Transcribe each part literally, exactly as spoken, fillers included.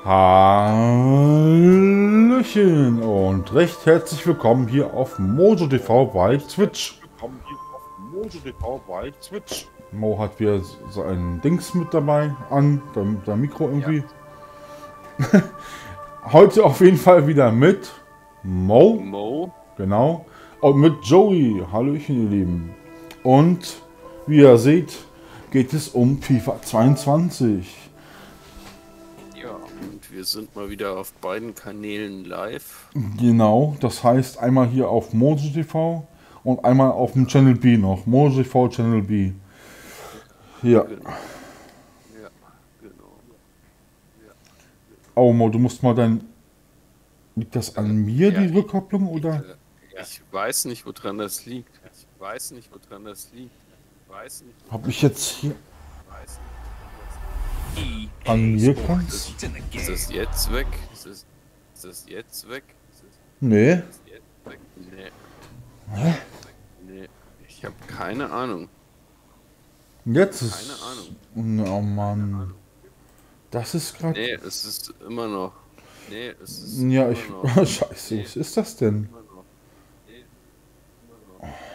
Hallöchen und recht herzlich willkommen hier auf Mojo T V bei Twitch. Willkommen hier auf Mojo T V bei Twitch. Mo hat wieder so ein Dings mit dabei an, damit der Mikro irgendwie. Ja. Heute auf jeden Fall wieder mit Mo. Mo. Genau. Und mit Joey. Hallöchen, ihr Lieben. Und wie ihr seht, geht es um FIFA zweiundzwanzig. Ja, und wir sind mal wieder auf beiden Kanälen live. Genau, das heißt einmal hier auf Mojo T V und einmal auf dem Channel B noch. Mojo T V Channel B. Ja. Genau. Ja, genau. Ja. Oh Mo, du musst mal dein... Liegt das an mir, ja, die Rückkopplung, oder? Ich weiß nicht, woran das liegt. Ich weiß nicht, woran das liegt. Ich weiß nicht. Hab ich jetzt hier... An mir kann's? Ist das jetzt weg? Ist das, ist das jetzt weg? Ist das, Nee. ist das jetzt weg? Nee. Hä? Nee. Ich habe keine Ahnung. Jetzt ist... Keine Ahnung. Oh Mann. Das ist gerade... Nee, es ist immer noch. Nee, es ist Ja, immer ich... noch. Scheiße, was ist das denn? Immer noch. Nee, immer noch.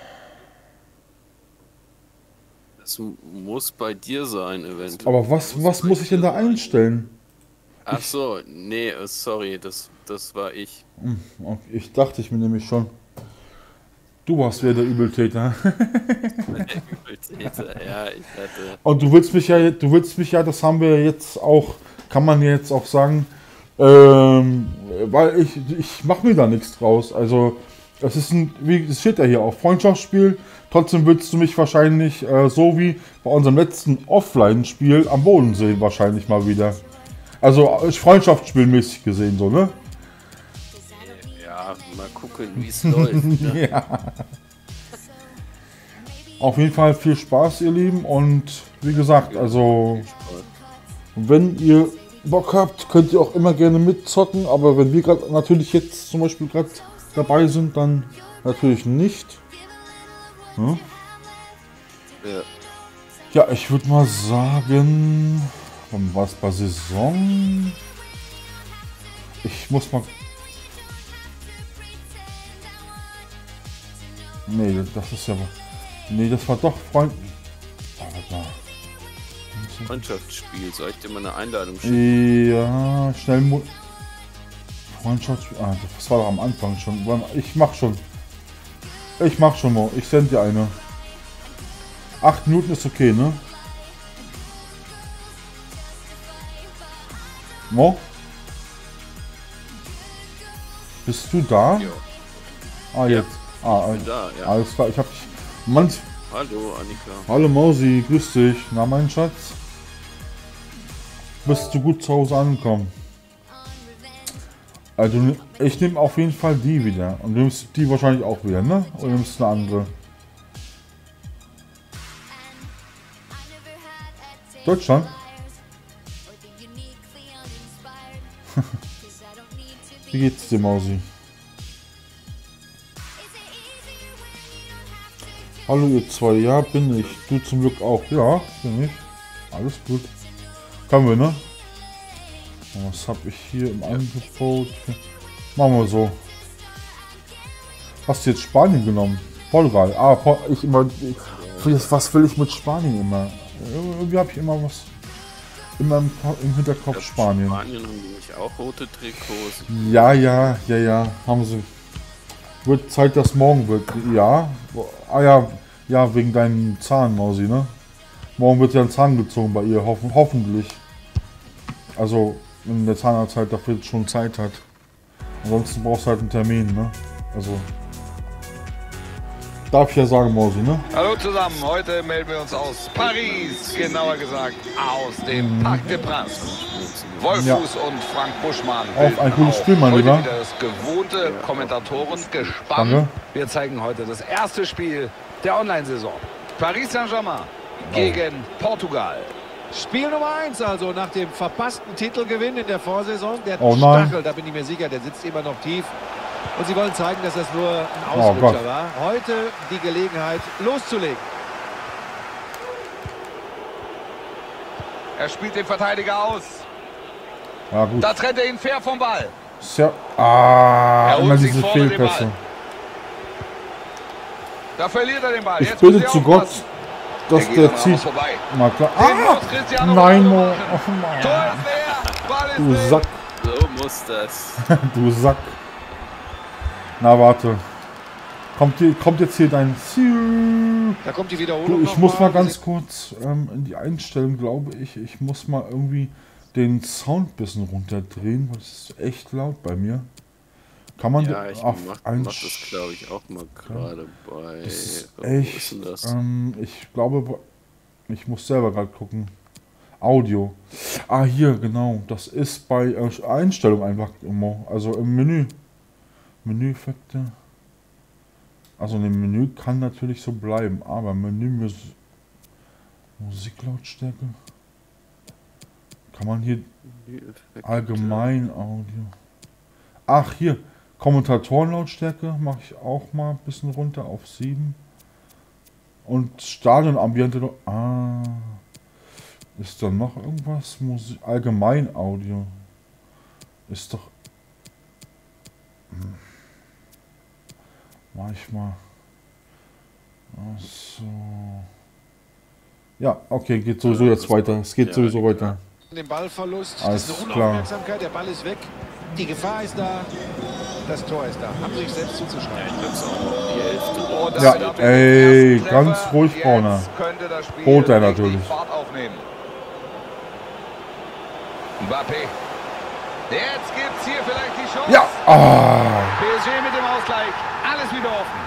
Das muss bei dir sein, eventuell. Aber was, was muss ich denn da einstellen? Ach so, nee, äh, sorry, das, das war ich. Hm, okay, ich dachte ich mir nämlich schon. Du warst wieder der Übeltäter. Der Übeltäter, ja, ich hatte. Und du willst mich ja, du willst mich ja, das haben wir jetzt auch, kann man jetzt auch sagen, ähm, weil ich, ich mache mir da nichts draus. Also, das ist ein, wie es steht ja hier auch, Freundschaftsspiel. Trotzdem willst du mich wahrscheinlich, äh, so wie bei unserem letzten Offline-Spiel am Bodensee wahrscheinlich mal wieder. Also, Freundschaftsspielmäßig gesehen, so, ne? Ja, mal gucken, wie es läuft. Ne? Ja. Auf jeden Fall viel Spaß, ihr Lieben. Und wie gesagt, also, wenn ihr Bock habt, könnt ihr auch immer gerne mitzocken. Aber wenn wir gerade natürlich jetzt zum Beispiel gerade dabei sind, dann natürlich nicht. Hm? Ja. Ja, ich würde mal sagen, wann war es bei Saison? Ich muss mal... Nee, das ist ja... Nee, das war doch Freund... Ah, warte mal. Freundschaftsspiel, soll ich dir mal eine Einladung schicken? Ja, schnell... Mo Freundschaftsspiel... Ah, das war doch am Anfang schon. Ich mach schon. Ich mach schon mal. Ich sende dir eine. Acht Minuten ist okay, ne? Mo? Bist du da? Jo. Ah, jetzt. Ah, Ich bin da, ja. alles klar. Ich hab dich... Mann. Hallo, Annika. Hallo Mausi, grüß dich. Na, mein Schatz? Bist du gut zu Hause angekommen? Also, ich nehme auf jeden Fall die wieder. Und du nimmst die wahrscheinlich auch wieder, ne? Oder nimmst du eine andere? Deutschland? Wie geht's dir, Mausi? Hallo ihr zwei, ja bin ich. Du zum Glück auch. Ja, bin ich. Alles gut. Können wir, ne? Was habe ich hier im Angebot? Machen wir so. Hast du jetzt Spanien genommen? Portugal. Ah, ich immer. Ich, was will ich mit Spanien immer? Irgendwie habe ich immer was. Immer im, im Hinterkopf glaub, Spanien. Spanien haben die nicht auch rote Trikots? Ja, ja, ja, ja. Haben sie. Wird Zeit, dass morgen wird. Ja. Ah ja, ja, wegen deinem Zahn, Mausi, ne? Morgen wird ja ein Zahn gezogen bei ihr, hoffen, hoffentlich. Also, wenn der Zahnarzt halt dafür schon Zeit hat. Ansonsten brauchst du halt einen Termin, ne? Also. Darf ich ja sagen, Mausi, ne? Hallo zusammen, heute melden wir uns aus Paris, genauer gesagt aus dem Parc des Princes. Wolf Ja. Fuß und Frank Buschmann. Auf ein gutes Spiel, mein heute Lieber. wieder das gewohnte Kommentatoren gespannt. Danke. Wir zeigen heute das erste Spiel der Online-Saison. Paris Saint-Germain gegen Portugal. Spiel Nummer eins also nach dem verpassten Titelgewinn in der Vorsaison. Der Oh nein. Stachel, da bin ich mir sicher, der sitzt immer noch tief. Und sie wollen zeigen, dass das nur ein Oh Ausrutscher Gott. war. Heute die Gelegenheit loszulegen. Er spielt den Verteidiger aus. Ja, gut. Da trennt er ihn fair vom Ball. Sehr, ah, Er holt immer sich diese vorne den Fehlpässe. Ball. Da verliert er den Ball. Ich Jetzt muss bitte er zu Gott, aufpassen. dass geht der an Ramos zieht. vorbei. Mal klar. Den Ah, muss Cristiano nein, Ronaldo Mo. machen. Ach, Tor Mann. ist leer. Ball ist Du drin. Sack. So muss das. Du Sack. Na, warte. Kommt, hier, kommt jetzt hier dein... Da kommt die Du, Wiederholung. ich noch muss mal mal. ganz kurz ähm, in die Einstellung, glaube ich. Ich muss mal irgendwie den Sound ein bisschen runterdrehen, weil es ist echt laut bei mir. Kann man Ja, ich auf mach, ein mach das, glaube ich, auch mal gerade bei. Das ist Wo echt. ist denn das? Ähm, ich glaube, ich muss selber gerade gucken. Audio. Ah, hier, genau. Das ist bei äh, Einstellung einfach immer. Also im Menü. Menüeffekte. Also im Menü kann natürlich so bleiben, aber Menü Mus Musiklautstärke. Kann man hier allgemein Audio. Ach, hier. Kommentatorenlautstärke mache ich auch mal ein bisschen runter auf sieben. Und Stadionambiente. Ah. Ist da noch irgendwas? Musik, allgemein Audio. Ist doch. Hm. Mach ich mal. Ach so. Ja, okay, geht sowieso jetzt weiter. Es geht Ja, sowieso klar. weiter. Den Ballverlust. Alles das ist eine klar. Unaufmerksamkeit. Der Ball ist weg. Die Gefahr ist da. Das Tor ist da. Haben sie sich selbst zuzuschreiben. Ich hab's auch noch die Hälfte. Und Ja, damit auf den ey, ersten Treffer. ganz ruhig, Jetzt Brauner. könnte das Spiel Rot er richtig natürlich. Fahrt aufnehmen. Mbappé. Jetzt gibt's hier vielleicht die Chance. Ja! Ah! P S G mit dem Ausgleich. Alles wieder offen.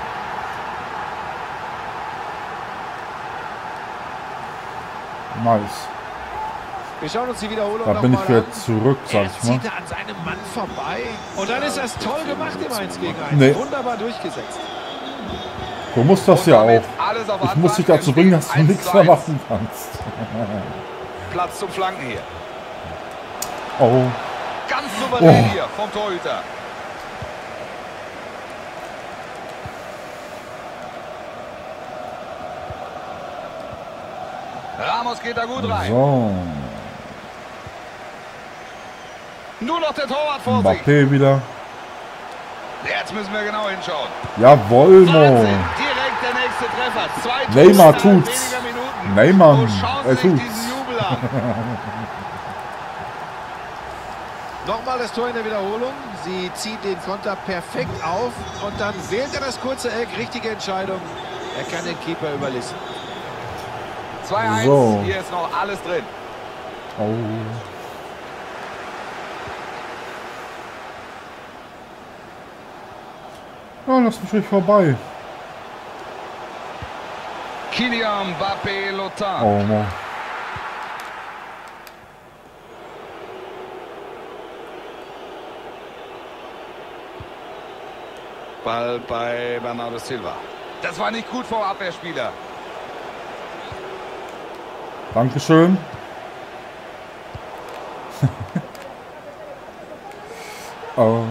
Nice. Wir schauen uns die Wiederholung Da noch bin ich mal wieder an. zurück, sag Er ich mal. zieht da an seinem Mann vorbei. Und dann ist das toll gemacht im eins gegen eins. Nee. Wunderbar durchgesetzt. Du musst das Und ja damit auch. alles auf Ich muss dich Anfang. dazu bringen, dass du eins nichts zu mehr eins. machen kannst. Platz zum Flanken hier. Oh. Ganz souverän Oh. hier vom Torhüter. Ramos geht da gut rein. So. Nur noch der Torwart vor sich. Mbappé wieder. Jetzt müssen wir genau hinschauen. Jawohl, Mo. Wahnsinn. Direkt der nächste Treffer. Zwei Tore Neymar innerhalb tut's. weniger Minuten. Neymar, Und schauen er Sie sich tut's. diesen Jubel an. Nochmal das Tor in der Wiederholung. Sie zieht den Konter perfekt auf. Und dann wählt er das kurze Eck. Richtige Entscheidung. Er kann den Keeper überlisten. zwei eins. So. Hier ist noch alles drin. Oh. Ja, lass mich ruhig vorbei. Kylian Mbappé Lothar. Oh, Mo. Ball bei Bernardo Silva. Das war nicht gut vom Abwehrspieler. Dankeschön. oh.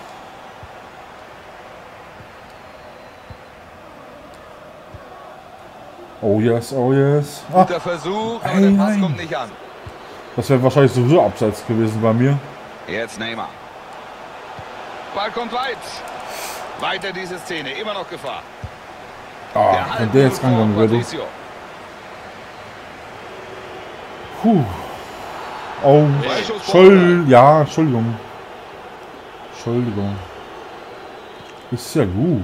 Oh yes, oh yes. Ah, Guter Versuch, aber Ey, der Pass nein. kommt nicht an. das wäre wahrscheinlich sowieso abseits gewesen bei mir. Jetzt Neymar. Ball kommt weit. Weiter diese Szene, immer noch Gefahr. Ah, wenn der jetzt rangegangen würde. Patricio. Puh. Oh, Freischuss Entschuldigung. Ja, Entschuldigung. Entschuldigung. Ist ja gut.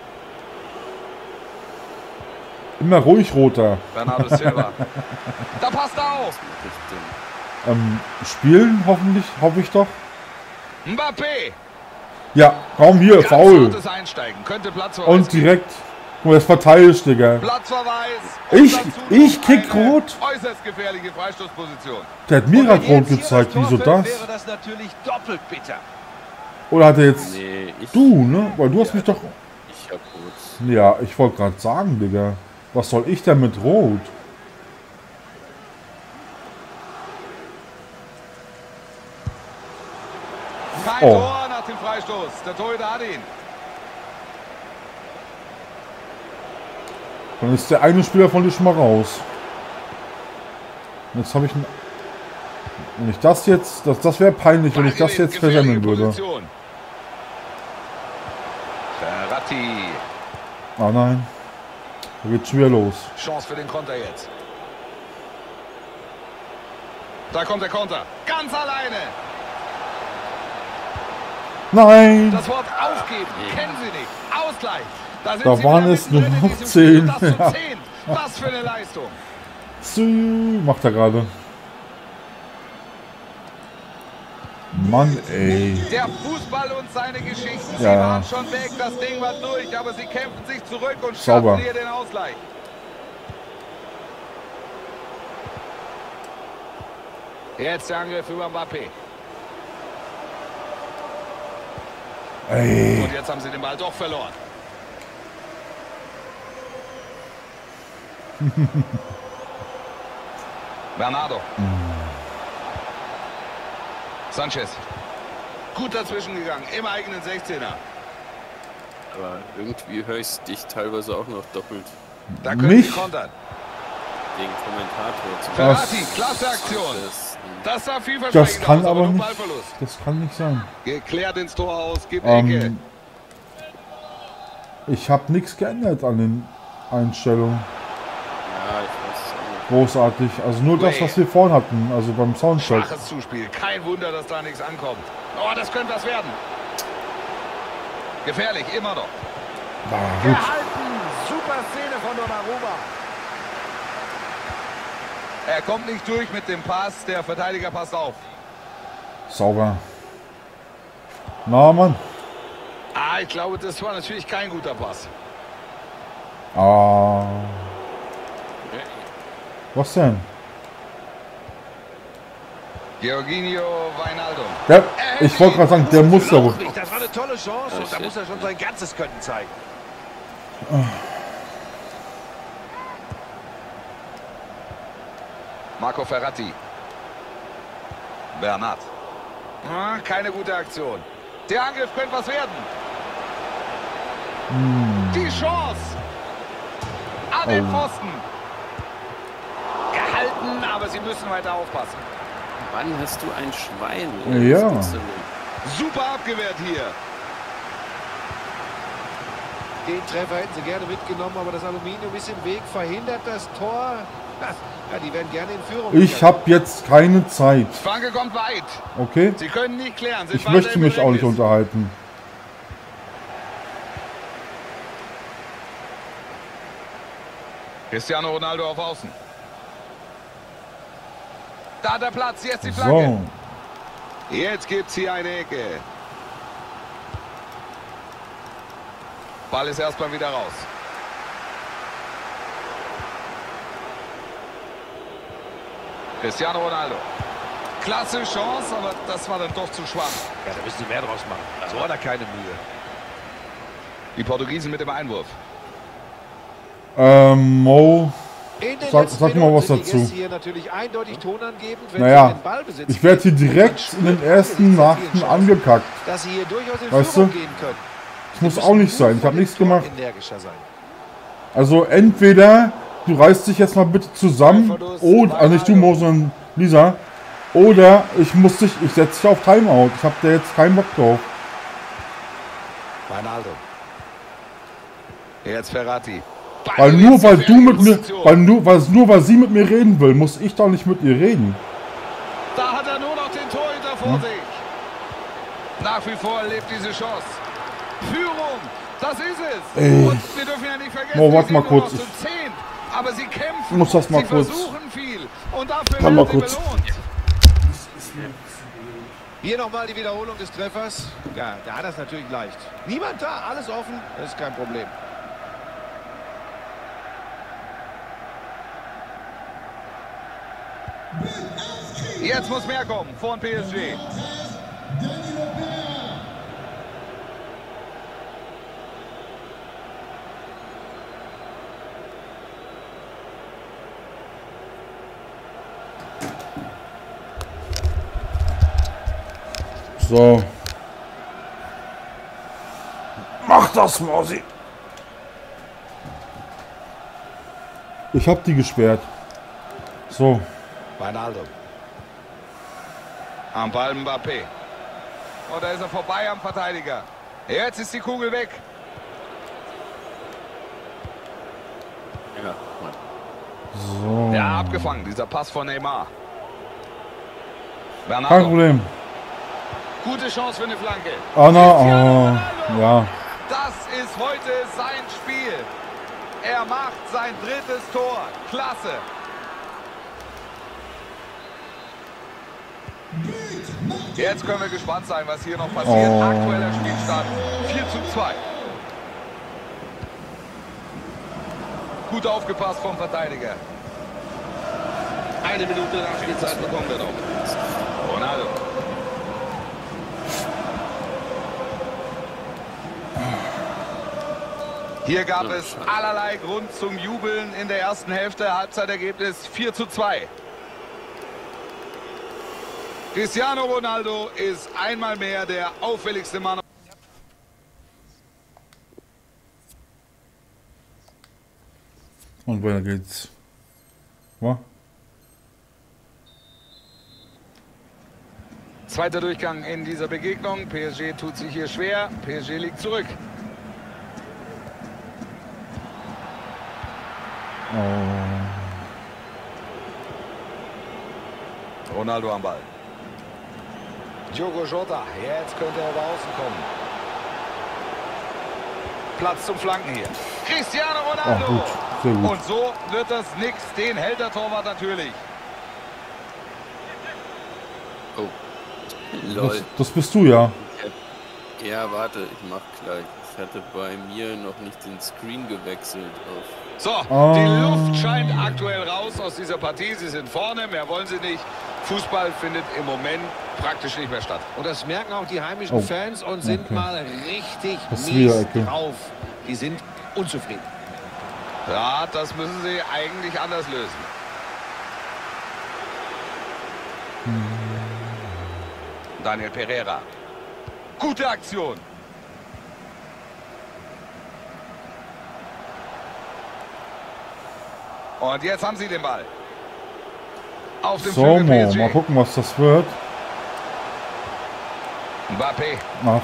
Immer ruhig, Roter. Bernardo Silva. Da passt er auf. Ähm, spielen hoffentlich, hoffe ich doch. Mbappé. Ja, komm hier, Ganz faul. hartes Einsteigen. Könnte Platzverweis Und geben. direkt. Guck mal, das verteidigt, Digga. Platzverweis. Ich- Und dazu ich noch kick eine rot. Äußerst gefährliche Freistoßposition. Der hat mir gerade rot gezeigt. Wieso das? Wäre das natürlich doppelt bitter. Oder hat er jetzt. Nee, ich, Du, ne? Weil du hast mich doch. ich hab Rot. Ja, ich wollte gerade sagen, Digga. Was soll ich denn mit Rot? Kein Oh. Tor nach dem Freistoß. Der Torhüter hat ihn. Dann ist der eine Spieler von dir schon mal raus. Jetzt habe ich einen. Wenn ich das jetzt, das, das wäre peinlich, wenn ich das jetzt versemmeln würde. Verratti. Ah nein, da geht's schon wieder los. Chance für den Konter jetzt. Da kommt der Konter. Ganz alleine. Nein! Das Wort aufgeben kennen Sie nicht. Ausgleich. Da, sind Da Sie waren wieder es nur mittendrin in noch diesem zehn. Spiel. Und das Ja. zu zehn. Was für eine Leistung. Zu, macht er gerade. Mann, ey. Der Fußball und seine Geschichten. Sie Ja. waren schon weg. Das Ding war durch. Aber sie kämpfen sich zurück und Sauber. schaffen hier den Ausgleich. Jetzt der Angriff über Mbappé. Ey. Und jetzt haben sie den Ball doch verloren. Bernardo. Sanchez. Gut dazwischen gegangen, im eigenen sechzehner. Aber irgendwie höre ich dich teilweise auch noch doppelt. Da können Mich? sie kontern. Den Kommentator zum Ferrati, Das- klasse Aktion. Das, Das sah vielversprechend Das kann aus, aber nur nicht. Ballverlust. Das kann nicht sein. Geklärt ins Tor aus, gibt Ecke. Ähm, ich habe nichts geändert an den Einstellungen. ja, ich weiß es auch nicht. Großartig. Also nur das, was wir vorhin hatten. Also beim Soundcheck. Schwaches Zuspiel. Kein Wunder, dass da nichts ankommt. Oh, das könnte was werden. Gefährlich, immer noch. Ah, gut. Gehalten. Super Szene von Donnarumma. Er kommt nicht durch mit dem Pass. Der Verteidiger passt auf. Sauber. Na, Mann. Ah, ich glaube, das war natürlich kein guter Pass. Ah. Was denn? Georginio Wijnaldum. Ja, ich wollte gerade sagen, der muss da wohl. Das war eine tolle Chance und da muss er schon sein ganzes Können zeigen. Marco Verratti. Bernat. Ah, keine gute Aktion. Der Angriff könnte was werden. Die Chance. An den Oh. Pfosten. Gehalten, aber sie müssen weiter aufpassen. Mann, hast du ein Schwein. Ja. Das gibt's doch nicht. Super abgewehrt hier. Den Treffer hätten sie gerne mitgenommen, aber das Aluminium ist im Weg, verhindert das Tor. Ja, die werden gerne in Führung. Ich gegangen. habe jetzt keine Zeit. Flanke kommt weit. Okay? Sie können nicht klären. Sind Ich weiter möchte im mich auch nicht Bedrängnis. unterhalten. Cristiano Ronaldo auf Außen. Da der Platz, jetzt die Flanke. So. Jetzt gibt's hier eine Ecke. Ball ist erstmal wieder raus. Cristiano Ronaldo. Klasse Chance, aber das war dann doch zu schwach. Ja, da müssen sie mehr draus machen. So hat er keine Mühe. Die Portugiesen mit dem Einwurf. Ähm, Mo. In den Sag- letzten sag mal Minuten was sind die dazu. Gäste hier natürlich eindeutig tonangebend, wenn Naja, sie den Ballbesitz ich werde hier kriegen. direkt in den ersten Nachrichten angekackt. Dass sie hier durchaus in Weißt Führung du? gehen können. Das muss Sie auch nicht müssen nur sein. Ich vor habe dem nichts Tor gemacht. energischer sein. Also entweder du reißt dich jetzt mal bitte zusammen, oder, also nicht du, Mo, sondern Lisa, oder ich muss dich, ich setze dich auf Timeout. Ich habe da jetzt keinen Bock drauf. Wijnaldum. Jetzt Ferrati. Weil nur weil du mit mir, weil nur, weil, nur weil sie mit mir reden will, muss ich doch nicht mit ihr reden. Da hat er nur noch den Torhüter vor Hm. sich. Nach wie vor lebt diese Chance. Führung, das ist es. Ey. Und wir dürfen ja nicht vergessen, Oh, die warte sind mal nur kurz. noch zu zehn. Aber sie kämpfen, Ich muss das mal sie kurz. versuchen viel. Und dafür Warte mal werden sie kurz. belohnt. Hier nochmal die Wiederholung des Treffers. Ja, da hat er es natürlich leicht. Niemand da, alles offen, das ist kein Problem. Jetzt muss mehr kommen von P S G. So. Mach das, Mausi. Ich hab die gesperrt. So. Wijnaldum. Am Ball Mbappé. Und da ist er vorbei am Verteidiger. Jetzt ist die Kugel weg. Ja, Mann. So. Ja, abgefangen, dieser Pass von Neymar. Kein Bernardo. Problem. Gute Chance für eine Flanke. Anna, Cristiano oh, Ronaldo. ja. Das ist heute sein Spiel. Er macht sein drittes Tor. Klasse. Jetzt können wir gespannt sein, was hier noch passiert. Oh. Aktueller Spielstand vier zu zwei. Gut aufgepasst vom Verteidiger. Eine Minute nach Spielzeit bekommen wir noch. Ronaldo. Hier gab es allerlei Grund zum Jubeln in der ersten Hälfte. Halbzeitergebnis vier zu zwei. Cristiano Ronaldo ist einmal mehr der auffälligste Mann. Und weiter geht's. Was? Zweiter Durchgang in dieser Begegnung. P S G tut sich hier schwer. P S G liegt zurück. Oh. Ronaldo am Ball. Diogo Jota. Jetzt könnte er über außen kommen. Platz zum Flanken hier. Cristiano Ronaldo. Ah, gut. Sehr gut. Und so wird das nix. Den hält der Torwart natürlich. Oh. Das, Lol. das bist du ja. Ja, warte, ich mach gleich. Ich hatte bei mir noch nicht den Screen gewechselt auf. So, Ah. die Luft scheint aktuell raus aus dieser Partie. Sie sind vorne, mehr wollen sie nicht. Fußball findet im Moment praktisch nicht mehr statt. Und das merken auch die heimischen Oh. Fans und sind Okay. mal richtig Das ist mies wieder Ecke. drauf. Die sind unzufrieden. Ja, das müssen sie eigentlich anders lösen. Daniel Pereira. Gute Aktion. Und jetzt haben sie den Ball. Auf dem So, Flügel Mo, P S G. mal gucken, was das wird. Mbappé. Ach.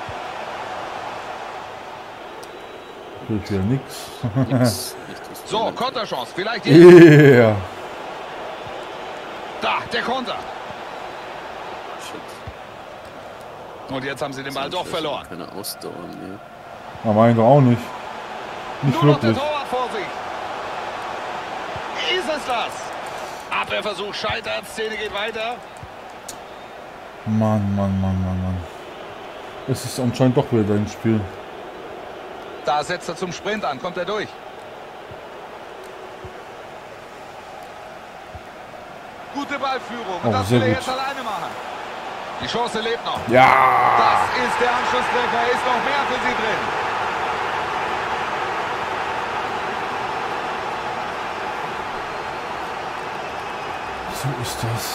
Krieg wieder nix. Nix, nicht das So, Moment. Konterchance. Vielleicht jetzt. Yeah. Da, der Konter. Shit. Und jetzt haben sie den Ball doch verloren. Keine Ausdauer mehr. Na, meine doch auch nicht. Nicht Nur noch der wirklich. Torwart vor sich. Ist es das? Abwehrversuch scheitert. Szene geht weiter. Mann, Mann, Mann, Mann, Mann. Es ist anscheinend doch wieder dein Spiel. Da setzt er zum Sprint an. Kommt er durch. Gute Ballführung. Und Oh, das sehr will er gut. jetzt alleine machen. Die Chance lebt noch. Ja! Das ist der Anschlusstreffer. Ist noch mehr für sie drin. So ist das.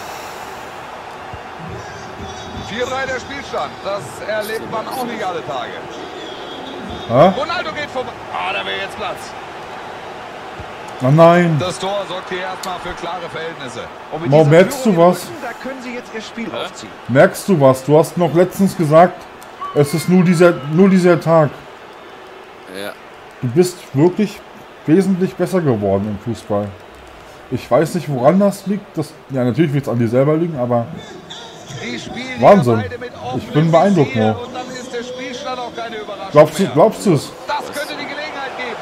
vier drei der Spielstand. Das erlebt man auch nicht alle Tage. Ha? Ronaldo geht vorbei. Ah, da wäre jetzt Platz. Na nein. Das Tor sorgt hier erstmal für klare Verhältnisse. Und mit Mo, dieser merkst Führung du im was? Rücken, da können sie jetzt ihr Spiel aufziehen. Merkst du was? Du hast noch letztens gesagt, es ist nur dieser, nur dieser Tag. Ja, Du bist wirklich wesentlich besser geworden im Fußball. Ich weiß nicht, woran das liegt. Das, ja, natürlich wird es an dir selber liegen, aber Die spielen Wahnsinn. beide mit Ich bin beeindruckt, Visier Mo. Und dann ist der Spielstand auch keine Überraschung glaubst du, mehr. glaubst du es? Das könnte die Gelegenheit geben.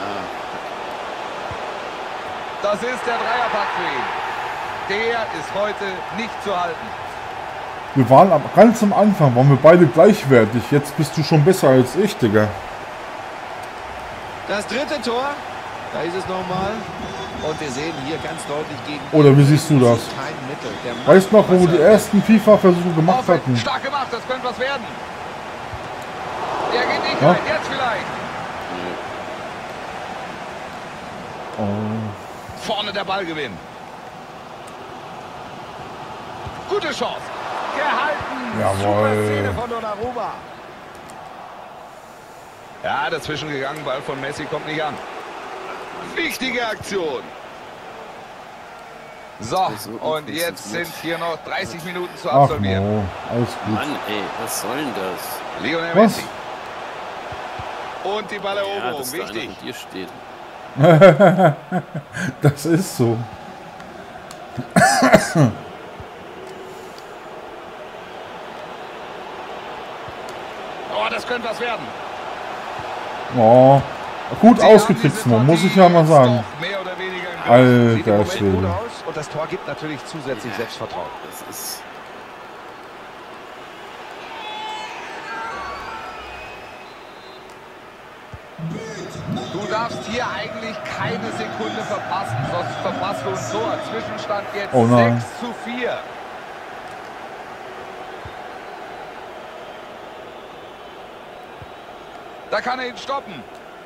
Das ist der Dreierpack für ihn. Der ist heute nicht zu halten. Wir waren am, ganz am Anfang, waren wir beide gleichwertig. Jetzt bist du schon besser als ich, Digga. Das dritte Tor, da ist es nochmal. Und wir sehen hier ganz deutlich gegen. Oder wie siehst du das? Kein Mittel. Der macht, Weißt noch, wo was wir die er- ersten FIFA-Versuche gemacht Aufwärts, hatten? stark gemacht, das könnte was werden. Der geht nicht Ja? rein, jetzt vielleicht. Oh. Vorne der Ballgewinn. Gute Chance. Gehalten. Jawohl. Super Szene von Donnarumma. Ja, dazwischen gegangen, Ball von Messi kommt nicht an. Wichtige Aktion. So, so und jetzt sind unkonzentriert. hier noch dreißig Minuten zu Ach absolvieren. no, alles gut. Mann, ey, was soll denn das? Lionel Was? Messi. Und die Ja, Balleroberung, dass da einer wichtig. mit dir steht. Das ist so. Oh, das könnte was werden. Oh, gut Sie haben ausgetrickst, diese man, muss ich Partie ja mal jetzt sagen. doch mehr oder weniger im Griff. Sieht im Alter Moment gut Schwede. aus und das Tor gibt natürlich zusätzlich Selbstvertrauen. Das ist... Du darfst hier eigentlich keine Sekunde verpassen, sonst verpasst du ein Tor. Zwischenstand jetzt Oh nein. sechs zu vier. Da kann er ihn stoppen.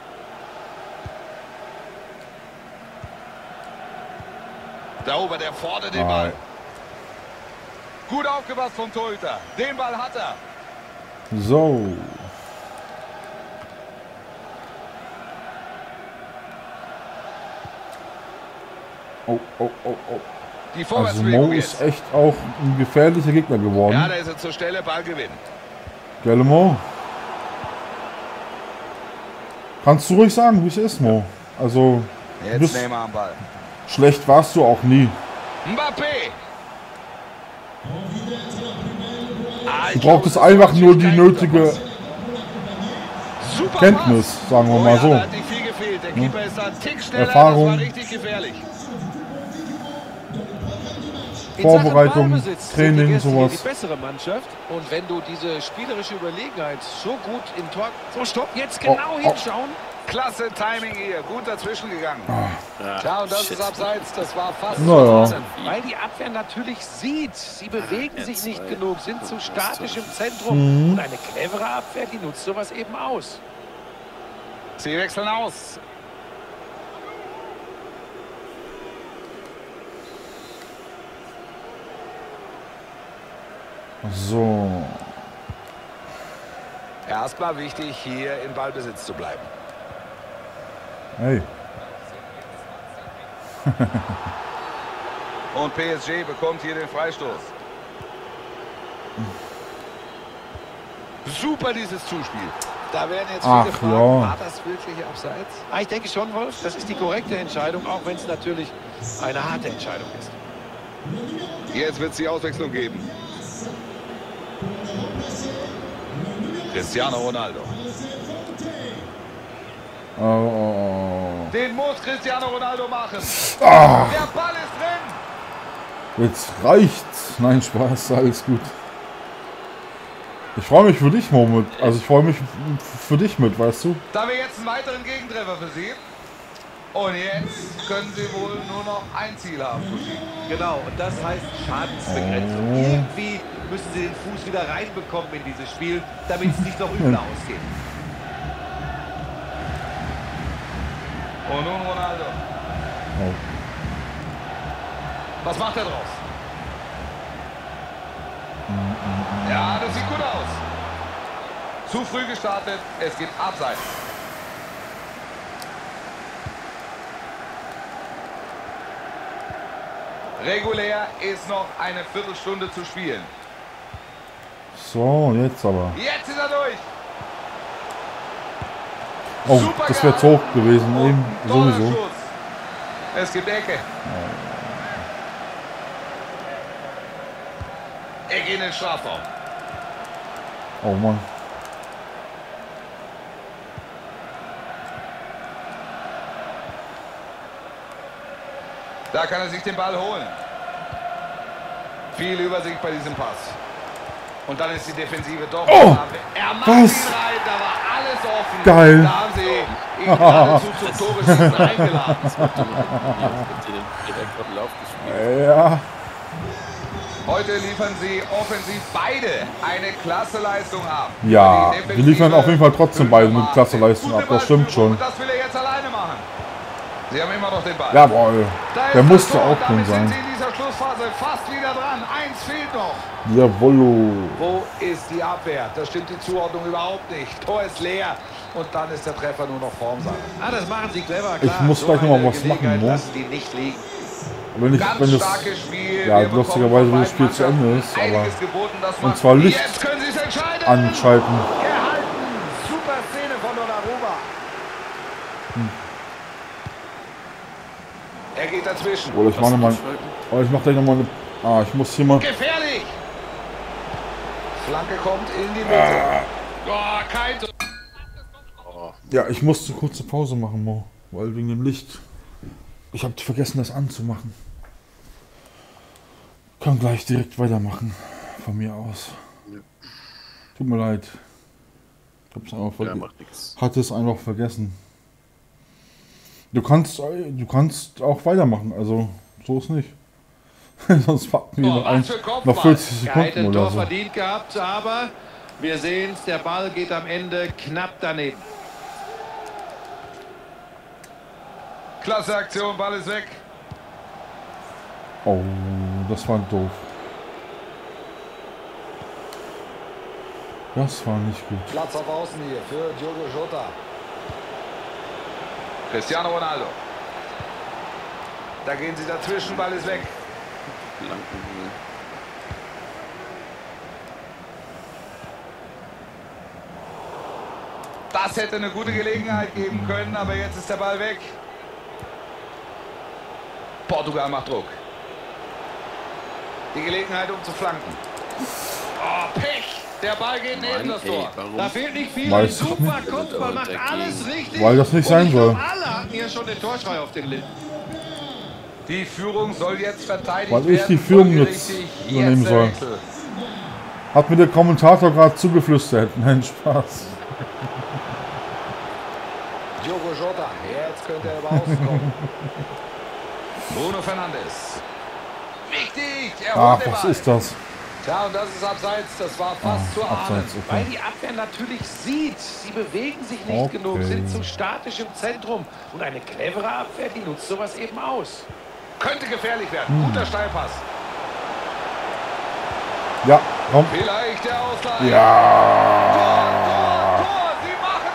Da oben, der fordert den Ball. Nein. Gut aufgepasst vom Torhüter. Den Ball hat er. So. Oh, oh, oh, oh. Die Also Vorwärtsbewegung Mo jetzt. ist echt auch ein gefährlicher Gegner Ja, geworden. da ist er zur Stelle, Ball gewinnen. Gell, Mo? Kannst du ruhig sagen, wie es ist, Mo. Also, Jetzt bist- nehmen wir am Ball. schlecht warst du auch nie. Mbappé. Ah, Du ich glaub, brauchtest das einfach war nur die natürlich kein nötige Superpass. Super Kenntnis, Pass. sagen wir Oh mal ja, so. da hat nicht viel gefehlt. Der Keeper ist da ein Tick schneller, Erfahrung. das war richtig gefährlich. In Sachen Vorbereitung, Ballbesitz sind Training, die Gäste hier sowas. die bessere Mannschaft. Und wenn du diese spielerische Überlegenheit so gut im Tor... So, stopp, jetzt genau Oh, oh. hinschauen. Klasse Timing hier, gut dazwischen gegangen. Ja, Ja, und das shit. ist abseits, das war fast Naja. so. Weil die Abwehr natürlich sieht, sie bewegen jetzt sich nicht zwei. genug, sind zu statisch im Zentrum. Mhm. Und eine clevere Abwehr, die nutzt sowas eben aus. Sie wechseln aus. So. Erstmal wichtig, hier im Ballbesitz zu bleiben. Hey. Und P S G bekommt hier den Freistoß. Super dieses Zuspiel. Da werden jetzt Ach, viele Fragen. ja. War das wirklich abseits? Ah, ich denke schon, Wolf, das ist die korrekte Entscheidung, auch wenn es natürlich eine harte Entscheidung ist. Jetzt wird es die Auswechslung geben. Cristiano Ronaldo. Oh, oh, Den muss Cristiano Ronaldo machen. oh. Ah, Der Ball ist drin. jetzt reicht's. Nein, Spaß, alles gut. Ich freue mich für dich, Mo, mit. Also ich freue mich für dich mit, weißt du? Da haben wir jetzt einen weiteren Gegentreffer für Sie. Und jetzt können Sie wohl nur noch ein Ziel haben, Tuschi. Genau, und das heißt Schadensbegrenzung. Oh. Irgendwie müssen sie den Fuß wieder reinbekommen in dieses Spiel, damit es nicht noch übler ausgeht. Und nun Ronaldo. Oh. Was macht er draus? Ja, das sieht gut aus. Zu früh gestartet, es gibt Abseits. Regulär ist noch eine Viertelstunde zu spielen. So, jetzt aber. Jetzt ist er durch. Oh, Super das wäre zu hoch gewesen, Und eben ein toller sowieso. Schuss. Es gibt Ecke. Ecke in den Strafraum. Oh Mann. Da kann er sich den Ball holen. Viel Übersicht bei diesem Pass. Und dann ist die Defensive doch. Oh, er macht was? ihn rein, da war alles offen. Geil. Da haben sie ihn geradezu zum Tore-Schießen eingeladen. Habt ihr den direkt auf den Lauf gespielt? Ja. Heute liefern sie offensiv beide eine klasse Leistung ab. Ja, Die wir Defensive liefern auf jeden Fall trotzdem beide mit Nummer klasse achtzehn. Leistung Gute ab, das stimmt Ballführung. schon. Und das will er jetzt alleine machen. Sie haben immer noch den Ball. Jawohl. Da ist Der das musste Tor. auch drin Damit sind sein. sie in dieser Schlussphase fast wieder dran. Eins fehlt noch. Jawollo. Wo ist die Abwehr? Da stimmt die Zuordnung überhaupt nicht. Tor ist leer und dann ist der Treffer nur noch Formsache. Ah, das machen sie clever, klar. Ich muss So gleich noch mal eine was machen, Gelegenheit Mo. lassen die nicht liegen. wenn ich, Ganz wenn das, starkes Spiel. ja, Wir bekommen lustigerweise, von wenn das Spiel beiden zu Ende Mannschaften ist, aber einiges geboten, dass man und zwar Licht jetzt können sie es entscheiden. anschalten. Gehalten. Super Szene von Donnarumma. Er geht dazwischen. Oder ich mache mal, oh, ich mache gleich nochmal eine, ah, ich muss hier mal, Gefährlich. Flanke kommt in die Mitte. Oh, kein Tor. ja, ich musste kurze Pause machen, Mo, weil wegen dem Licht. Ich habe vergessen, das anzumachen. Kann gleich direkt weitermachen, von mir aus. Tut mir leid. Ich hab's einfach Ja, vergessen. macht nichts. Hatte es einfach vergessen. Du kannst, du kannst auch weitermachen, also so ist nicht. Sonst warten wir Oh, noch, ein, was für Kopfball. noch vierzig Er hätte Sekunden ein oder Tor so. verdient gehabt, aber wir sehen es, der Ball geht am Ende knapp daneben. Klasse Aktion, Ball ist weg. Oh, das war doof. Das war nicht gut. Platz auf Außen hier für Diogo Jota. Cristiano Ronaldo. Da gehen sie dazwischen, Ball ist weg. Flanken. Das hätte eine gute Gelegenheit geben können, aber jetzt ist der Ball weg. Portugal macht Druck. Die Gelegenheit, um zu flanken. Oh, Pech! Der Ball geht neben Mann, das ey, Tor. warum? Da fehlt nicht viel. Weiß ich Super nicht. Kopfball, macht alles richtig. Weil das nicht Und sein ich soll. glaub, alle hatten hier schon den Torschrei auf den Lippen. Die Führung soll jetzt verteidigt Weil werden. ich die Führung jetzt Folgerichtig übernehmen der soll. Wechsel. Hat mir der Kommentator gerade zugeflüstert. Nein, Spaß. Diogo Jota. Jetzt könnte er über Außen kommen. Bruno Fernandes. Wichtig! Er Ach, holt den was Ball. ist das? Ja, und das ist abseits. Das war fast Ah, zu ahnen. abseits, okay. Weil die Abwehr natürlich sieht, sie bewegen sich nicht Okay. genug, sind zu statisch im Zentrum. Und eine clevere Abwehr, die nutzt sowas eben aus. Könnte gefährlich werden. Hm. Guter Steilpass. Ja, komm. Vielleicht der Ausgleich. Ja. Tor, Tor, sie machen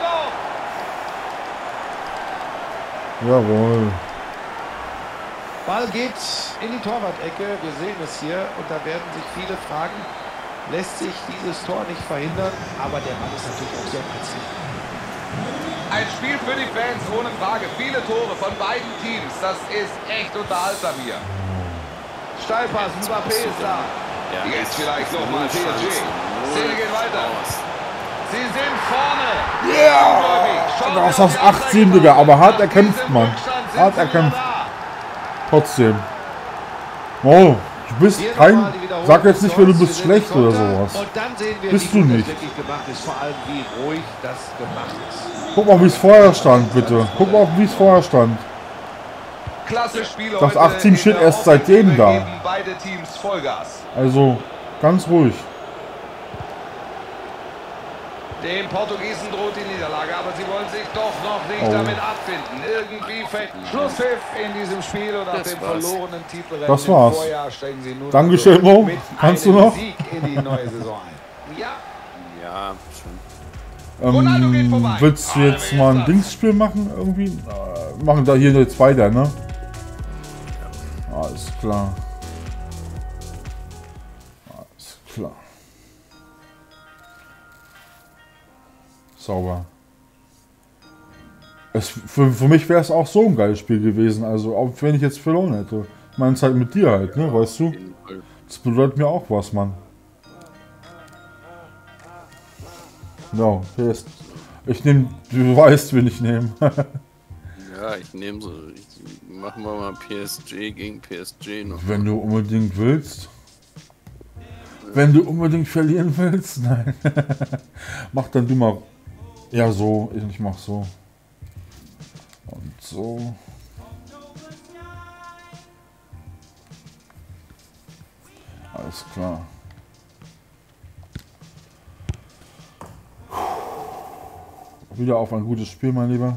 es noch. Jawohl. Ball geht in die Torwart-Ecke, wir sehen es hier. Und da werden sich viele fragen, lässt sich dieses Tor nicht verhindern? Aber der Ball ist natürlich auch sehr plötzlich. Ein Spiel für die Fans, ohne Frage. Viele Tore von beiden Teams. Das ist echt unterhaltsam hier. Steilpass, Mbappé ist da. Ja, Jetzt vielleicht nochmal P S G. Null Szene geht weiter. Chance. Sie sind vorne. Ja. Das ist das achtzehn, Digga. Aber hart erkämpft, Mann. Hart erkämpft. Trotzdem. Oh, du bist Hier kein... nochmal die Wiederholung Sag jetzt nicht, wenn du des bist Tors. schlecht Wir oder sind im sowas. Konter. Und dann sehen wir, Bist wie du gut nicht. das wirklich gemacht ist. Vor allem, wie ruhig das gemacht ist. Guck mal, wie es vorher stand, bitte. Guck mal, wie es vorher stand. Klasse Spiel Das heute achtzehn in steht der erst seitdem Offensive, da. geben beide Teams Vollgas. Also, ganz ruhig. Den Portugiesen droht die Niederlage, aber sie wollen sich doch noch nicht Oh. damit abfinden. Irgendwie fällt Schlusspfiff in diesem Spiel und nach Das dem war's. verlorenen Titelrennen Das im war's. Vorjahr steigen sie nun Dankeschön, also Mo. mit Kannst du einem noch? Sieg in die neue Saison ein. Ja, Ja, schon. Ronaldo geht vorbei. Ähm, willst du Ah, jetzt wer mal ist ein das? Dingsspiel machen irgendwie? Äh, machen da hier jetzt weiter, ne? Alles klar. Alles klar. Sauber. Es, für, für mich wäre es auch so ein geiles Spiel gewesen, also auch wenn ich jetzt verloren hätte. Ich meine Zeit mit dir halt, ne, weißt du? Auf jeden Fall. Das bedeutet mir auch was, Mann. No, hier ist. Ich nehme. Du weißt, wen ich nehme. Ja, ich nehme so. Ich, machen wir mal P S G gegen P S G noch. Wenn du unbedingt willst. Wenn du unbedingt verlieren willst, nein. Mach dann du mal. Ja, so. Ich mach so. Und so. Alles klar. Wieder auf ein gutes Spiel, mein Lieber.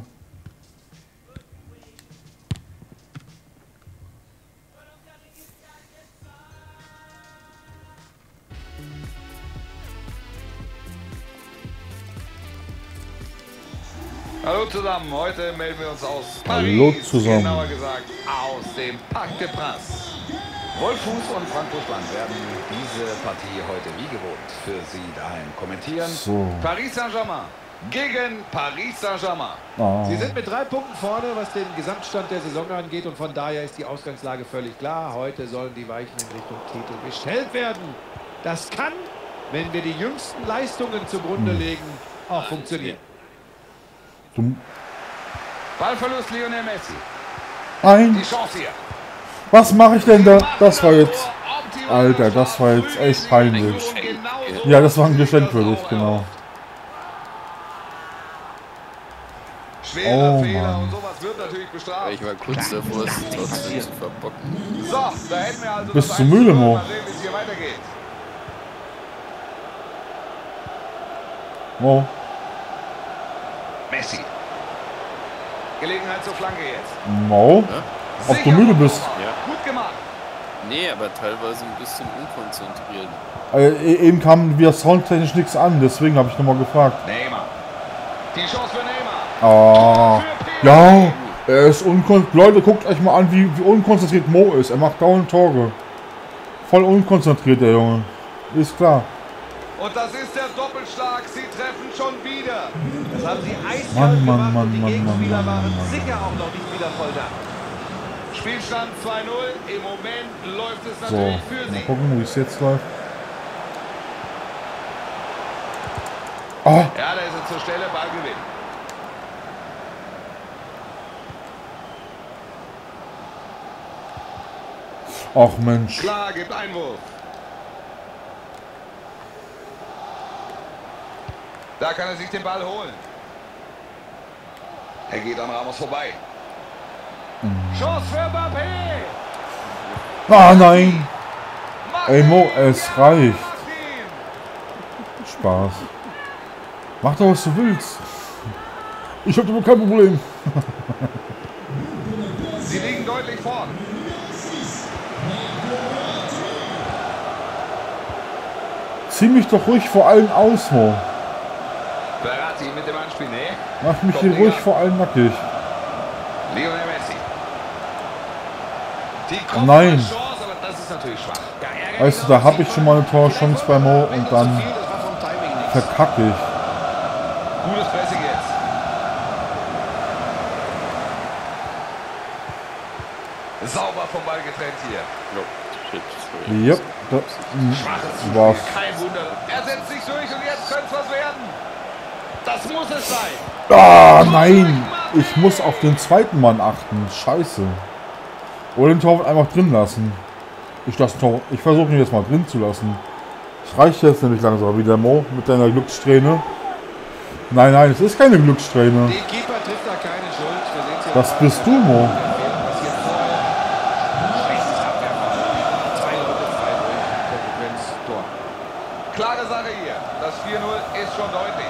Hallo zusammen, heute melden wir uns aus Hallo Paris, zusammen. genauer gesagt aus dem Parc des Princes. Wolf Fuß und Frank Buschmann werden diese Partie heute wie gewohnt für Sie daheim kommentieren. So. Paris Saint-Germain gegen Paris Saint-Germain. Oh. Sie sind mit drei Punkten vorne, was den Gesamtstand der Saison angeht. Und von daher ist die Ausgangslage völlig klar. Heute sollen die Weichen in Richtung Titel gestellt werden. Das kann, wenn wir die jüngsten Leistungen zugrunde legen, auch funktionieren. Du, Ballverlust Lionel Messi. nein, Die Chance hier. was mache ich denn da? Das war jetzt, Alter, das war jetzt echt peinlich. Ja, das war ein Geschenk für dich, genau. Schwerer Oh, Fehler Mann. und sowas wird natürlich bestraft. Ich war kurz davor, es trotzdem zu verbocken. So, da hätten wir also Bist das du eins müde, zu null. Mo? Mal sehen, wie es hier weitergeht. Oh, Messi. Gelegenheit zur Flanke jetzt. Mo, ob du müde bist. Ja. Gut gemacht. Nee, aber teilweise ein bisschen unkonzentriert. Äh, e- eben kam wieder soundtechnisch nichts an, deswegen habe ich nochmal gefragt. Neymar. Die Chance für Neymar. Ah, ja, er ist unkonzentriert. Leute, guckt euch mal an, wie, wie unkonzentriert Mo ist. Er macht dauernd Tore. Voll unkonzentriert, der Junge. Ist klar. Und das ist der Doppelschlag. Sie treffen schon wieder. Das haben sie eiskalt Mann, Mann, gemacht Mann, und die Mann, Gegenspieler Mann, Mann, waren Mann. sicher auch noch nicht wieder voll da. Spielstand zwei null. Im Moment läuft es So, natürlich für mal Sie. gucken, wie es jetzt läuft. Ah, Ja, da ist er zur Stelle. Ballgewinn. ach Mensch. Klar, gibt Einwurf. Da kann er sich den Ball holen. Er geht an Ramos vorbei. Chance für Mbappé. Ah, nein. Macht Ey, Mo, ihn. es Ja, reicht. macht ihn. Spaß. Mach doch, was du willst. Ich hab damit kein Problem. Sie liegen deutlich vorn. Zieh mich doch ruhig vor allen aus, Mo. Verratti mit dem Anspiel. Nee. Mach mich Kommt hier nicht ruhig an. vor allen nackig. Lionel Messi. Die Nein. Chance, aber das ist natürlich schwach. Ja, ärgerlich Weißt du, da habe ich schon mal eine Torchance bei Mo und dann Das war vom Timing nichts. verkacke ich. Gutes Pressing jetzt. Sauber vom Ball getrennt hier. No, shit, sorry. Yep, das Schwaches war's. Kein Wunder. Er setzt sich durch und jetzt könnte es was werden. Das muss es sein. Ah, nein! Ich muss auf den zweiten Mann achten. Scheiße. Oder den Torwart einfach drin lassen. Ich, lasse den Torwart- ich versuche ihn jetzt mal drin zu lassen. Es reicht jetzt nämlich langsam wie der Mo mit deiner Glückssträhne. Nein, nein, es ist keine Glückssträhne. Den Keeper trifft da keine Schuld. Wir sehen's ja Das mal. bist du, Mo. Der Fehler passiert vorher. Schlechtes Abwehrverhalten. Zwei Leute frei durch. Konsequenz, Tor. Klare Sache hier. Das vier null ist schon deutlich.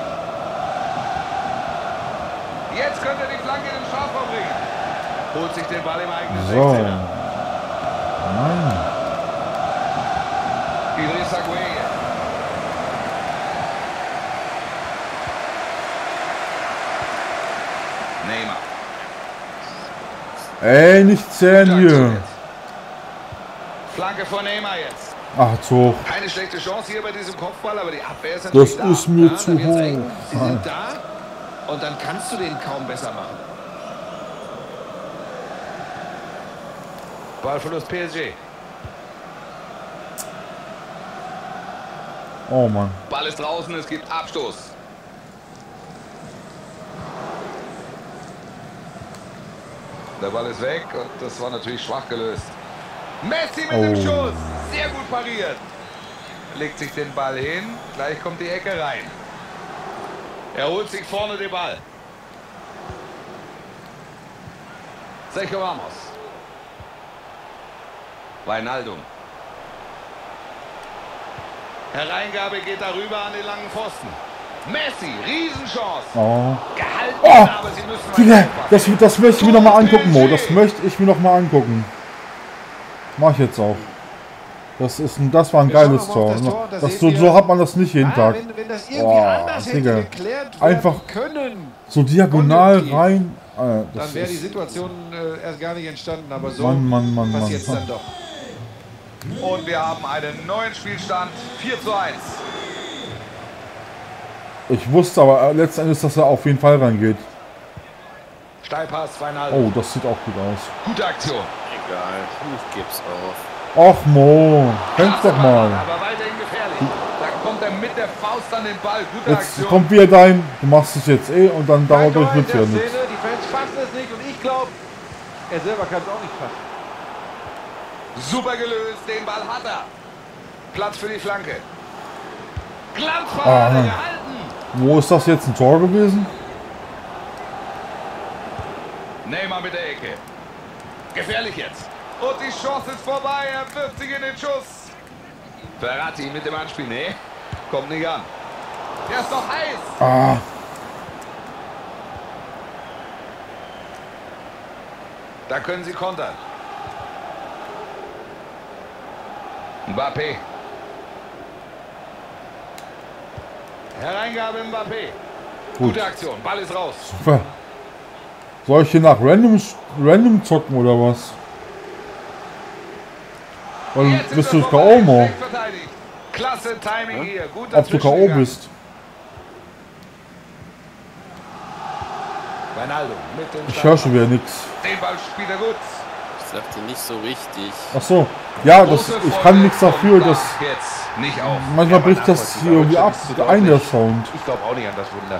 Jetzt könnte er die Flanke in den Strafraum bringen. Holt sich den Ball im eigenen So. sechzehner. Nein. Idrissa Gueye. Neymar. Ey, nicht zählen hier. Flanke von Neymar jetzt. Ach, so. Keine schlechte Chance hier bei diesem Kopfball, aber die Abwehr ist natürlich Das da. ist mir Ja, zu da wird's hoch. eng. Sie sind da und dann kannst du den kaum besser machen. Ballverlust P S G. Oh Mann. Ball ist draußen, es gibt Abstoß. Der Ball ist weg und das war natürlich schwach gelöst. Messi mit dem Oh. Schuss. Sehr gut pariert. Legt sich den Ball hin. Gleich kommt die Ecke rein. Er holt sich vorne den Ball. Sergio Ramos. Wijnaldum. Hereingabe geht darüber an den langen Pfosten. Messi, Riesenchance. Oh. Gehalten, Oh, aber sie müssen Digga, weiter das, das möchte ich mir noch mal angucken, Mo. Das möchte ich mir noch mal angucken. Mach ich jetzt auch. Das ist ein, das war ein Wir schauen geiles noch mal auf Tor. das Tor, da Das, seht so, ihr- so hat man das nicht jeden Ah, Tag. wenn, wenn das irgendwie Boah, anders Digga. hätte geklärt werden Einfach können. so diagonal Konjunktiv. rein. Ah, das Dann wäre die ist, Situation äh, erst gar nicht entstanden, aber so Mann, Mann, Mann, passiert es Mann. dann doch. Und wir haben einen neuen Spielstand. vier zu eins. ich wusste aber letztendlich, dass er auf jeden Fall reingeht. Steilpass, Weinaldum. Oh, das sieht auch gut aus. Gute Aktion. Egal, ich geb's auf. Och Mo, kämpf doch mal. Aber weiterhin gefährlich. Da kommt er mit der Faust an den Ball. Gute Jetzt Aktion. kommt wieder dein, du machst es jetzt eh und dann dauert euch Tor in mit der ja Szene, nichts. die Fans fassen es nicht und ich glaube, er selber kann es auch nicht fassen. Super gelöst, den Ball hat er. Platz für die Flanke. Ah. Glanzparade gehalten. Wo ist das jetzt ein Tor gewesen? Neymar mit der Ecke. Gefährlich jetzt. Und die Chance ist vorbei. Er wirft sich in den Schuss. Verratti mit dem Anspiel. Nee, kommt nicht an. Der ist doch heiß. Ah, Da können sie kontern. Mbappé. Hereingabe Mbappé. gut. Gute Aktion. Ball ist raus. Super. Soll ich hier nach Random, Random zocken oder was? Weil Jetzt bist ist er du K vorbei. O, Mo? Schlecht verteidigt. Klasse Timing hier. Gut Ob du dazwischen K O gegangen. bist? Ronaldo mit dem Ich höre schon wieder nichts. Den Ball spielt er gut. Ich sagte nicht so richtig. Ach so. Ja, das, Große ich Freude kann nichts dafür, kommt dass da jetzt nicht auf. manchmal Ja, bricht das nachvollziehbar, hier irgendwie aber ab, ist zu der ein der deutlich. Sound. Ich glaube auch nicht an das Wunder.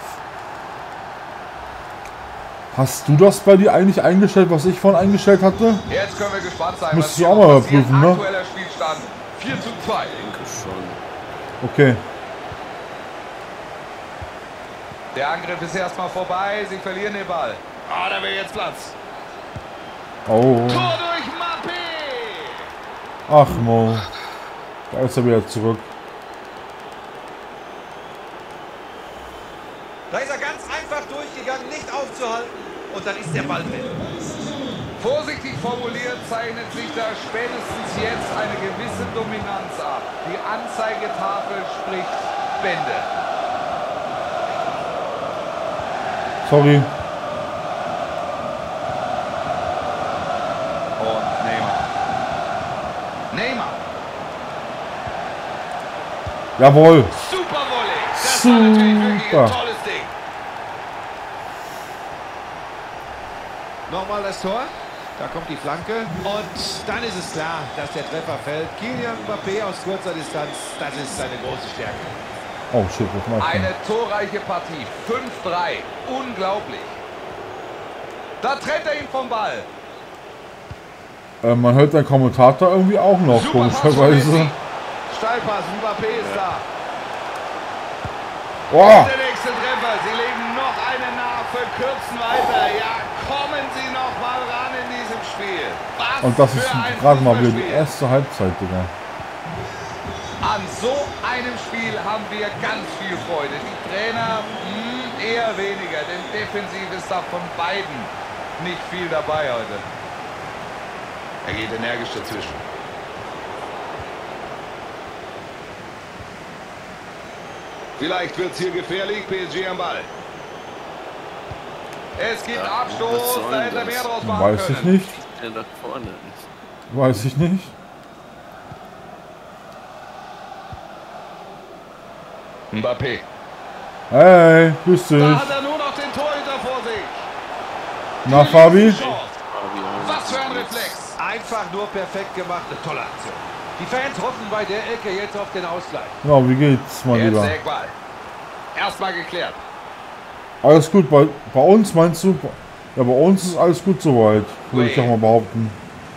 Hast du das bei dir eigentlich eingestellt, was ich vorhin eingestellt hatte? Jetzt können wir gespannt sein. Müsstest was du hier auch noch mal passiert. prüfen, ne? Aktueller Spielstand vier zu zwei. Denke schon. Okay. Der Angriff ist erstmal vorbei. Sie verlieren den Ball. Ah, da wäre jetzt Platz. Oh. Tor durch Mbappé. Ach Mo. Da ist er wieder zurück. Da ist er ganz einfach durchgegangen, nicht aufzuhalten. Und dann ist der Ball drin. Vorsichtig formuliert zeichnet sich da spätestens jetzt eine gewisse Dominanz ab. Die Anzeigetafel spricht Bände. Sorry. Und Neymar. Neymar. Jawohl. Super Volley. Das war natürlich wirklich Super. ein tolles Ding. Nochmal das Tor. Da kommt die Flanke. Und dann ist es klar, dass der Treffer fällt. Kylian Mbappé aus kurzer Distanz, das ist seine große Stärke. Oh shit, was mach ich denn? Eine torreiche Partie. fünf drei. Unglaublich. Da trennt er ihn vom Ball. Äh, man hört den Kommentator irgendwie auch noch, Super Pass von komischerweise. Messi. Steilpass. Mbappé ist da. Oh, Der nächste Treffer. Sie legen noch einen nach, verkürzen weiter. Ja, kommen Sie noch mal ran in diesem Spiel. Was und das für ist ein gerade mal wieder die Fußballspiel. erste Halbzeit, Digga. An so einem Spiel haben wir ganz viel Freude. Die Trainer mh, eher weniger, denn defensiv ist da von beiden nicht viel dabei heute. Er geht energisch dazwischen. Vielleicht wird es hier gefährlich. P S G am Ball. Es gibt Ja, was Abstoß, soll da hätte er das? mehr draus machen Weiß ich können. nicht. Der da vorne ist. Weiß ich nicht. Mbappé. Hey, grüß dich. Da hat er nur noch den Torhüter vor sich. Na, Fabi? Chance. Was für ein Reflex. Einfach nur perfekt gemacht. Eine tolle Aktion. Die Fans hoffen bei der Ecke jetzt auf den Ausgleich. Ja, wie geht's, mein Jetzt Lieber? der Eckball. Erstmal geklärt. Alles gut, bei, bei uns meinst du? Ja, bei uns ist alles gut soweit, würde ich doch mal behaupten.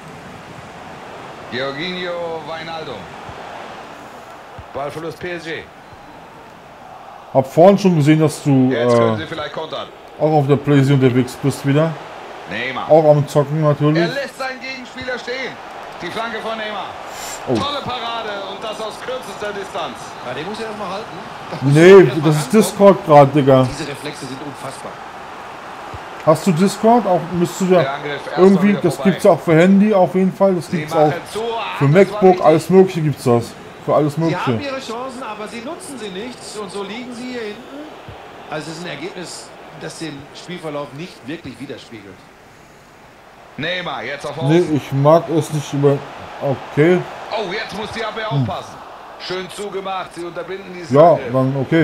Jorginho Wijnaldum. Ballverlust P S G. Hab vorhin schon gesehen, dass du Jetzt können äh, sie vielleicht kontern. auch auf der Playsee unterwegs bist wieder. Neymar. Auch am Zocken Er natürlich. lässt seinen Gegenspieler stehen. Die Flanke von Neymar. Oh. Tolle Parade und das aus kürzester Distanz. Ja, den muss er erstmal halten. Da muss Nee, er erst mal das ist rankommen. Discord gerade, Digga. Diese Reflexe sind unfassbar. Hast du Discord? Auch müsstest du Der ja Angriff erst irgendwie, mal wieder das vorbei. gibt's ja auch für Handy auf jeden Fall. Das Sie gibt's machen auch zu. Ah, für das war MacBook, richtig. alles Mögliche gibt's das. Für alles Sie haben Mögliche. ihre Chancen, aber sie nutzen sie nicht. Und so liegen sie hier hinten. Also es ist ein Ergebnis, das den Spielverlauf nicht wirklich widerspiegelt. Neymar, jetzt auf Nee, Außen. ich mag es nicht über... Okay. Oh, jetzt muss die Abwehr aufpassen. Schön zugemacht, sie unterbinden diesen Ja, Angriff. dann okay.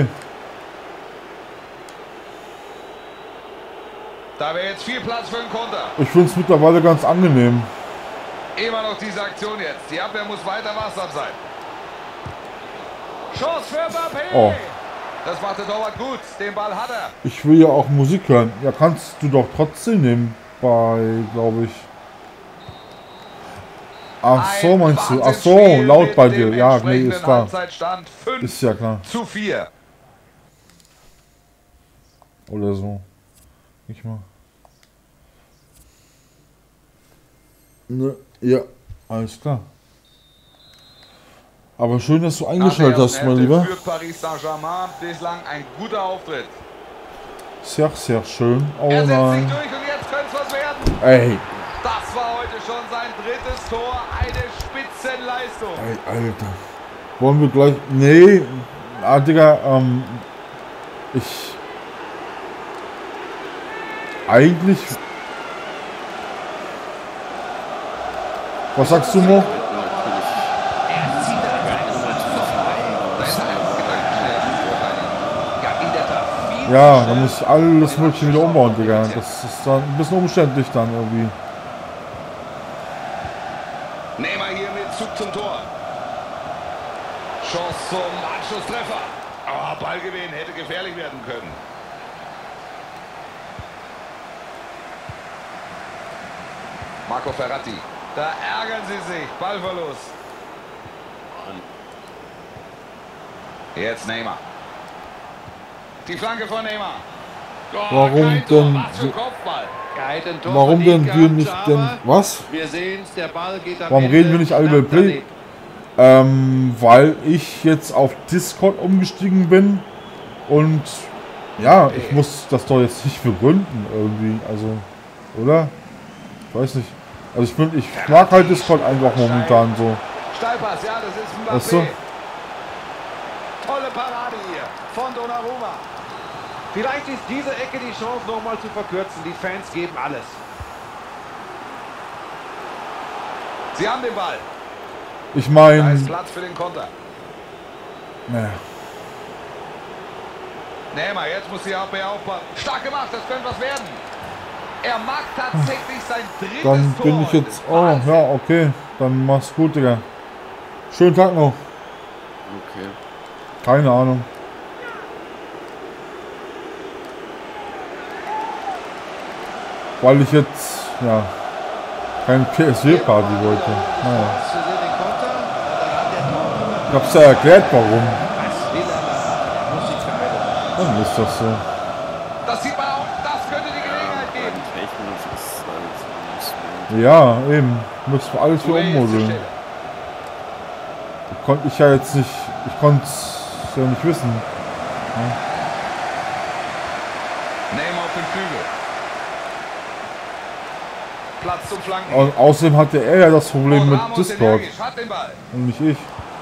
Da wäre jetzt viel Platz für einen Konter. Ich finde es mittlerweile ganz angenehm. Immer noch diese Aktion jetzt. Die Abwehr muss weiter wachsam sein. Chance für Mbappé. Oh. Das macht der Torwart gut. Den Ball hat er. Ich will ja auch Musik hören. Ja, kannst du doch trotzdem nehmen bei, glaube ich. Ach so, Ein meinst du? Ach so, Wahnsinnsspiel laut mit bei dem dir. Ja, nee, entsprechenden ist klar. Halbzeitstand fünf Ist ja klar. zu vier. Oder so. Nicht mal. Ne, ja, alles klar. Aber schön, dass du eingeschaltet hast, mein Lieber. Für Paris Saint-Germain bislang ein guter Auftritt. Sehr, sehr schön. Oh Er setzt sich nein. durch und jetzt könnte es was werden. Ey, Das war heute schon sein drittes Tor. Eine Spitzenleistung. ey, Alter. Wollen wir gleich... Nee. Ah, Digga, ähm... Ich... Eigentlich... Was sagst du, Mo? Ja, da muss ich alles Mögliche wieder umbauen, Digga. Das ist dann ein bisschen umständlich dann irgendwie. Neymar hier mit Zug zum Tor. Chance zum Anschlusstreffer. Oh, Ballgewinn hätte gefährlich werden können. Marco Verratti. Da ärgern sie sich. Ballverlust. Jetzt Neymar. Die Flanke von Neymar. Oh, Warum kein Tor. denn Was für so- Kopfball. Er hätte ein Tor Warum denn verdient wir gehabt, nicht denn... aber Was? Wir sehen es, der Ball geht am Warum Ende reden wir nicht alle über knapp Play? daneben. Ähm, weil ich jetzt auf Discord umgestiegen bin und ja, ich muss das doch jetzt nicht begründen irgendwie, also, oder? Ich weiß nicht. Also ich bin, ich mag halt Discord einfach momentan so. Steilpass, ja, das ist Mbappé. Weißt du? Tolle Parade hier von Donnarumma. Vielleicht ist diese Ecke die Chance, nochmal zu verkürzen. Die Fans geben alles. Sie haben den Ball. Ich Da ist meine, Platz für den Konter. naja, Neymar, jetzt muss die Abwehr aufpassen. Stark gemacht, das könnte was werden. Er macht tatsächlich sein drittes dann Tor. bin ich jetzt, oh ja, okay, dann mach's gut, Digga. Schönen Tag noch. Okay. Keine Ahnung. Weil ich jetzt, ja, keine P S V-Party wollte. Naja. Chance für den Konter. Und dann hat der Torhüter Ich hab's ja erklärt, warum. was will er machen? Er muss sich vereinen. Dann ist das so. Das sieht man auch, das könnte die Gelegenheit geben. Technisch ist halt nicht Ja, eben. Müssen wir alles wieder Touré jetzt zur ummodeln. Stelle. Konnte ich ja jetzt nicht, ich konnte es ja nicht wissen. Neymar auf den Flügel. Platz zum Flanken. Und außerdem hatte er ja das Problem Und mit Ramos Discord energisch, hat den Ball. und nicht ich.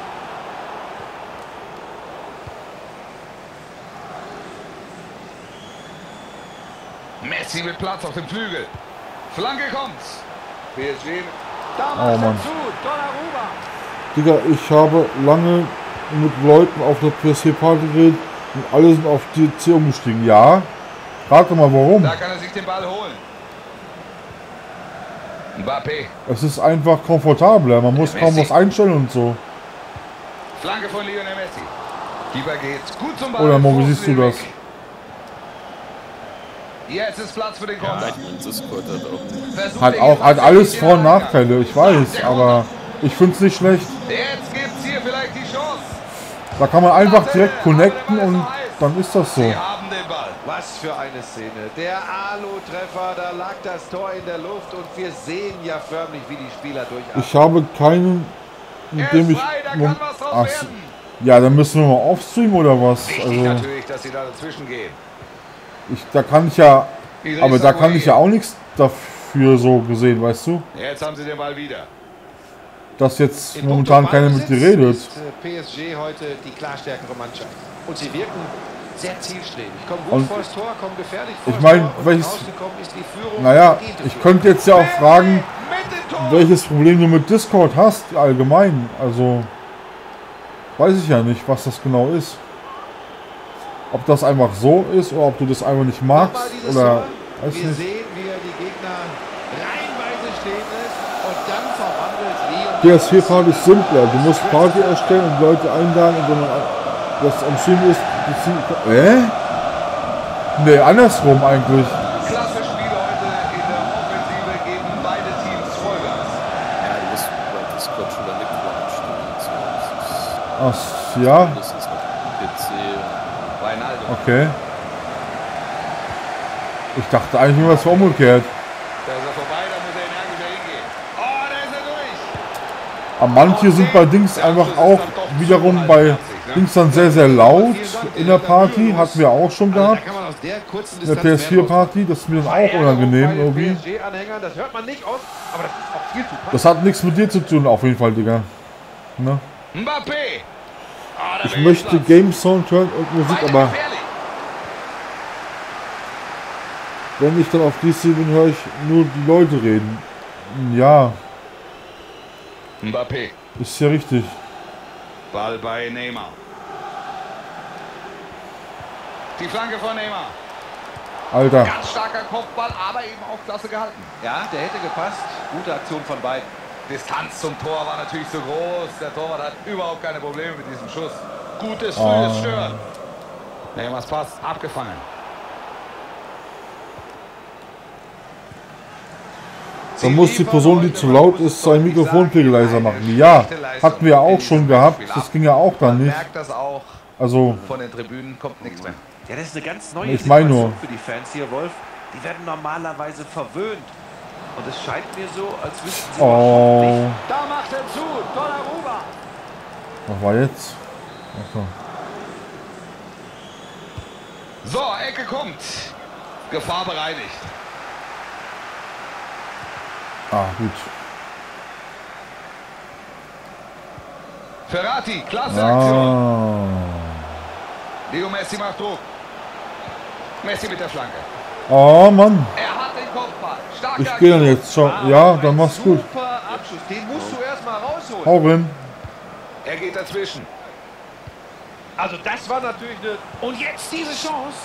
Messi mit Platz auf dem Flügel. Flanke kommt. P S G. Da Oh, macht er Mann. zu. Donnarumma. Digga, ich habe lange mit Leuten auf der P S V-Party geredet und alle sind auf D C umgestiegen. Ja, rate mal warum. Da kann er sich den Ball holen. Mbappé. Es ist einfach komfortabler, man muss kaum Messi. was einstellen und so. Flanke von Lionel Messi. Keeper geht gut zum Ball. Oder Mo, wie Fuß siehst du in den das? Weg. Jetzt ist Platz für den Konter. Gleich mein Discord hat auch. Versucht Hat er auch hier hat alles tatsächlich Vor- und den Eingang. Nachteile, ich weiß, aber ich finde es nicht schlecht. Jetzt gibt's hier vielleicht die Chance. Da kann man einfach direkt connecten und dann ist das so. Sie haben den Ball. Was für eine Szene. Der Alu-Treffer, da lag das Tor in der Luft und wir sehen ja förmlich, wie die Spieler durchatmen. Ich habe keinen, in Er dem ist ich... frei, da kann was draus Ach, so. werden. Ja, dann müssen wir mal aufstreamen oder was? Wichtig Also, natürlich, dass sie da dazwischen gehen. ich, da kann ich ja... Idrissa Aber da kann Gueye. ich ja auch nichts dafür so gesehen, weißt du? Jetzt haben sie den Ball wieder. Dass jetzt In momentan puncto keiner mit dir Ballbesitz redet. ist äh, P S G heute die klar stärkere Mannschaft. Und sie wirken sehr zielstrebig. Kommen gut Und vors Tor, kommen gefährlich vors ich meine, Tor. Und welches- rausgekommen ist die Führung. Naja, verdiente ich Führung. könnte jetzt ja auch fragen, Mit dem Tor. welches Problem du mit Discord hast, allgemein. Also, weiß ich ja nicht, was das genau ist. Ob das einfach so ist oder ob du das einfach nicht magst Nochmal dieses oder Tor. weiß Wir nicht. sehen, wie er die Gegner reihenweise stehen lässt und dann verwandelt Leon. P S vier Party ist simpler. Du musst Party erstellen und Leute einladen und wenn man das am Stream ist, die ziehen. Äh? Ne, andersrum eigentlich. Klasse Spiel heute in der Offensive, geben beide Teams Vollgas. Ja, du musst bei Discord schon deine Mikro einstellen. So, das ist Ach, ja, mindestens auf dem P C. Reinaldo. okay. Ich dachte eigentlich nur, es war umgekehrt. Da ist er vorbei, da muss er energischer hingehen. Oh, da ist er durch. Aber manche sind bei Dings einfach auch wiederum bei Dings dann sehr, sehr laut in der Party. Hatten wir auch schon Also da gehabt. kann man aus der kurzen In der Distanz P S vier mehr raus- Party. Das ist mir dann auch unangenehm irgendwie. P S G-Anhängern, das hört man nicht oft, aber das ist auch viel zu Das hat nichts mit dir zu tun, auf jeden Fall, Digga. Ne? Mbappé. Oh, da Ich wäre möchte jetzt Game Sound hören und Musik, Weiter aber gefährlich. wenn ich dann auf D C bin, höre ich nur die Leute reden. Ja, Mbappé. ist ja richtig. Ball bei Neymar. Die Flanke von Neymar. Alter. Ganz starker Kopfball, aber eben auch klasse gehalten. Ja, der hätte gepasst. Gute Aktion von beiden. Distanz zum Tor war natürlich zu groß. Der Torwart hat überhaupt keine Probleme mit diesem Schuss. Gutes, frühes Oh. Stören. Neymars Pass abgefangen. Dann muss die Person, die zu laut ist, sein Mikrofonpegel leiser machen. Ja, hatten wir ja auch schon gehabt. Das ging ja auch dann Man nicht. merkt das auch. Also, Von den Tribünen kommt nichts mehr. Ja, das ist eine ganz neue Ich meine Situation nur. für die Fans hier, Wolf. Die werden normalerweise verwöhnt. Und es scheint mir so, als wüssten sie überhaupt oh, nicht. Da macht er zu. Donnarumma. was war jetzt? Ach so. So, Ecke kommt. Gefahr bereinigt. Ah, gut. Ferrati, klasse Aktion. Ah. Leo Messi macht Druck. Messi mit der Flanke. Oh Mann, Er hat den Kopfball. Starke ich gehe dann jetzt schon. Ja, dann mach's gut. Super Abschluss. Den musst du erstmal rausholen. Hau rein. Er geht dazwischen. Also das war natürlich eine... Und jetzt diese Chance.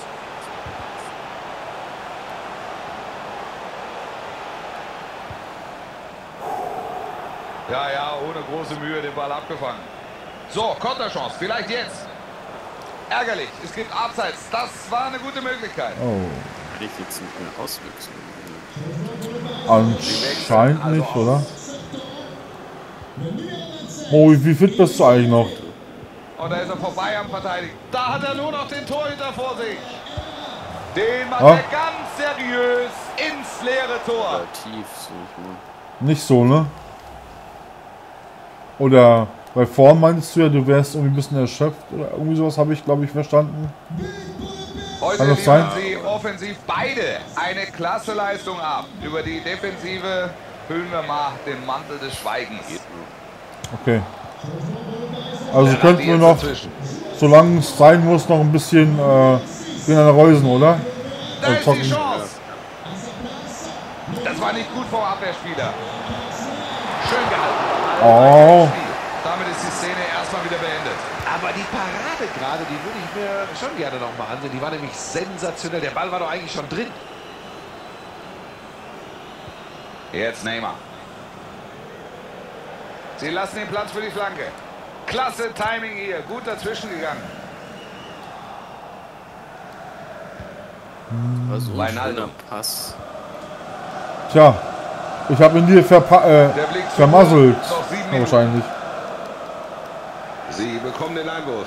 Ja, ja, ohne große Mühe den Ball abgefangen. So, Konterchance, vielleicht jetzt. Ärgerlich, es gibt Abseits. Das war eine gute Möglichkeit. Oh, Krieg jetzt nicht mehr auswechseln. anscheinend nicht, oder? Oh, wie fit bist du eigentlich noch? Und da ist er vorbei am Verteidigen. Da hat er nur noch den Torhüter vor sich. Den macht Ah. er ganz seriös ins leere Tor. Oder tief, so ich mal. Nicht so, ne? Oder bei vorn meinst du ja, du wärst irgendwie ein bisschen erschöpft oder irgendwie sowas, habe ich, glaube ich, verstanden. Heute Kann das liefern sein? sie offensiv beide eine klasse Leistung ab. Über die Defensive hüllen wir mal den Mantel des Schweigens. Okay. Also könnten wir Jetzt noch, dazwischen. solange es sein muss, noch ein bisschen äh, gegen eine Reusen, oder? Da Oder ist die Chance. Das war nicht gut vom Abwehrspieler. Schön gehalten. Oh. Damit ist die Szene erstmal wieder beendet. Aber die Parade gerade, die würde ich mir schon gerne noch mal ansehen. Die war nämlich sensationell. Der Ball war doch eigentlich schon drin. Jetzt Neymar. Sie lassen den Platz für die Flanke. Klasse Timing hier. Gut dazwischen gegangen. Also ein Reinaldo. schöner Pass. Tja, ich habe ihn dir verpa äh, Der Blick zu vermasselt. noch sieben Minuten. Wahrscheinlich. Sie bekommen den Einwurf.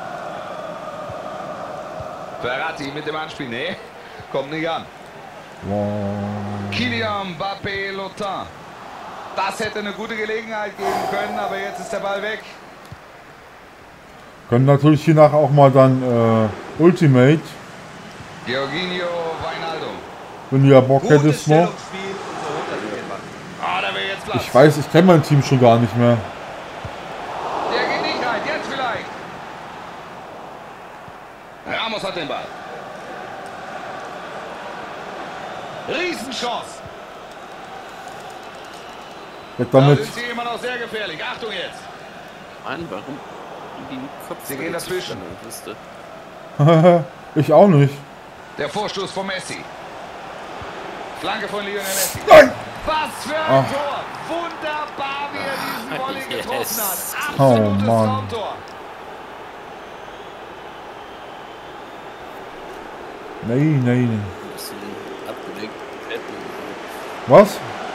Verratti mit dem Anspiel. Nee, kommt nicht an. Wow. Kylian Mbappé Lotin. Das hätte eine gute Gelegenheit geben können, aber jetzt ist der Ball weg. Können natürlich hier nachher auch mal dann äh, Ultimate, Jorginho Wijnaldum. wenn du ja Bock hättest, noch. Stellungsspiel und so holt er sich den Ball. Ah, da wäre jetzt Platz. Ich weiß, ich kenne mein Team schon gar nicht mehr. Der geht nicht rein, jetzt vielleicht. Ramos hat den Ball. Riesenchance. Weg Da damit. sind sie immer noch sehr gefährlich. Achtung jetzt. Mann, warum die Kopf Sie gehen dazwischen. Ich auch nicht. Der Vorstoß von Messi. Flanke von Lionel Messi. Nein! Was für ein Ach. Tor. Wunderbar, wie er diesen Volley getroffen Yes. hat. Oh, Absolutes Mann. Traumtor. Nein, nein. Abgelenkt. Was?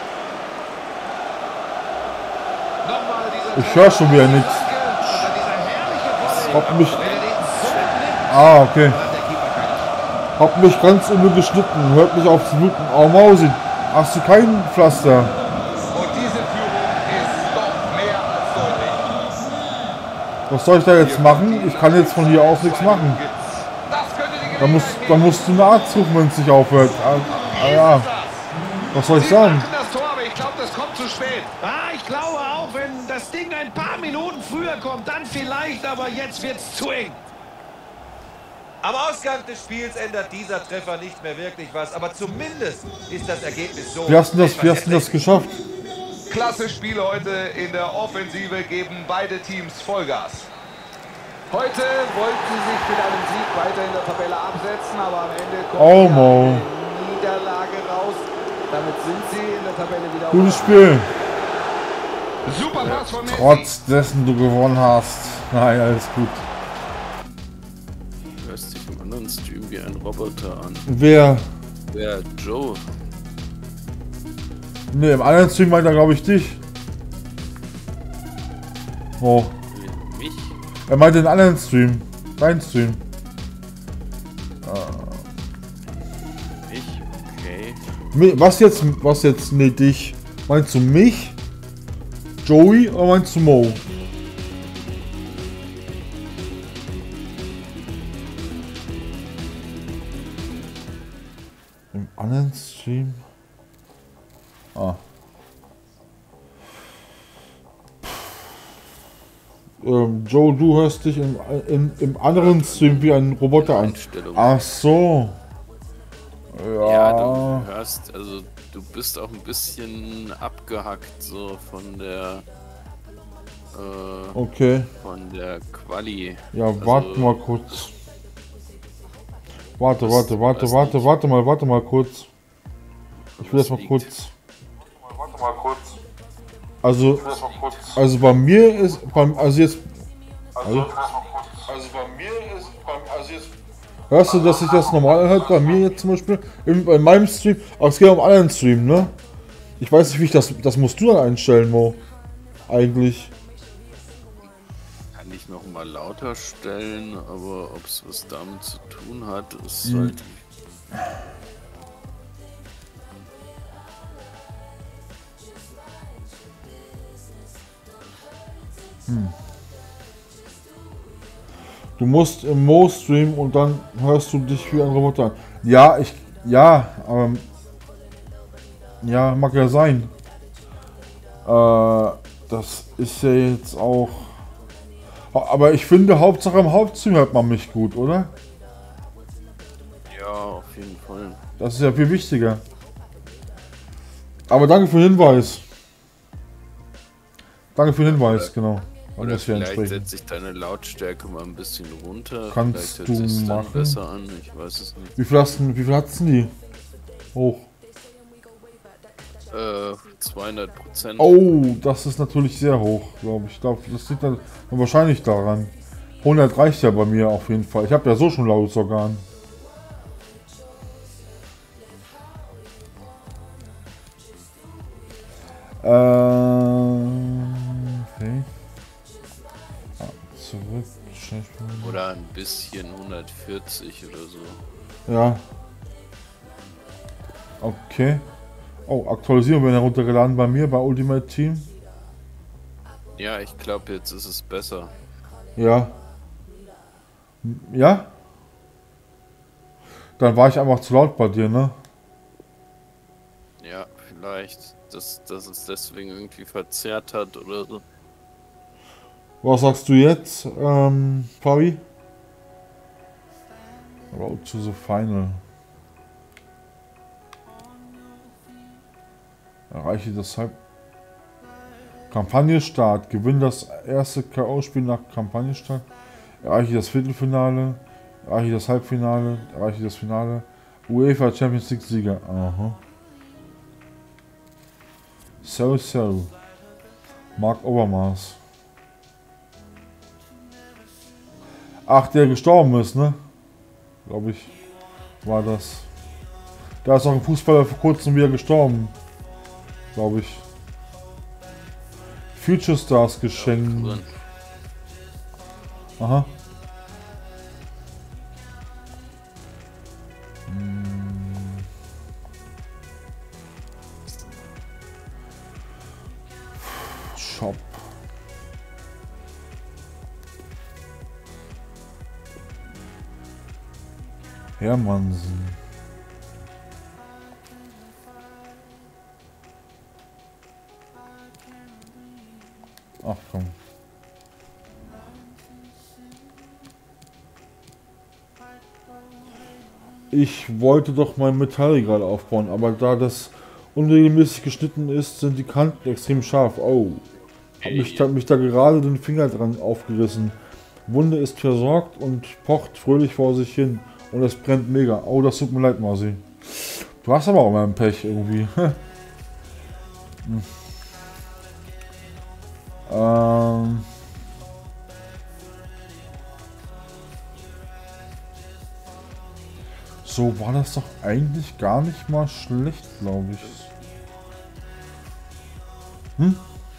Nochmal dieser Ich höre schon wieder nichts. Oder dieser herrliche Volley. Hab mich. Wenn er den so nimmt, Ah, okay. hat der Keeper keine Chance. Hab mich ganz übel geschnitten. Hört mich auf zu bluten. Oh, Mausi. Hast du kein Pflaster? Und diese Führung ist doch mehr als deutlich. Was soll ich da jetzt machen? Ich kann jetzt von hier aus nichts machen. Das könnte die Da musst, Gelegenheit da geben. musst du eine Arzt rufen, wenn es nicht aufhört. Ah, ah, ja. Was soll ich Sie sagen? machen das Tor, aber ich glaube, das kommt zu spät. Ah, ich glaube auch, wenn das Ding ein paar Minuten früher kommt, dann vielleicht, aber jetzt wird's zu eng. Am Ausgang des Spiels ändert dieser Treffer nicht mehr wirklich was, aber zumindest ist das Ergebnis so. Wie hast du das, wie etwas hast du das erträglich. geschafft? Klasse Spiel heute in der Offensive, geben beide Teams Vollgas. Heute wollten sie sich mit einem Sieg weiter in der Tabelle absetzen, aber am Ende kommt Oh, hier Mo. eine Niederlage raus. Damit sind sie in der Tabelle wieder auf Gutes Spiel. Super Pass von Messi. Trotz dessen du gewonnen hast. Nein, alles gut. Du hörst dich im anderen Stream wie ein Roboter an. Wer? Wer? Joe. Ne, im anderen Stream meint er, glaube ich, dich. Oh. Mich? Er meinte den anderen Stream. Dein Stream. Ich? Okay. Mi- Was jetzt? Was jetzt? Ne, dich. Meinst du mich? Joey oder meinst du Mo? Im anderen Stream? Ah. Ähm, Joe, du hörst dich im, im, im anderen Stream wie ein Roboter an. Einstellung. Ach so. Ja, Ja. du hörst, also du bist auch ein bisschen abgehackt so von der äh, Okay. von der Quali. Ja, Also, warte mal kurz. Warte, Das- warte, warte, das warte, nicht. warte mal, warte mal kurz. Ich will das das mal liegt. kurz. Warte mal kurz. Also, also bei mir ist, beim, also jetzt. Also, also bei mir ist, beim, also jetzt. Hörst du, dass sich das normal anhört? Bei mir jetzt zum Beispiel, in, in meinem Stream, aber es geht um einen anderen Stream, ne? Ich weiß nicht, wie ich das, das musst du dann einstellen, Mo. Eigentlich. Kann ich noch mal lauter stellen, aber ob es was damit zu tun hat, ist Hm. halt. Du musst im Mo-Stream und dann hörst du dich wie ein Roboter an. Ja, ich. Ja, aber. Ja, mag ja sein. Äh, das ist ja jetzt auch. Aber ich finde, Hauptsache im Hauptstream hört man mich gut, oder? Ja, auf jeden Fall. Das ist ja viel wichtiger. Aber danke für den Hinweis. Danke für den Hinweis, genau. Dann Oder muss ich ja vielleicht entsprechen. setze ich deine Lautstärke mal ein bisschen runter. Kannst vielleicht hört du sich's dann machen. besser an, ich weiß es nicht. Wie viel hast du, wie viel hat's denn die? Hoch. Äh, zweihundert Prozent. Oh, das ist natürlich sehr hoch, glaube ich. Ich glaube, das liegt dann wahrscheinlich daran. hundert reicht ja bei mir auf jeden Fall. Ich habe ja so schon lautes Organ. Ähm, okay. Ah, zurück. Schnellspielen. Oder ein bisschen hundertvierzig oder so. Ja. Okay. Oh, Aktualisierung werden heruntergeladen bei mir, bei Ultimate Team. Ja, ich glaube, jetzt ist es besser. Ja. Ja? Dann war ich einfach zu laut bei dir, ne? Ja, vielleicht, dass, dass es deswegen irgendwie verzerrt hat oder so. Was sagst du jetzt, ähm, Fabi? Road to the Final. Erreiche das Halb... Kampagnenstart. Gewinne das erste K O-Spiel nach Kampagnenstart. Erreiche das Viertelfinale. Erreiche das Halbfinale. Erreiche das Finale. UEFA Champions League Sieger. Aha. So, so. Mark Overmars. Ach, der gestorben ist, ne? Glaube ich, war das. Da ist auch ein Fußballer vor kurzem wieder gestorben. Glaube ich. Future Stars geschenkt. Aha. Hm. Shop. Hermannsen. Ach komm. Ich wollte doch mein Metallregal aufbauen, aber da das unregelmäßig geschnitten ist, sind die Kanten extrem scharf. Oh. Hab mich da, mich da gerade den Finger dran aufgerissen. Wunde ist versorgt und pocht fröhlich vor sich hin. Und es brennt mega. Oh, das tut mir leid, Marci. Du hast aber auch mal ein Pech irgendwie. hm. ähm. So war das doch eigentlich gar nicht mal schlecht, glaube ich. Hm?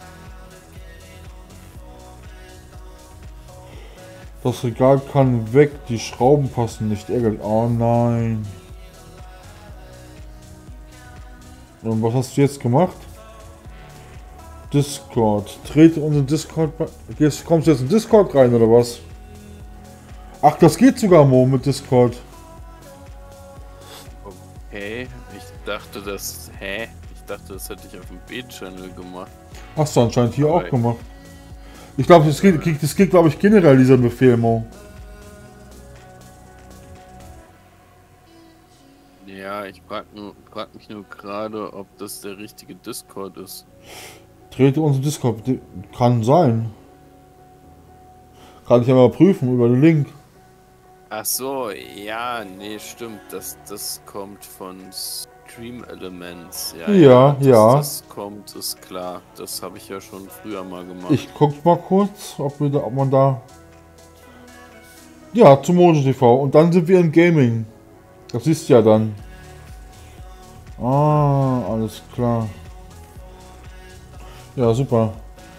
Das Regal kann weg, die Schrauben passen nicht. Ärgerlich. Oh nein. Und was hast du jetzt gemacht? Discord. Trete unseren Discord. Jetzt kommst du jetzt in Discord rein oder was? Ach, das geht sogar, Mo, mit Discord. Okay, ich dachte das. Hä? Ich dachte, das hätte ich auf dem B-Channel gemacht. Hast du anscheinend hier Aber auch gemacht. Ich glaube, das geht, das geht glaube ich, generell, dieser Befehl, Mo. Ja, ich frag, nur, frag mich nur gerade, ob das der richtige Discord ist. Trete unseren Discord. Kann sein. Kann ich ja mal prüfen über den Link. Ach so, ja, nee, stimmt. Das, das kommt von Stream Elements. Ja, Ja, dass ja. Das kommt, ist klar. Das habe ich ja schon früher mal gemacht. Ich guck mal kurz, ob, wir da, ob man da... Ja, zu Mojo T V. Und dann sind wir in Gaming. Das siehst du ja dann. Ah, alles klar. Ja, super.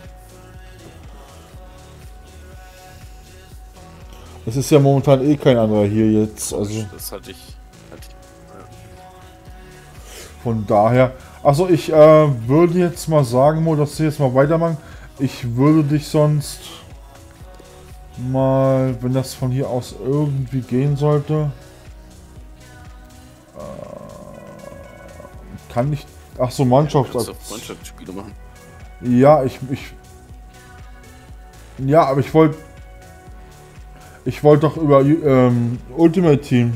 Es ist ja momentan eh kein anderer hier jetzt. Also das hatte ich... Hatte ich ja. Von daher... Also ich äh, würde jetzt mal sagen, Mo, dass wir jetzt mal weitermachen. Ich würde dich sonst mal, wenn das von hier aus irgendwie gehen sollte... Äh, kann ich... Ach so, Mannschaft... Ja, du kannst doch Freundschaftsspiele machen. Ja, ich... ich ja, aber ich wollte... Ich wollte doch über ähm, Ultimate Team.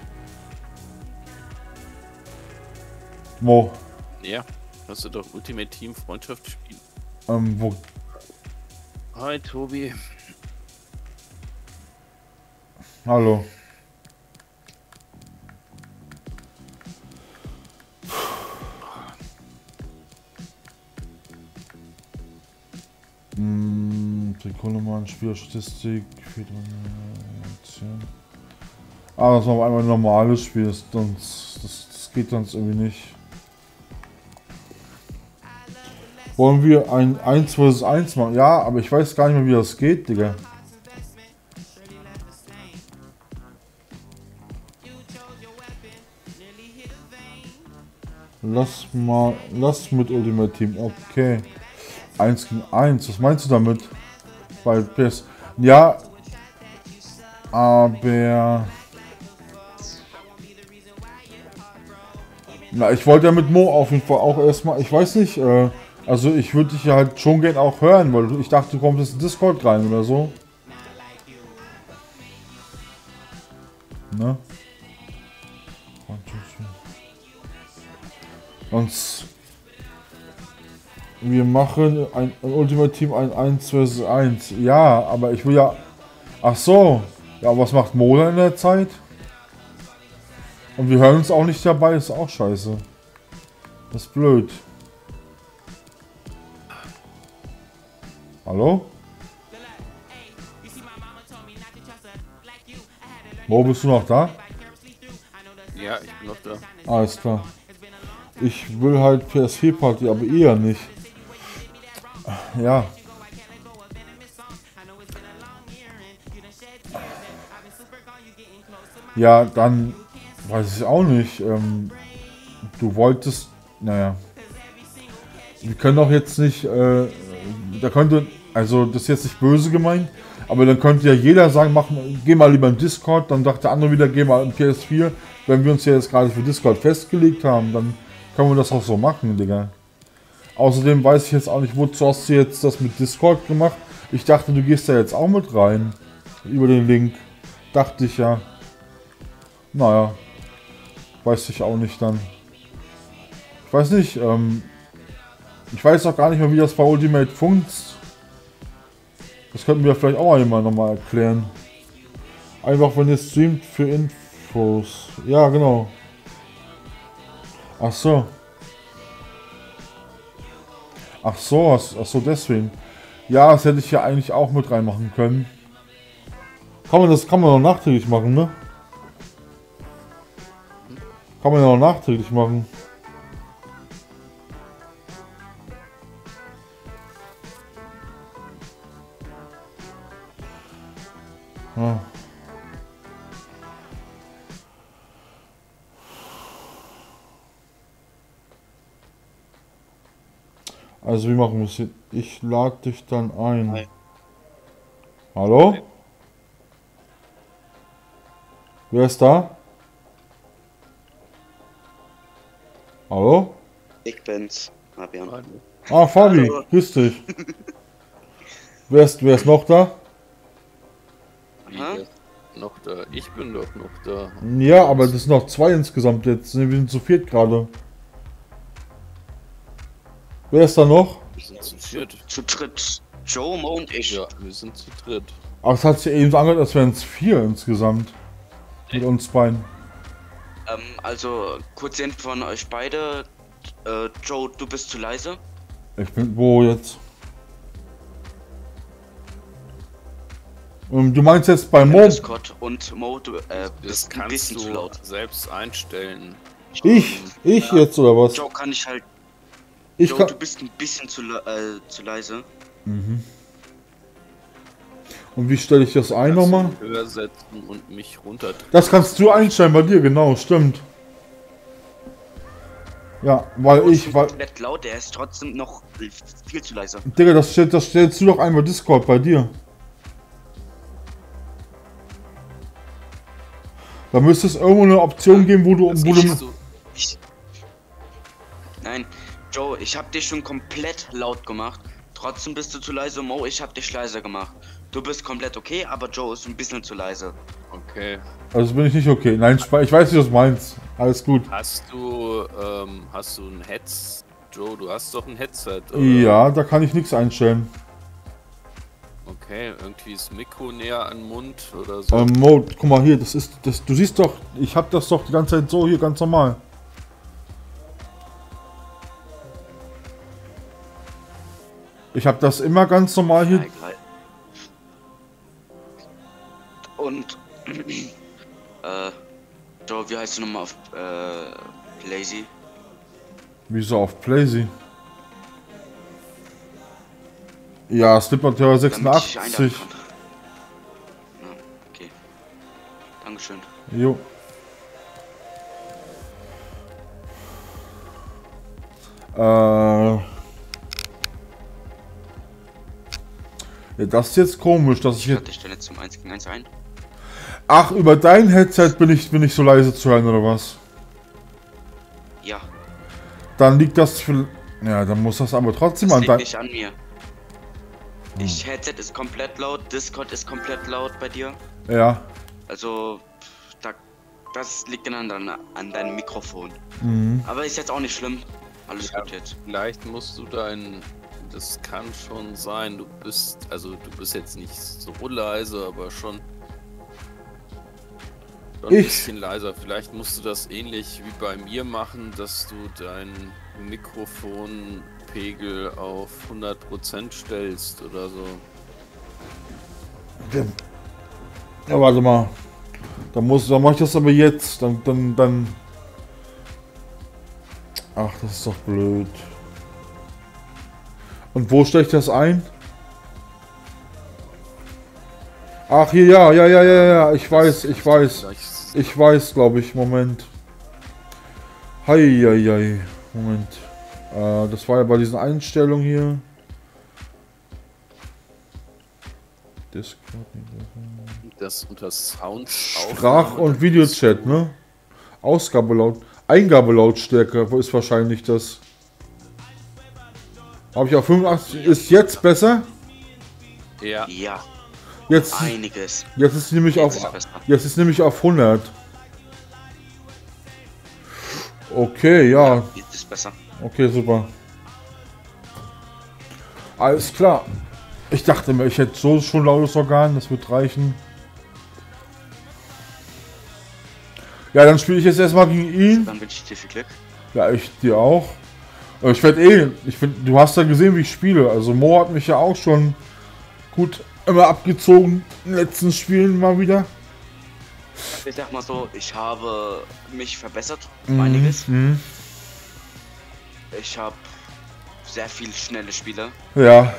Mo. Ja, hast du doch Ultimate Team Freundschaftsspiel. Ähm, wo? Hi, Tobi. Hallo. Hm, Sekunde mal, Spielerstatistik. Ah, das war einmal ein normales Spiel, das, sonst, das, das geht sonst irgendwie nicht. Wollen wir ein eins versus eins machen? Ja, aber ich weiß gar nicht mehr, wie das geht, Digga. Lass mal, lass mit Ultimate Team, okay. eins gegen eins, was meinst du damit? Bei P S. Ja, aber... Na, ich wollte ja mit Mo auf jeden Fall auch erstmal, ich weiß nicht, äh, also ich würde dich ja halt schon gern auch hören, weil ich dachte, du kommst jetzt in Discord rein oder so. ne? Sonst wir machen ein, ein Ultimate Team ein eins versus eins. Ja, aber ich will ja... Ach so. Ja, was macht Mola in der Zeit? Und wir hören uns auch nicht dabei, ist auch scheiße. Das ist blöd. Hallo? Mo, bist du noch da? Ja, ich bin noch da. Alles klar. Ich will halt P S vier Party, aber eher nicht. Ja. Ja, dann weiß ich auch nicht. Ähm, du wolltest, naja. Wir können doch jetzt nicht, äh, da könnte, also das ist jetzt nicht böse gemeint, aber dann könnte ja jeder sagen, mach, geh mal lieber in Discord, dann sagt der andere wieder, geh mal in P S vier. Wenn wir uns ja jetzt gerade für Discord festgelegt haben, dann können wir das auch so machen, Digga. Außerdem weiß ich jetzt auch nicht, wozu hast du jetzt das mit Discord gemacht? Ich dachte, du gehst da jetzt auch mit rein. Über den Link. Dachte ich ja. Naja. Weiß ich auch nicht dann. Ich weiß nicht, ähm... Ich weiß auch gar nicht mehr, wie das bei Ultimate funzt. Das könnten wir vielleicht auch mal jemand nochmal erklären. Einfach, wenn ihr streamt für Infos. Ja, genau. Ach so. Ach so, ach so, deswegen. Ja, das hätte ich ja eigentlich auch mit reinmachen können. Kann man das kann man noch nachträglich machen, ne? Kann man ja noch nachträglich machen. Ja. Also wie machen wir es jetzt? Ich lade dich dann ein. Hi. Hallo? Hi. Wer ist da? Hallo? Ich bin's, Fabian. Ah, Fabi, Hallo. Grüß dich. wer, ist, wer ist noch da? Aha. Noch da? Ich bin doch noch da. Ja, aber das sind noch zwei insgesamt jetzt. Wir sind zu viert gerade. Wer ist da noch? Wir sind zu viert. Zu dritt. Joe, Mo und ich. Ja, wir sind zu dritt. Aber es hat sich eben so angehört, als wären es vier insgesamt. Mit uns beiden. Ähm, also, kurz Info von euch beide. Äh, Joe, du bist zu leise. Ich bin wo jetzt? Ähm, du meinst jetzt bei Mo? Discord und Mo, du äh, bist ein bisschen zu laut. Selbst einstellen. Ich? Ich ja. Jetzt oder was? Joe kann ich halt. Ich Joe, kann... du bist ein bisschen zu, äh, zu leise. Mhm. Und wie stelle ich das ein nochmal? Höher setzen und mich runter. Das kannst du einstellen bei dir, genau, stimmt. Ja, weil Joe ich... ist weil komplett laut, der ist trotzdem noch viel zu leise. Digga, das, stellt, das stellst du doch ein bei Discord bei dir. Da müsste es irgendwo eine Option geben, wo du... Wo du so, ich, nein, Joe, ich hab dich schon komplett laut gemacht. Trotzdem bist du zu leise. Mo, ich hab dich leiser gemacht. Du bist komplett okay, aber Joe ist ein bisschen zu leise. Okay. Also bin ich nicht okay. Nein, ich weiß, wie du das meinst. Alles gut. Hast du, ähm, hast du ein Headset? Joe, du hast doch ein Headset, oder? Ja, da kann ich nichts einstellen. Okay, irgendwie das Mikro näher an den Mund oder so. Ähm, Mo, guck mal hier, das ist, das, du siehst doch, ich hab das doch die ganze Zeit so hier, ganz normal. Ich hab das immer ganz normal hier. Und, äh, Joe, wie heißt du nochmal auf, äh, Lazy? Wieso auf Playsy? Ja, Slipper sechsundachtzig. Ja, okay. Dankeschön. Jo. Äh. Ja, das ist jetzt komisch, dass ich jetzt... Ich stelle jetzt zum eins gegen eins ein. Ach, über dein Headset bin ich, bin ich so leise zu hören, oder was? Ja. Dann liegt das für... Ja, dann muss das aber trotzdem das an dein... nicht an mir. Hm. Ich Headset ist komplett laut, Discord ist komplett laut bei dir. Ja. Also, da das liegt dann an, an deinem Mikrofon. Mhm. Aber ist jetzt auch nicht schlimm. Alles Ja, gut jetzt. Vielleicht musst du dein, das kann schon sein, du bist, also du bist jetzt nicht so leise, aber schon, schon ein Ich- bisschen leiser. Vielleicht musst du das ähnlich wie bei mir machen, dass du deinen Mikrofonpegel auf hundert Prozent stellst oder so. Ja, warte mal. Dann muss, dann mach ich das aber jetzt. Dann, dann, dann. Ach, das ist doch blöd. Und wo stelle ich das ein? Ach, hier, ja, ja, ja, ja, ja. Ich weiß, ich weiß. Vielleicht- Ich weiß, glaube ich. Moment. Hei, hei, hei. Moment. Äh, das war ja bei diesen Einstellungen hier. Discord. Das unter Sounds auf. Sprach- und Videochat, ne? Ausgabelaut. Eingabelautstärke ist wahrscheinlich das. Habe ich auf fünfundachtzig. Ist jetzt besser? Ja, Ja, Jetzt, einiges. jetzt ist nämlich auf. Jetzt ist besser. Jetzt ist nämlich auf hundert. Okay, ja. Jetzt ist besser. Okay, super. Alles klar. Ich dachte mir, ich hätte so schon lautes Organ, das wird reichen. Ja, dann spiele ich jetzt erstmal gegen ihn. Dann wünsche ich dir viel Glück. Ja, ich dir auch. Aber ich werde eh, ich find, du hast ja gesehen, wie ich spiele. Also Mo hat mich ja auch schon gut immer abgezogen in den letzten Spielen mal wieder. Ich sag mal so, ich habe mich verbessert. Einiges. Mhm. Ich habe sehr viel schnelle Spieler. Ja.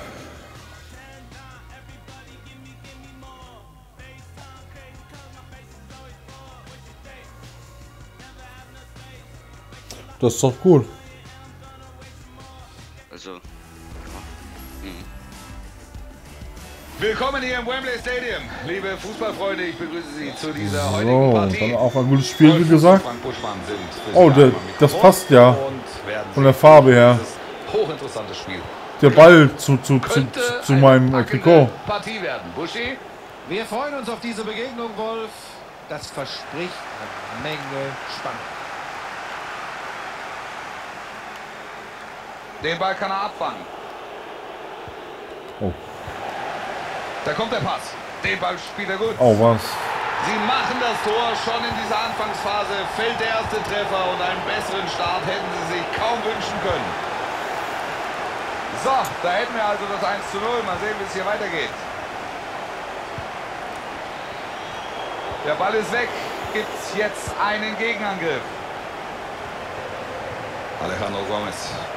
Das ist doch cool. Also, Willkommen hier im Wembley Stadium. Liebe Fußballfreunde, ich begrüße Sie zu dieser heutigen So, Partie. dann auch ein gutes Spiel, wie gesagt. Frank Buschmann sind für Oh, Sie der- am das Mikrofon passt ja. und werden Von Sie der Farbe her. dieses hochinteressantes Spiel. Der Ball zu, zu, zu, Könnte zu eine meinem äh, packende Trikot. Partie werden. Buschi, Wir freuen uns auf diese Begegnung, Wolf. Das verspricht eine Menge Spannung. den Ball kann er abfangen. Oh. Da kommt der Pass. Den Ball spielt er gut. Oh, was? Sie machen das Tor schon in dieser Anfangsphase. Fällt der erste Treffer und einen besseren Start hätten sie sich kaum wünschen können. So, da hätten wir also das eins zu null. Mal sehen, wie es hier weitergeht. Der Ball ist weg. Gibt es jetzt einen Gegenangriff. Alejandro Gomez.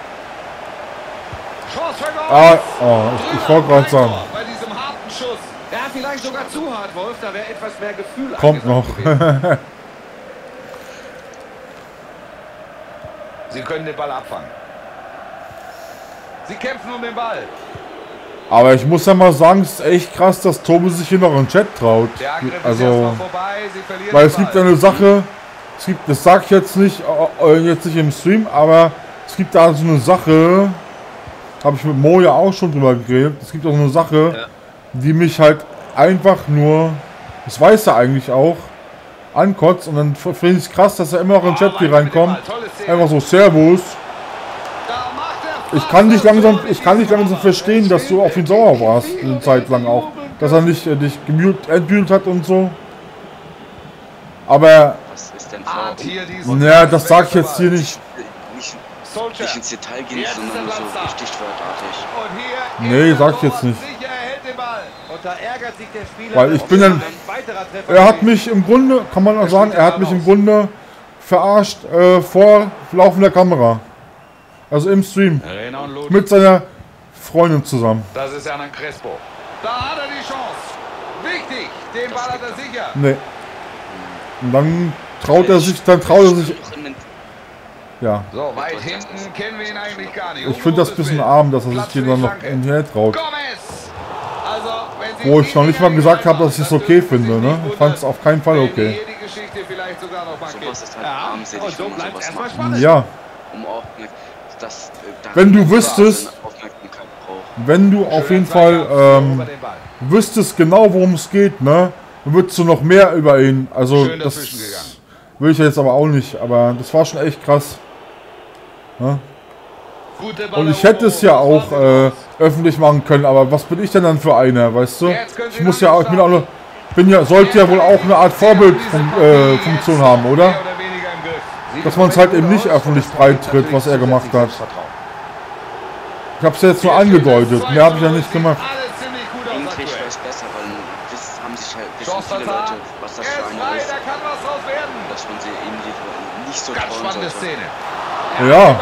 Chance für Gomez. Ah, oh, ich, ich wollte gerade sagen. Bei diesem harten Schuss. Ja, vielleicht sogar zu hart, Wolf. Da wäre etwas mehr Gefühl Kommt noch. angesagt gewesen. Sie können den Ball abfangen. Sie kämpfen um den Ball. Aber ich muss ja mal sagen, es ist echt krass, dass Tobi sich hier noch im Chat traut. Der Angriff ist Also, erstmal vorbei. Sie verlieren weil den es gibt Ball. eine Sache, es gibt, das sag ich jetzt nicht, äh, jetzt nicht im Stream, aber es gibt da so eine Sache, habe ich mit Mo ja auch schon drüber geredet, es gibt auch so eine Sache, Ja. die mich halt einfach nur, das weiß er eigentlich auch, ankotzt und dann finde ich es krass, dass er immer noch in den Chat hier reinkommt. Einfach so, Servus. Da macht er Ich kann dich fast langsam, das Tor ich kann dich mit langsam diesem verstehen, dass du auf ihn sauer warst, eine Zeit lang auch. Dass er nicht äh, dich gemute, entmute hat und so. Aber, was ist denn Ahnt vor? hier diesen naja, das sag ich jetzt hier nicht. Nicht, Solskjaer. nicht ins Detail gehen, Jetzt ist sondern der nur so Platz da. stichwortartig. Und hier Nee, ist sag der ich jetzt Torwart nicht. sicher, er hält den Ball. Und da ärgert sich der Spieler. Weil ich dass bin dann- ein weiterer Treffer Er hat steht. mich im Grunde, kann man auch sagen, er hat mich im Grunde verarscht äh, vor laufender Kamera. Also im Stream. Renan Lodi. Mit seiner Freundin zusammen. Das ist Hernan Crespo. Da hat er die Chance. Wichtig, den Ball hat er sicher. Nee. Und dann traut er sich, dann traut er sich. Ja. So, weit hinten kennen wir ihn eigentlich gar nicht. Ich finde das ein bisschen arm, dass er sich hier dann noch hinterher traut. Gomez! Also, wenn Sie Wo ich noch nicht mal ihn gesagt habe, reinmachen, dass ich es dann okay dürfen Sie finde, sich ne? nicht Ich fand es wundern, auf keinen Fall wenn okay. wir hier die Geschichte vielleicht sogar noch mal Sowas kennen. ist halt Ja, armselig, und so wenn man bleibt sowas erstmal macht. spannend. Ja. Um auch das, äh, da- Wenn du da wüsstest- eine Aufmerksamkeit braucht. Wenn du auf jeden Fall ähm, wüsstest genau, worum es geht, ne? Dann würdest du noch mehr über ihn. Also Schön das, dazwischen gegangen. Will ich jetzt aber auch nicht, aber das war schon echt krass. Ja? Und ich hätte es ja auch äh, öffentlich machen können, aber was bin ich denn dann für einer, weißt du? Ich muss ja auch, ich bin auch noch, bin ja, sollte ja wohl auch eine Art Vorbildfunktion äh, haben, oder? Dass man es halt eben nicht öffentlich breit tritt, was er gemacht hat. Ich habe es ja jetzt nur angedeutet, mehr habe ich ja nicht gemacht. Eigentlich wäre es besser, weil das haben sich halt wissen viele Leute, was das für einer ist, dass man sie individuell nicht so trauen sollte. Ja.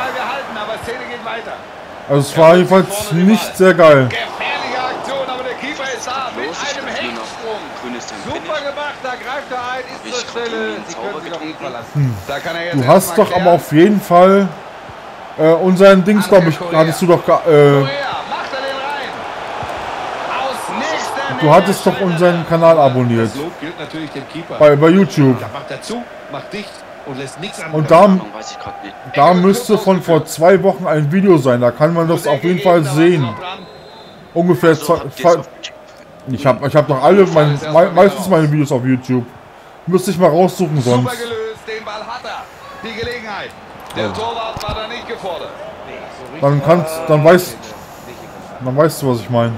Also es war jedenfalls nicht sehr geil. Gefährliche Aktion, aber der Keeper ist da mit einem Hechtsprung. Super gemacht, da greift er ein, ist zur Stelle. Sie können sich auf ihn verlassen. Da kann er jetzt Du hast doch aber auf jeden Fall äh, unseren Dings, glaube ich, hattest du doch, äh, du hattest doch unseren Kanal abonniert. Das Lob gilt natürlich dem Keeper. Bei, bei YouTube. Da macht er zu, macht dicht und lässt nichts anderes. Und da, Weiß ich grad nicht. da müsste von vor zwei Wochen ein Video sein, da kann man das auf jeden Fall sehen. Ungefähr So, zwei, habt ihr's zwei, auf YouTube? ich habe ich hab doch alle, mein, me, meistens meine Videos auf YouTube. Müsste ich mal raussuchen Super sonst. gelöst, den Ball hat er. Die Gelegenheit. Der Torwart war da nicht gefordert. Dann kannst, dann weißt, dann weißt du, was ich meine.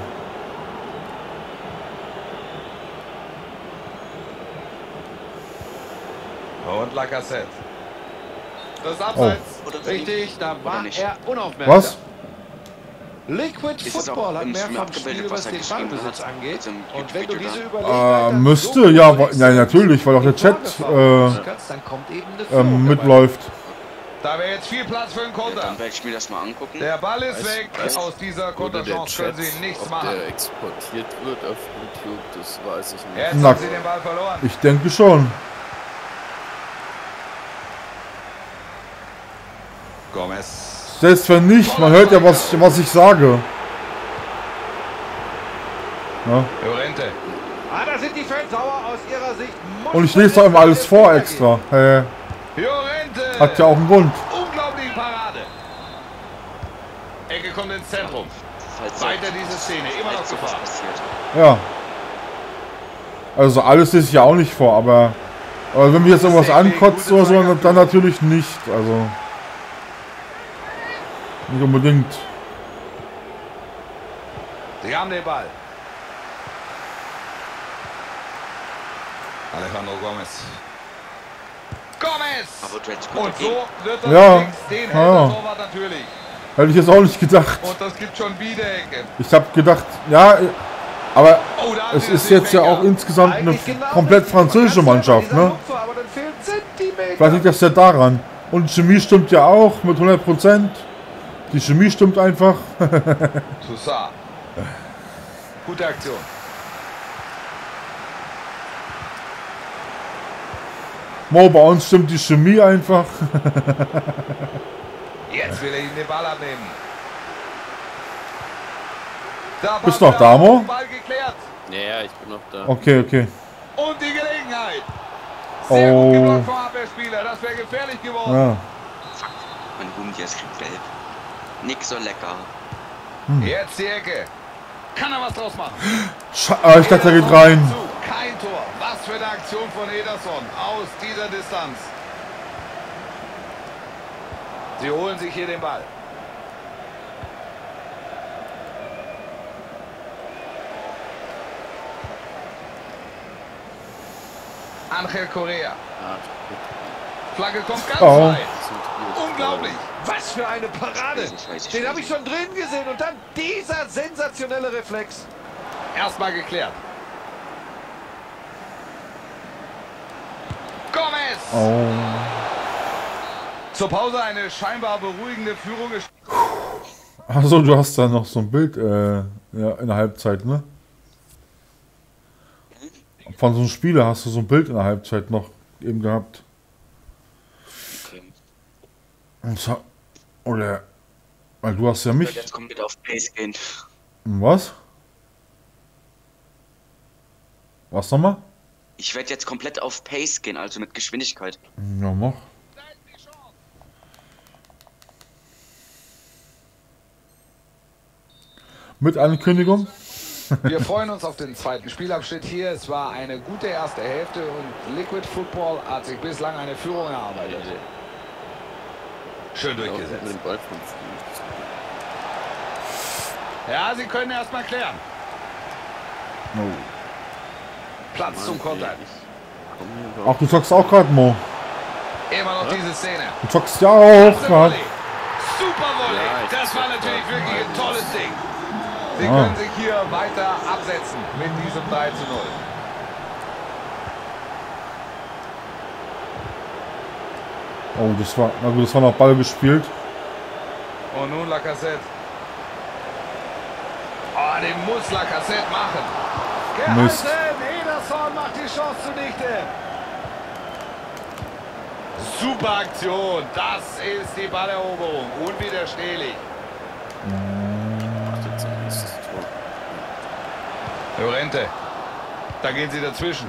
Und Lacazette. Das Abseits. Oder Richtig, da war nicht? er unaufmerksam. Was? Liquid Ist es auch Football hat im mehr Stream vom abgebildet, Spiel, was was er den geschrieben Ballbesitz hat? angeht. Also im Und wenn du YouTube-Video diese dann. Überlegenheit Äh, dann müsste, so ja, unterwegs ja bist, natürlich, weil auch der dass du Chat die Torgefahr nutzen äh, kannst, dann kommt eben eine ähm, Führung dabei. mitläuft. Da wäre jetzt viel Platz für einen Konter. Dann werde ich mir das mal angucken. Der Ball ist Weiß- weg. weiß- Aus dieser Oder der Konterchance können Chat, sie nichts ob machen. der exportiert wird auf YouTube, das weiß ich nicht. Jetzt Na, haben sie den Ball verloren. Ich denke schon. Gomez. Selbst wenn nicht, man hört ja, was, was ich sage. Ja. Llorente. Ah, da sind die Fans sauer aus ihrer Sicht. Muss Und ich lese doch immer alles vor extra. Äh, Llorente. hat ja auch einen Grund. Unglaubliche Parade. Ecke kommt ins Zentrum. Falls Weiter diese Szene. Immer noch falls sowas Gefahr. passiert. Ja. Also alles lese ich ja auch nicht vor, aber, aber wenn mich jetzt irgendwas ankotzt oder so, dann natürlich nicht. Also nicht unbedingt. Sie haben den Ball. Alejandro Gomez. Gomez! Aber du hättest Und gut so wird das Ja, nichts. Den hält ja. der Torwart natürlich. Hätte ich jetzt auch nicht gedacht. Und das gibt schon wieder Ecke. Ich habe gedacht, ja, aber Oh, da haben es sie ist das jetzt ja Fänger. auch insgesamt eine Eigentlich genau komplett richtig. Man französische kann's selber Mannschaft, dieser ne? Lupfer, aber dann fehlen Zentimeter. Vielleicht liegt das ja daran. Und die Chemie stimmt ja auch mit hundert Prozent. Die Chemie stimmt einfach. Toussaint. Gute Aktion. Mo, bei uns stimmt die Chemie einfach. Jetzt will er ihm den Ball abnehmen. Da Bist war noch da, Mo? Ball geklärt. Ja, ja, ich bin noch da. Okay, okay. Und die Gelegenheit. Sehr Oh. gut geblockt vom Abwehrspieler. Das wäre gefährlich geworden. Ja. Mein Hund jetzt kriegt gelb. Nix so lecker. Jetzt die Ecke. Kann er was draus machen? Scha ah, ich dachte, er geht rein. Zu. Kein Tor. Was für eine Aktion von Ederson aus dieser Distanz. Sie holen sich hier den Ball. Angel Correa. Ah, Flagge kommt ganz Oh. weit. Unglaublich. Was für eine Parade. Ich weiß, ich Den weiß. habe ich schon drin gesehen. Und dann dieser sensationelle Reflex. Erstmal geklärt. Gomez. Oh. Zur Pause eine scheinbar beruhigende Führung. Achso, du hast da noch so ein Bild äh, ja, in der Halbzeit, ne? Von so einem Spieler hast du so ein Bild in der Halbzeit noch eben gehabt. Okay. Und so- Oder. Weil du hast ja mich. Jetzt kommt wieder auf Pace gehen. Was? Was nochmal? Ich werde jetzt komplett auf Pace gehen, also mit Geschwindigkeit. Ja, mach. Mit Ankündigung? Wir freuen uns auf den zweiten Spielabschnitt hier. Es war eine gute erste Hälfte und Liquid Football hat sich bislang eine Führung erarbeitet. Schön Auch mit durchgesetzt. dem Ball von früh. Ja, sie können erst mal klären. Oh. Platz zum Kontern. Komm hier doch. Ach, du zockst auch gerade, Mo. Immer noch diese Szene. Du zockst ja auch Klasse gerade. Volley. Super Volley. Ja, ich Das war zock natürlich grad. wirklich ein tolles Ding. Sie Ah. können sich hier weiter absetzen mit diesem drei zu null. Oh, das war, na gut, das war noch Ball gespielt. Und nun Lacazette. Oh, den muss Lacazette machen. Mist. Gehalten. Ederson macht die Chance zunichte. Super Aktion. Das ist die Balleroberung. Unwiderstehlich. Achtet zum nächsten Tor. Llorente. Da gehen sie dazwischen.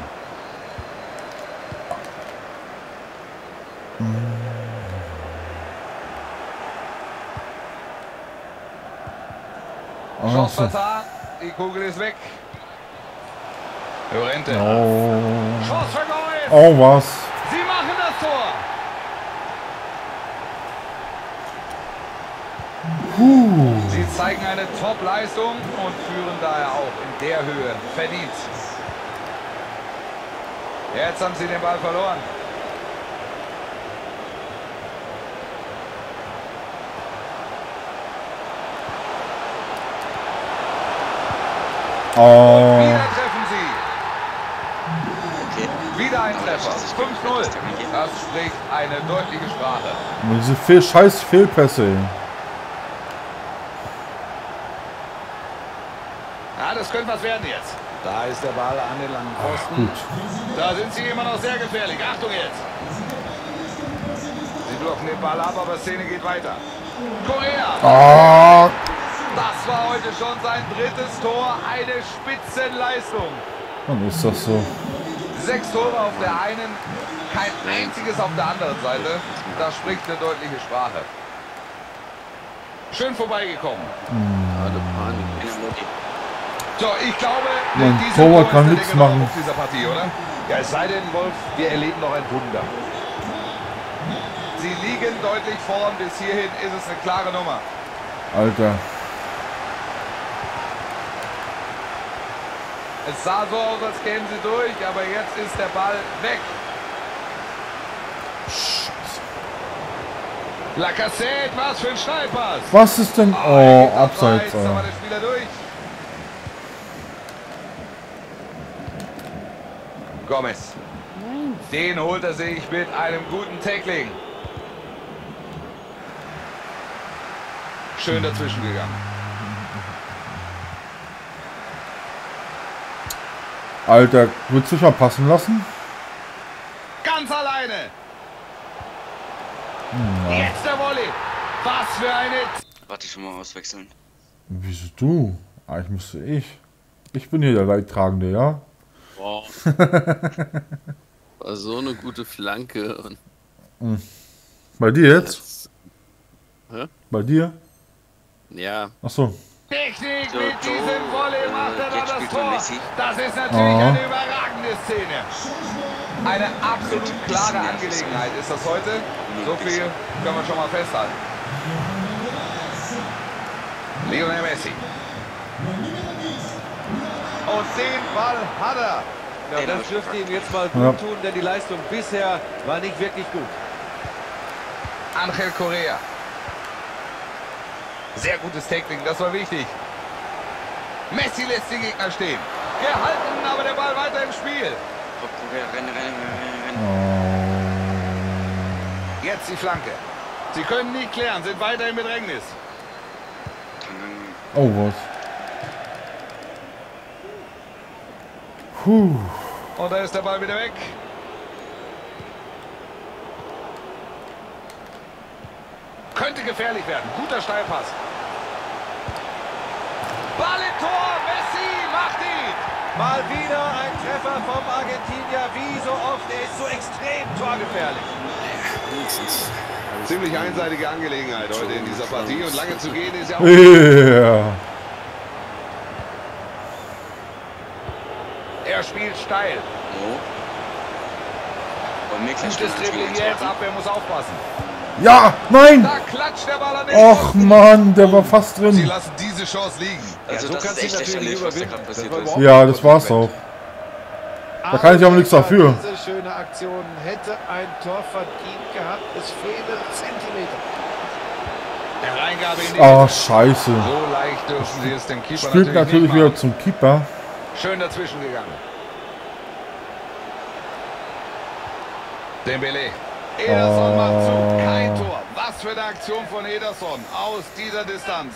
Chance Ach so. vertan. Die Kugel ist weg. Llorente. Oh. Chance vergeuden. Oh, was? Sie machen das Tor. Sie zeigen eine Top-Leistung und führen daher auch in der Höhe verdient. Jetzt haben sie den Ball verloren. Oh. Wieder treffen sie. Okay. Wieder ein Treffer. fünf null. Das spricht eine deutliche Sprache. Diese Fehl scheiß Fehlpässe. ey. Ja, das könnte was werden jetzt. Da ist der Ball an den langen Pfosten. Gut. Da sind sie immer noch sehr gefährlich. Achtung jetzt. Sie blocken den Ball ab, aber Szene geht weiter. Korea. Ah. Das war heute schon sein drittes Tor. Eine Spitzenleistung. Dann ist das so. Sechs Tore auf der einen, kein einziges auf der anderen Seite. Das spricht eine deutliche Sprache. Schön vorbeigekommen. Gerade Panik. So, ich glaube, Mein diese Torwart Tor kann ist der nichts Dinge noch machen. auf dieser Partie, oder? Ja, es sei denn, Wolf, wir erleben noch ein Wunder. Sie liegen deutlich vorn. Bis hierhin ist es eine klare Nummer. Alter. Es sah so aus, als kämen sie durch, aber jetzt ist der Ball weg. Lacazette, was für ein Steilpass. Was ist denn? Ah, Oh, er geht abseits. Da war Ey. der Spieler durch. Gomez. Den holt er sich mit einem guten Tackling. Schön dazwischen gegangen. Alter, willst du dich mal passen lassen? Ganz alleine. Jetzt der Volley. Was für eine... Warte, ich schon mal auswechseln. Wieso du? Eigentlich müsste ich. Ich bin hier der Leidtragende, ja? Wow. War so eine gute Flanke. Und Bei dir jetzt? jetzt, hä? Bei dir? Ja, Achso. Technik So, mit Joe, diesem Volley macht er äh, da jetzt das spielt man Tor. Messi. Das ist natürlich Oh. eine überragende Szene. Eine absolut klare Angelegenheit ist das heute. So viel können wir schon mal festhalten. Lionel Messi. Und den Ball hat er. Ja, Den hab das ich dürfte gefragt. ihm jetzt mal gut Ja. tun, denn die Leistung bisher war nicht wirklich gut. Angel Correa. Sehr gutes Tackling, das war wichtig. Messi lässt den Gegner stehen. Gehalten, aber der Ball weiter im Spiel. Rennen, rennen, rennen, Oh. rennen. Jetzt die Flanke. Sie können nicht klären, sind weiter im Bedrängnis. Oh, was? Puh. Und da ist der Ball wieder weg. Könnte gefährlich werden. Guter Steilpass. Ball im Tor. Messi macht ihn. Mal wieder ein Treffer vom Argentinier, wie so oft. Er ist so extrem torgefährlich. wenigstens. Ziemlich einseitige Angelegenheit heute in dieser Partie und lange zu gehen ist ja auch... Ja. das Spiel steil. Oh. Und mir gleich Gutes Dribbling jetzt, Abwehr muss aufpassen. Ja, nein! Da klatscht der Ball an den Och Pfosten. Mann, der war fast Sie drin. lassen diese Chance liegen. Also so das kannst ist du echt natürlich lächerlich, was da überwinden. gerade Das passiert war ist. überhaupt Ja, nicht das war's auch. Da kann ich aber nichts dafür. Diese schöne Aktion hätte ein Tor verdient gehabt. Es fehlen Zentimeter. Der Reingabe in die Ah, Mitte. scheiße. So leicht dürfen sie es dem Keeper Spielt natürlich nicht wieder machen. zum Keeper. Schön dazwischen gegangen. Dembele. Ederson macht zu. Kein Tor. Was für eine Aktion von Ederson aus dieser Distanz.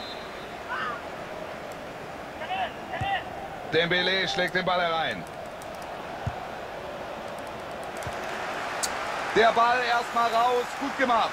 Dembele schlägt den Ball herein. Der Ball erstmal raus. Gut gemacht.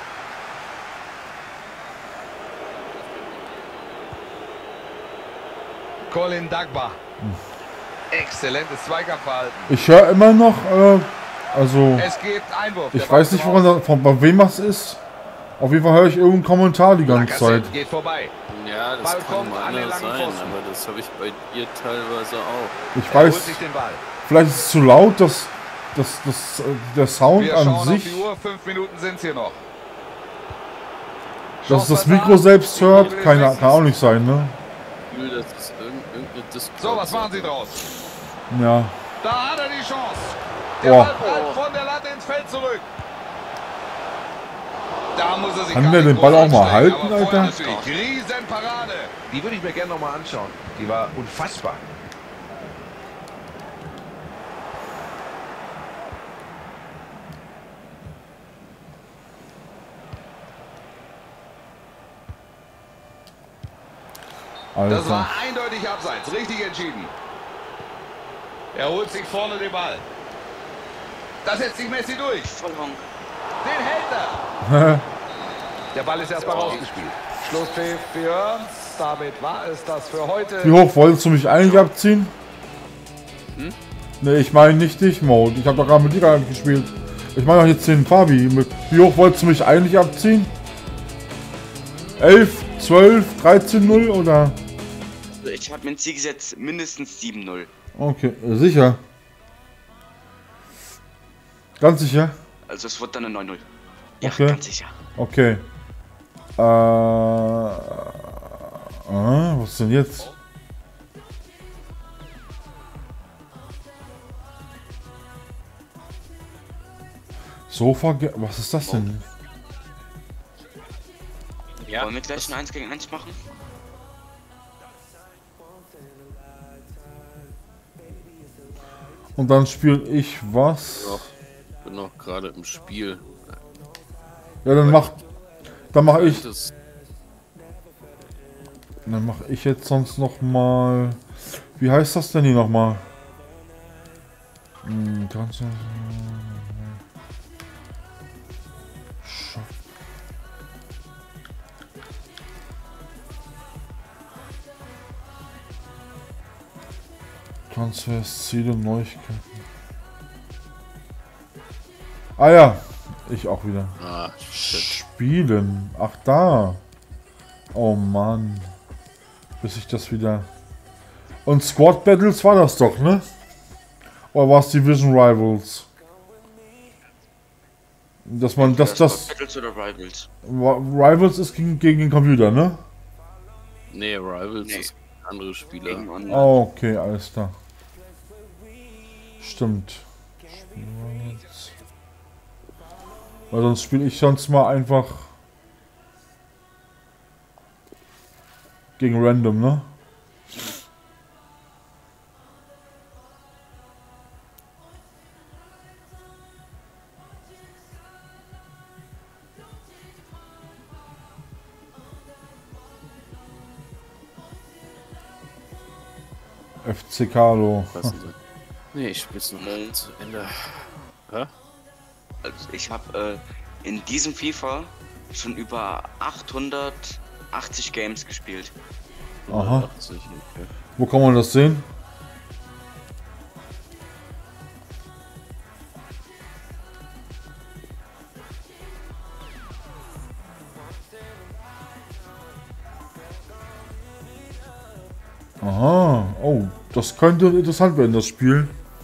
Colin Dagba. Exzellentes Zweikampfverhalten. Ich höre immer noch, äh, also, Es gibt Einwurf. Der ich Ball weiß nicht, kommt woran, da- von bei wem das ist. Auf jeden Fall höre ich irgendeinen Kommentar die ganze Zeit. Lacazette geht vorbei. Ja, das Ball kann kommt an den meiner langen sein, Pfosten. aber das habe ich bei dir teilweise auch. Ich Er holt weiß, sich den Ball. vielleicht ist es zu laut, dass, dass, dass äh, der Sound Wir an schauen auf sich, die Uhr. Fünf Minuten sind es hier noch. dass das Chance Mikro da. selbst hört, kann, kann auch nicht sein, ne? Ich fühle, das ist irgend- irgendeine Disco. So, was machen Sie draus? Ja. Da hat er die Chance. Der Boah. Ball bleibt von der Latte ins Feld zurück. Da muss er sich Kann gar der nicht den Ball groß auch mal anstrengen, halten, aber vorher Alter? natürlich. Riesenparade. Die würde ich mir gerne nochmal anschauen. Die war unfassbar. Das war Alter. eindeutig abseits. Richtig entschieden. Er holt sich vorne den Ball. Da setzt sich Messi durch. Vollhonk. Den hält er. Der Ball ist erstmal rausgespielt. Schlusspfiff für uns. Damit war es das für heute. Wie hoch wolltest du mich eigentlich abziehen? Hm? Ne, ich meine nicht dich, Mode. Ich habe doch gerade mit dir gerade gespielt. Ich meine doch jetzt den Fabi. Mit- Wie hoch wolltest du mich eigentlich abziehen? elf, zwölf, dreizehn null oder? Also ich habe mir ein Ziel gesetzt, mindestens sieben null. Okay, sicher. Ganz sicher? Also es wird dann eine neun null. Ja, Okay. ganz sicher. Okay. Äh, ah, was denn jetzt? Sofa, ge- was ist das denn? Ja, Wollen wir gleich ein eins gegen eins machen? Und dann spiele ich was? doch. Ich bin noch gerade im Spiel. Ja, dann mach, dann mache ich, Das, dann mache ich jetzt sonst noch mal. Wie heißt das denn hier noch mal? Hm, Trans- Scha- Transfers, Ziele, Neuigkeiten. Ah ja, ich auch wieder. ah, shit. Spielen. Ach da. Oh Mann. Bis ich das wieder. Und Squad Battles war das doch, ne? Oder war es Division Rivals? Dass man, dass das Battles oder Rivals? Rivals ist gegen, gegen den Computer, ne? Nee, Rivals Nee. ist ein anderer Spieler. Gegen online. Oh, okay, alles klar. Stimmt. Rivals. Weil sonst spiele ich sonst mal einfach gegen Random, ne? F C Carlo. Was denn? Nee, ich spiel's noch mal zu Ende. Hä? Also ich habe äh, in diesem FIFA schon über achthundertachtzig Games gespielt. Aha. achtzig, okay. Wo kann man das sehen? Aha. Oh, das könnte interessant werden, das Spiel.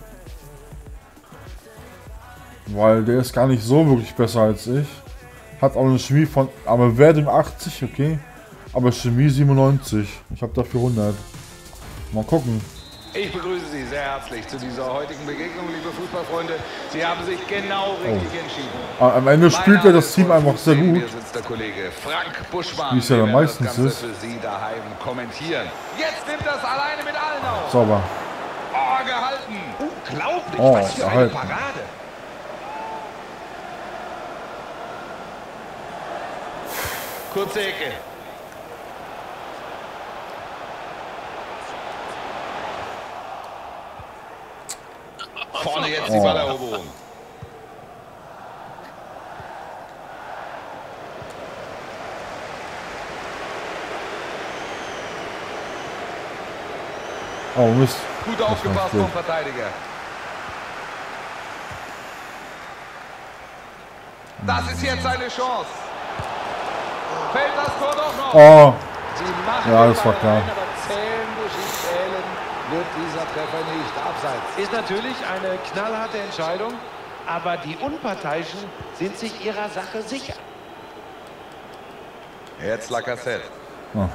Weil der ist gar nicht so wirklich besser als ich. Hat auch eine Chemie von, aber Wertung achtzig, okay. Aber Chemie siebenundneunzig. Ich habe dafür hundert. Mal gucken. Ich begrüße Sie sehr herzlich zu dieser heutigen Begegnung, liebe Fußballfreunde. Sie haben sich genau richtig Oh. entschieden. Am Ende spielt ja das Team einfach sehr gut. Hier sitzt der Kollege Frank Buschmann. Wie es ja Wir dann werden meistens das Ganze ist. für Sie daheim kommentieren. Jetzt nimmt das alleine mit allen auf. Sauber. Oh, gehalten. Unglaublich, Oh, was für eine erhalten. Parade. Kurze Ecke. Vorne jetzt die Oh. Balleroberung. Oh Mist. Gut war aufgepasst blöd. vom Verteidiger. Das ist jetzt seine Chance. Fällt das Tor doch noch. Oh, Sie machen Ja, den das war Ball klar. rein, aber zählen, durch zählen wird dieser Treffer nicht. Abseits. Ist natürlich eine knallharte Entscheidung, aber die Unparteiischen sind sich ihrer Sache sicher. Jetzt Lacazette. Ah.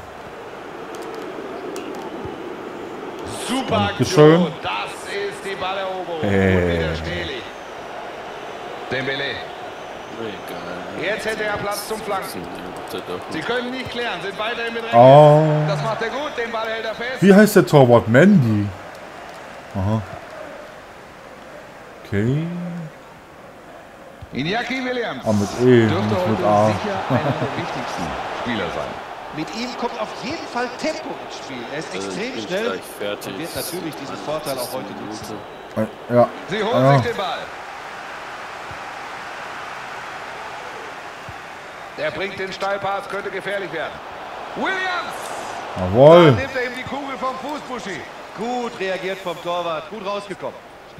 Super Dankeschön. Aktion. Das ist die Balleroberung. Hey. Und wieder Stehli. Dembele. Egal. Jetzt hätte er Platz zum Flanken. Sie können nicht klären, sind weiterhin mit Rechts. Oh. Das macht er gut, den Ball hält er fest. Wie heißt der Torwart? Mandy. Aha. Okay. Iñaki Williams. Ah, mit E, Dürfte nicht mit heute A. sicher einer der wichtigsten Spieler sein. Mit ihm kommt auf jeden Fall Tempo ins Spiel. Er ist extrem bin schnell gleich fertig. und wird natürlich diesen Vorteil auch heute nutzen. Ja. Sie holen Ja. sich den Ball. Der bringt den Steilpass, könnte gefährlich werden. Williams! Da Jawohl. nimmt er ihm die Kugel vom Fuß, Buschi. Gut reagiert vom Torwart, gut rausgekommen.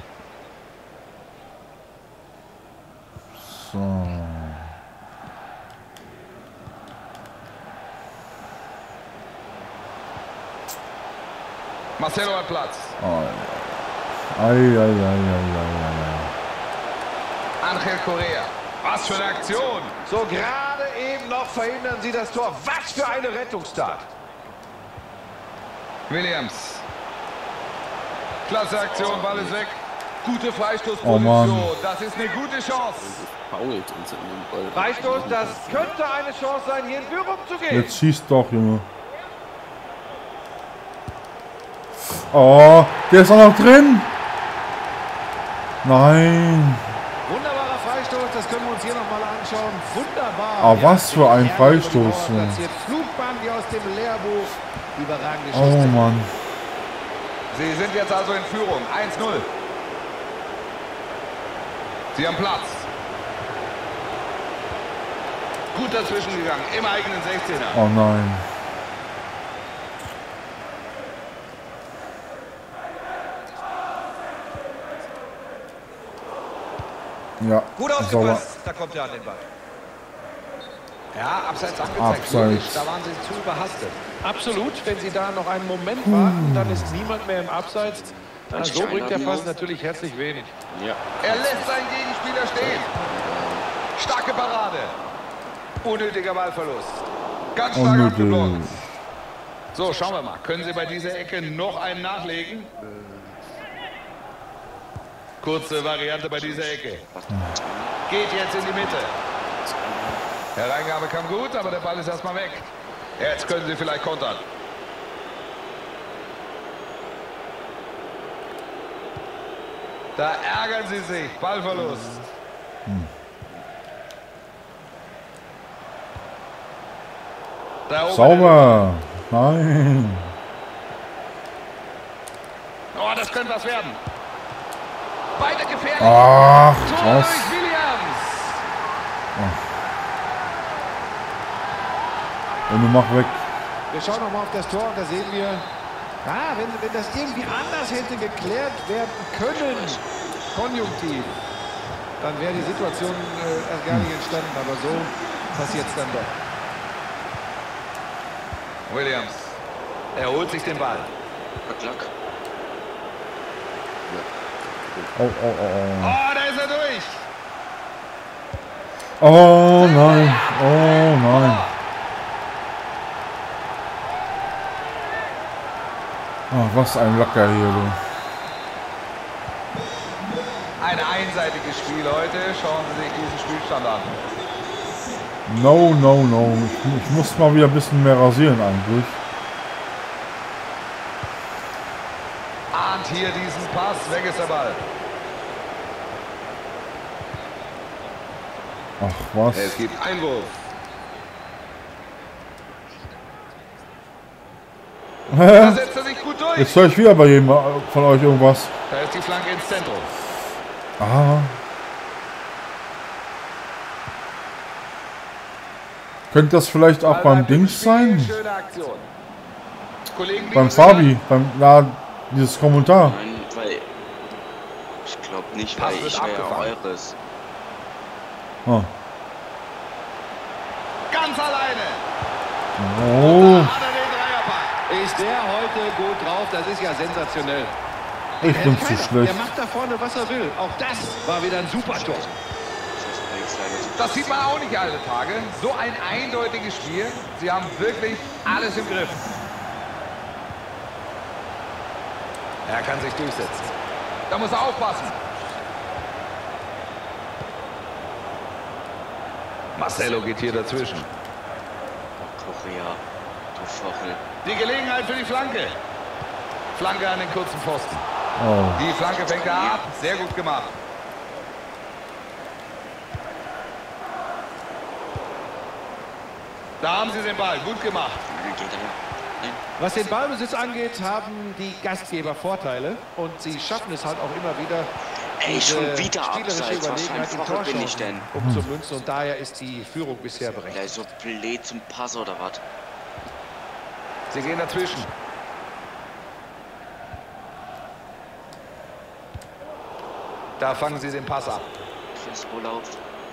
So. Marcelo hat Platz. Ei, ei, ei, ei, ei, ei. Angel Correa. Was für eine Aktion. So gerade eben noch verhindern sie das Tor. Was für eine Rettungstat. Williams. Klasse Aktion, Ball ist weg. Gute Oh Freistoßposition. Mann. Das ist eine gute Chance. Fault uns in den Ball. Freistoß, das könnte eine Chance sein, hier in Führung zu gehen. Jetzt schießt doch, Junge. Oh, der ist auch noch drin. Nein. Wunderbarer Freistoß, das können wir uns hier nochmal anschauen. Wunderbar. Ah, was für ein Freistoß. Platziert Flugbahn wie aus dem Lehrbuch. Überragende Oh Schüsse. Mann. Sie sind jetzt also in Führung. eins null. Sie haben Platz. Gut dazwischen gegangen. Im eigenen sechzehner. Oh nein. Ja, Gut sauber. aufgepasst. Da kommt er an den Ball. Ja, abseits angezeigt. Abseits. Logisch, da waren sie zu überhastet. Absolut, wenn sie da noch einen Moment warten, dann ist niemand mehr im Abseits. Na, so bringt der Pass natürlich herzlich wenig. Ja. Er lässt seinen Gegenspieler stehen. Starke Parade. Unnötiger Ballverlust. Ganz stark Unnötig. abgeblockt. So, schauen wir mal. Können Sie bei dieser Ecke noch einen nachlegen? Kurze Variante bei dieser Ecke. Geht jetzt in die Mitte. Hereingabe kam gut, aber der Ball ist erstmal weg. Jetzt können Sie vielleicht kontern. Da ärgern Sie sich. Ballverlust. Da oben. Sauber. Nein. Oh, das könnte was werden. Beide gefährlich. Ach, Tor was? durch Williams. Und du mach weg. Wir schauen nochmal auf das Tor und da sehen wir, ah, wenn, wenn das irgendwie anders hätte geklärt werden können, konjunktiv, dann wäre die Situation äh, erst gar nicht entstanden, aber so passiert es dann doch. Williams. Er holt sich den Ball. Klack. Oh, oh, oh, oh. Oh, da ist er durch. Oh nein, oh nein. Oh, was ein Lacker hier, du. Ein einseitiges Spiel heute. Schauen Sie sich diesen Spielstand an. No, no, no. Ich, ich muss mal wieder ein bisschen mehr rasieren eigentlich. Ahnt hier diesen Pass. Weg ist der Ball. Ach was. Es gibt Einwurf. Da setzt er sich gut durch. Jetzt höre ich wieder bei jedem von euch irgendwas. Da ist die Flanke ins Zentrum. Ah. Könnte das vielleicht auch beim Dings sein? Schöne Aktion. Kollegen, Beim Fabi, beim ja, dieses Kommentar. Nein, weil ich glaube nicht, Pass weil wird ich war ja abgefangen. eures. Oh. Ganz alleine. Oh, Hat er den Dreierpack. Ist der heute gut drauf? Das ist ja sensationell. ich bin zu Keiner. schlecht. Der macht da vorne, was er will. Auch das war wieder ein super Tor. Das sieht man auch nicht alle Tage. So ein eindeutiges Spiel. Sie haben wirklich alles im Griff. Er kann sich durchsetzen. Da muss er aufpassen. Marcelo geht hier dazwischen. Korea, du Vogel. Die Gelegenheit für die Flanke. Flanke an den kurzen Pfosten. Oh. Die Flanke fängt er ab. Sehr gut gemacht. Da haben sie den Ball. Gut gemacht. Nein, geht er. Nein. Was den Ballbesitz angeht, haben die Gastgeber Vorteile. Und sie schaffen es halt auch immer wieder, Ey, schon diese wieder spielerische abseits. Was für ein Überlegenheit in Vogel bin ich Torchancen denn? umzumünzen. Und daher ist die Führung bisher berechtigt. Ja, so blöd zum Pass oder was? Sie gehen dazwischen. Da fangen sie den Pass ab. Fürs Urlaub.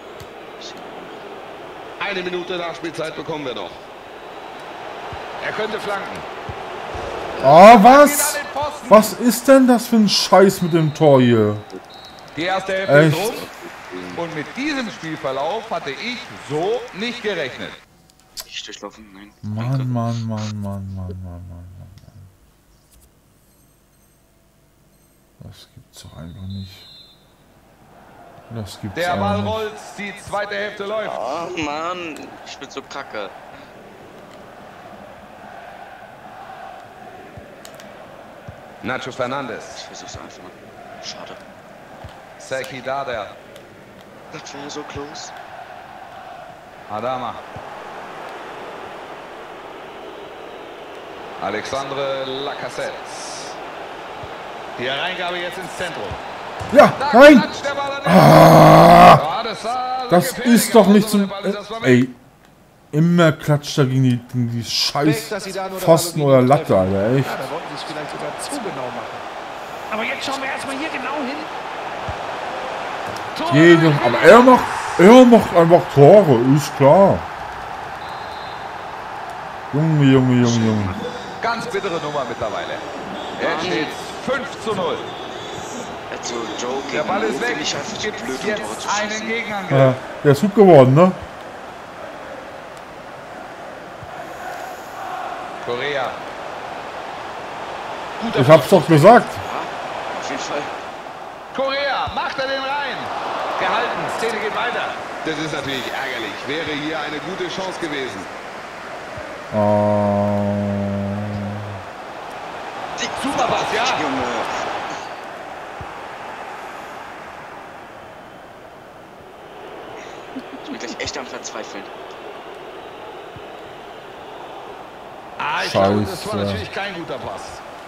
Eine Minute Nachspielzeit bekommen wir noch. Er könnte flanken. Ah, Geht was? an den Pfosten. Was ist denn das für ein Scheiß mit dem Tor hier? Die erste Hälfte ist Echt? rum. Und mit diesem Spielverlauf hatte ich so nicht gerechnet. Ich durchlaufen? Nein. Mann, Danke. Mann, Mann, Mann, Mann, Mann, Mann, Mann, Mann. Das gibt's doch einfach nicht. Das gibt's Der Ball einfach nicht. rollt, die zweite Hälfte läuft. Oh Mann, ich bin so kacke. Nacho Fernandes. Ich versuch's einfach mal. Schade. Seki Dada. Das wäre so close. Adama. Alexandre Lacazette. Die Hereingabe jetzt ins Zentrum. Ja, Da nein! klatscht der Ball an den- Ah, Ja, das sah so das gefährlich ist doch aus, nicht aber zum... der Ball ist erstmal weg. Ey, immer klatscht er gegen die, gegen die scheiß dass sie da nur Pfosten oder Latte, Alter, echt. Ja, da wollten sie es vielleicht sogar zu genau machen. Aber jetzt schauen wir erstmal hier genau hin. Tor! Jedem, aber er macht, er macht einfach Tore, ist klar. Junge, Junge, Junge, Junge. Ganz bittere Nummer mittlerweile. Jetzt steht fünf zu null. Also Joe Der Ball ist weg. bin ich einfach Es zu gibt blöd, um Tor jetzt zu einen schießen. Gegenangriff. Ja, der ist gut geworden, ne? Korea. Ich hab's doch gesagt. Ja, auf jeden Fall. Korea, macht er den rein. Gehalten, Szene geht weiter. Das ist natürlich ärgerlich. Wäre hier eine gute Chance gewesen. Oh. Super Pass, ja. Junge. Ich bin gleich echt am Verzweifeln. Ah, ich glaube, das war Scheiße. natürlich kein guter Pass.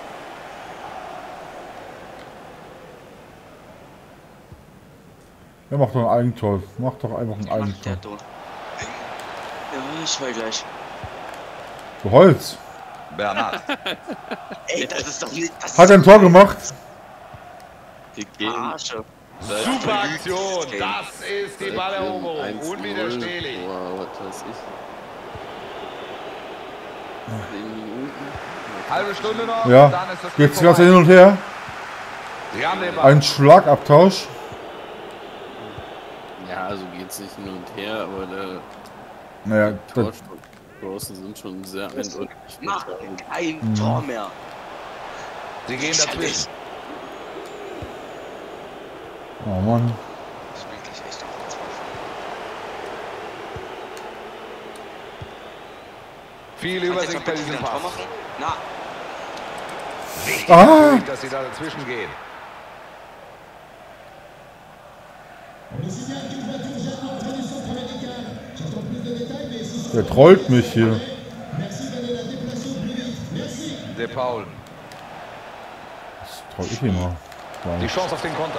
Er macht doch ein Eigentor. Macht doch einfach ein Macht Eigentor. der Tor. Ja, ich heul gleich. Du Holz. Bernhard. Ey, das ist doch nicht... Das Hat er ein Tor gemacht? Die gehen Verarsche. seit Super Aktion. Game. Das ist die seit Balleroberung. dem eins null. Unwiderstehlich. Wow, was weiß ich. Zehn Minuten. Halbe Stunde noch. Ja. Dann ist das Geht's Spiel ganz vorbei. hin und her? Sie haben den Ball. Ein Schlagabtausch. Ja, also geht's nicht hin und her, aber der Naja, das, Torchancen sind schon sehr eindeutig. Mach kein mhm. Tor mehr. Sie gehen dazwischen. oh Mann. Das ist wirklich echt auf der zwölf. Viel Übersicht bei diesem Pass. Na. Wichtig, Ah. dass sie da dazwischen gehen. Der trollt mich hier. De Paul. Das troll ich immer. Die Chance auf den Konter.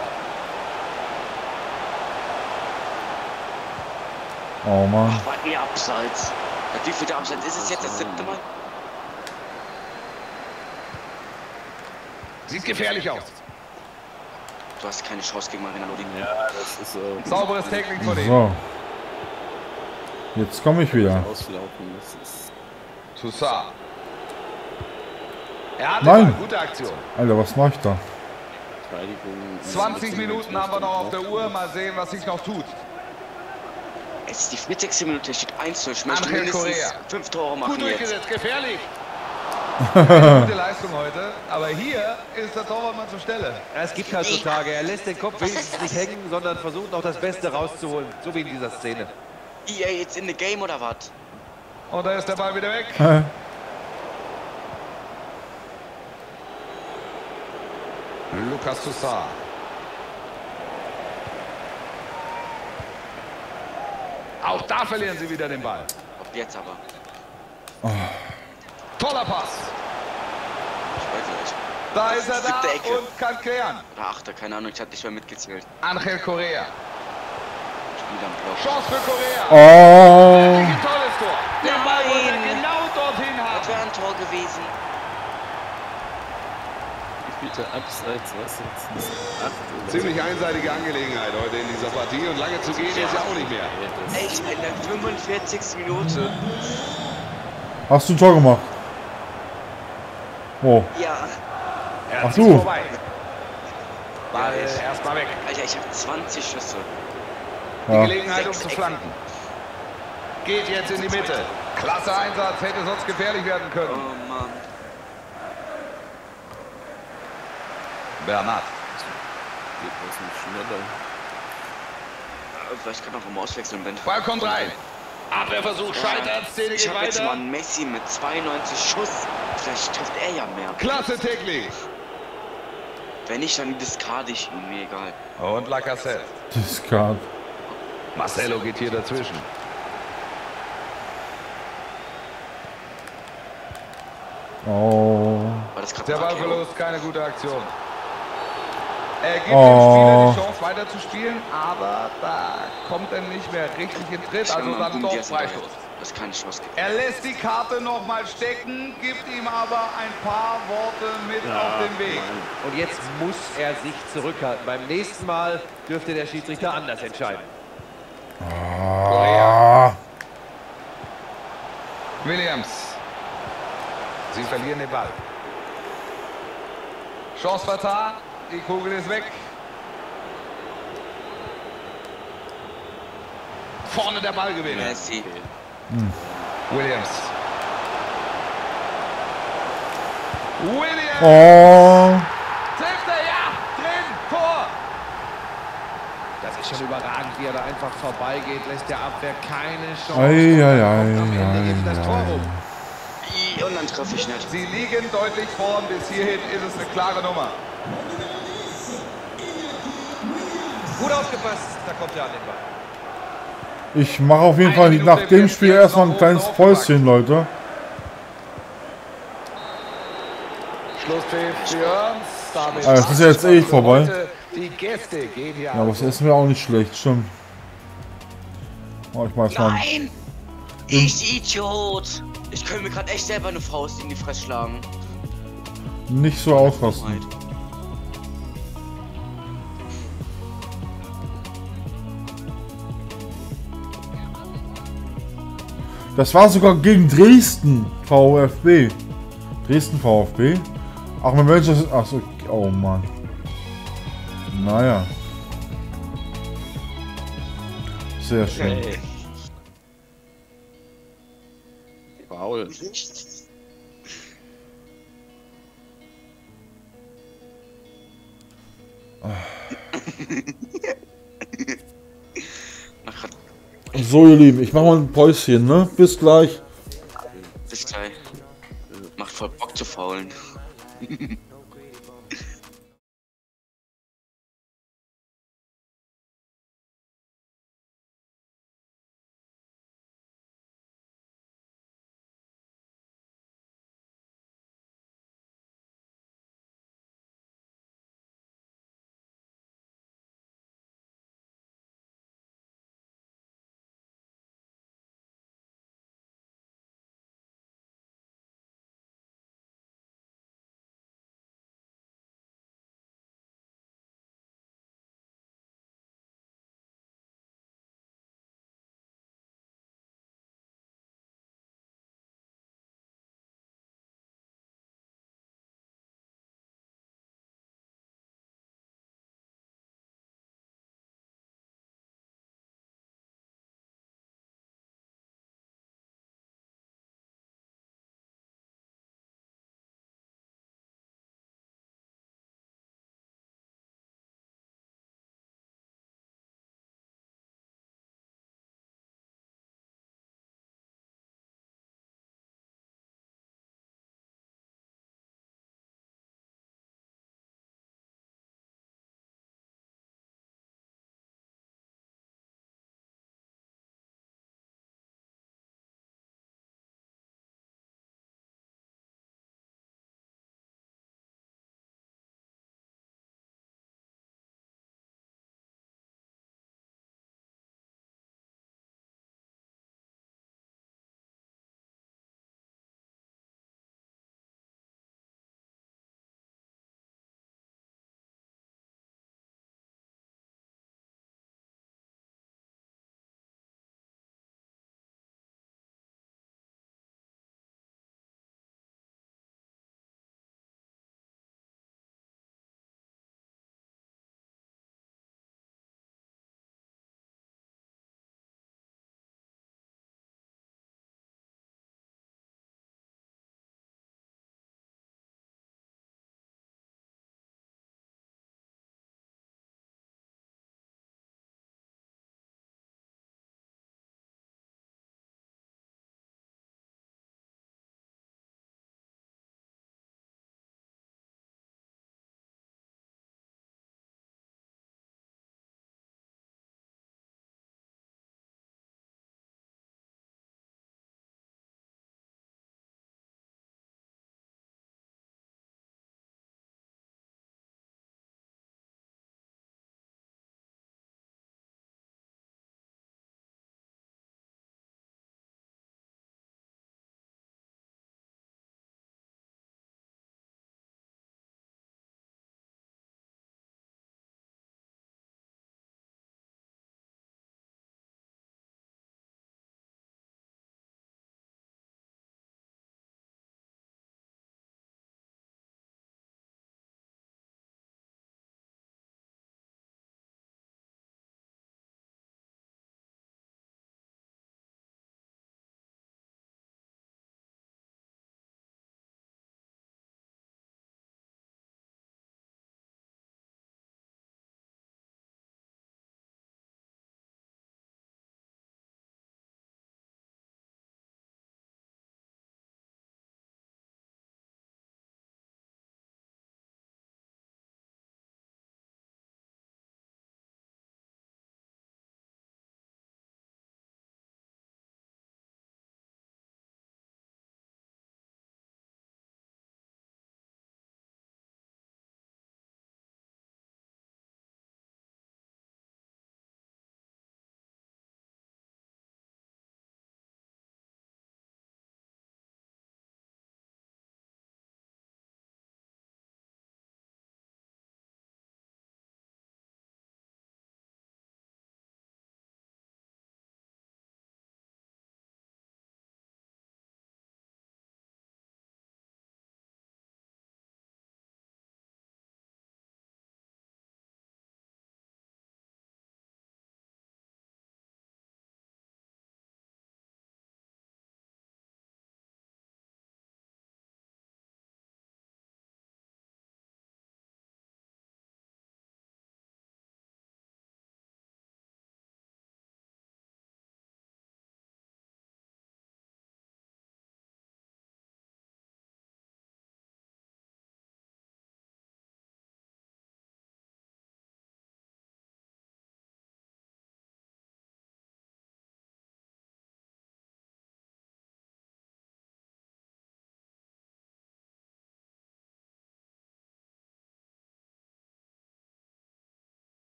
Oh Mann. Ach, war eh abseits. Wie viel der Abseits ist es jetzt? Das siebte Mal? Sieht gefährlich aus. Du hast keine Chance gegen Marina Lodi. Ja, das ist so. Sauberes Tackling von ihm. So. Jetzt komme ich wieder. Auslaufen, das ist. Toussaint. Er hat Nein. eine gute Aktion. Alter, was mache ich da? Verteidigung. zwanzig Minuten haben wir noch auf der Uhr. Mal sehen, was sich noch tut. Es ist die vierzigste Minute, steht eins zu null. Ich möchte Angel mindestens Correa. fünf Tore machen Gut jetzt. durchgesetzt, gefährlich. Eine gute Leistung heute, aber hier ist der Torwart mal zur Stelle. Es gibt halt so Tage, er lässt den Kopf wenigstens nicht hängen, sondern versucht noch das Beste rauszuholen, so wie in dieser Szene. E A jetzt in the game oder was? Und da ist der Ball wieder weg. Lucas Toussaint. Auch da verlieren sie wieder den Ball. Ab jetzt aber. Oh. Toller Pass. Ich weiß nicht. Da ist er da Siebte Ecke. und kann klären. Oder achter, keine Ahnung, ich hatte nicht mehr mitgezählt. Angel Correa. Spiel am Block. Chance für Correa. Oh. Ein tolles Tor. Der Ball wollte er Nein. genau dorthin Das haben. wäre ein Tor gewesen. Bitte abseits, was jetzt? Das ist acht oder Ziemlich einseitige Angelegenheit heute in dieser Partie und lange zu gehen ist ja auch nicht mehr. Echt, in der fünfundvierzigsten Minute. Hast du ein Tor gemacht? Oh. Ja. Er Ach zieht du. vorbei. Ball erstmal weg. Alter, ich habe zwanzig Schüsse. Die Ja. Gelegenheit, um zu flanken. Geht jetzt in die Mitte. Klasse Einsatz, hätte sonst gefährlich werden Oh können. Mann. Bernat. Geht was nicht schneller. Äh, Vielleicht kann er auch mal auswechseln, Ben. Ball kommt rein. Abwehrversuch scheitert, Szene Ich geht habe jetzt mal weiter. einen Messi mit zweiundneunzig Schuss. Vielleicht trifft er ja mehr. Klasse Tackling. Wenn nicht, dann discard ich ihn, mir egal. Und Lacazette. Discard. Marcelo geht hier dazwischen. Oh. War das gerade Der ein Arquero? Ballverlust, keine gute Aktion. Er gibt Oh. dem Spieler die Chance weiter zu spielen, aber da kommt er nicht mehr richtig in Tritt, Ich also kann mal dann Boom doch Diaz Freistoß. Das ist keine Chance. Er lässt die Karte noch mal stecken, gibt ihm aber ein paar Worte mit auf den Weg. Und jetzt muss er sich zurückhalten. Beim nächsten Mal dürfte der Schiedsrichter anders entscheiden. Ah. Williams. Sie verlieren den Ball. Chance vertan, die Kugel ist weg. Vorne der Ballgewinner. Messi. Williams. Williams. Oh. Trifft er, ja, drin, Tor. Das ist schon überragend, wie er da einfach vorbeigeht, lässt der Abwehr keine Chance. Ei, ei, ei, Und am Ende geht das ei, Tor ei. rum. I, Und dann treffe ich nicht. Sie liegen deutlich vorn, bis hierhin ist es eine klare Nummer. Gut aufgepasst, da kommt er an den Ball. Ich mache auf jeden Fall nach dem Spiel erstmal ein kleines Päuschen, Leute. Schlusspfiff für uns. Damit Ah, das ist ja jetzt eh vorbei. heute. Die Gäste gehen hier. Ja, aber das Essen wäre auch nicht schlecht, stimmt. Oh, ich mach jetzt mal. Nein! Ich Idiot! Ich könnte mir gerade echt selber eine Faust in die Fresse schlagen. Nicht so ausrasten. Dummheit. Das war sogar gegen Dresden VfB. Dresden VfB. Ach, mit welches. Achso, oh Mann. Naja. Sehr schön. Hey. Paul. So, ihr Lieben, ich mache mal ein Päuschen, ne? Bis gleich. Bis gleich. Macht voll Bock zu faulen.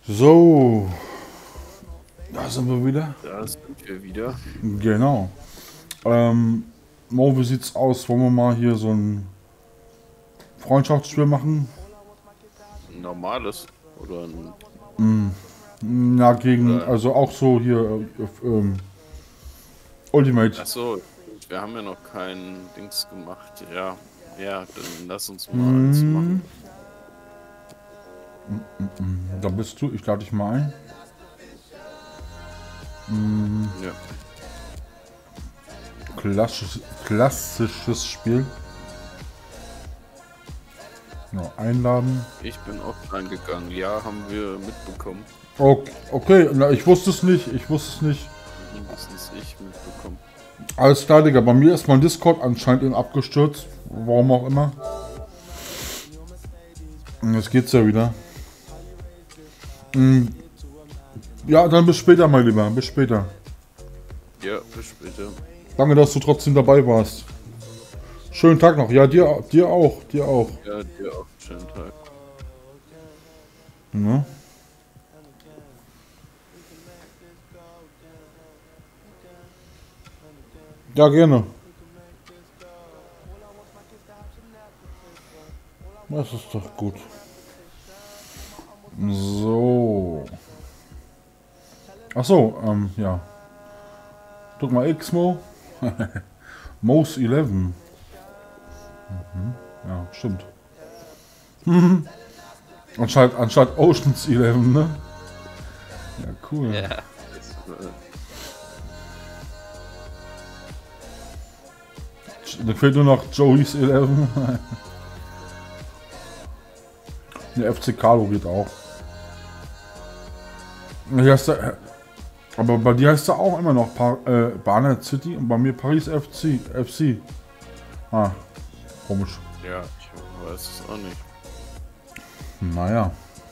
So. Da sind wir wieder. Da sind wir wieder. Genau. Ähm, Mo, wie sieht's aus? Wollen wir mal hier so ein Freundschaftsspiel machen? Ein normales oder ein. Mm, ja, gegen, Oder also auch so hier äh, ähm, Ultimate. Achso, wir haben ja noch kein Dings gemacht. Ja, ja, dann lass uns mal eins machen. Da bist du, ich lade dich mal ein. Mm, Ja. klassisch, klassisches Spiel. Ja, einladen. Ich bin auch reingegangen. Ja, haben wir mitbekommen. Okay, okay, na, ich wusste es nicht, ich wusste es nicht. Mindestens ich mitbekommen. Alles klar, Digga, bei mir ist mein Discord anscheinend eben abgestürzt. Warum auch immer. Und jetzt geht's ja wieder. Mm, ja, dann bis später, mein Lieber, bis später. Ja, bis später. Danke, dass du trotzdem dabei warst. Schönen Tag noch. Ja, dir, dir auch, dir auch. Ja, dir auch einen schönen Tag. Ne? Ja, gerne. Das ist doch gut. So. Ach so, ähm, ja. Drück mal X, Mo. Mo's elf. Mhm. Ja, stimmt. Mhm. Anstatt, anstatt Oceans elf, ne? Ja, cool. Ja. Das, äh, Da fehlt nur noch Joey's elf. Der F C Carlo geht auch. Hier heißt der, aber bei dir heißt er auch immer noch Par, äh, Barnet City und bei mir Paris F C. F C. Ah, komisch. ja, ich weiß es auch nicht. Naja.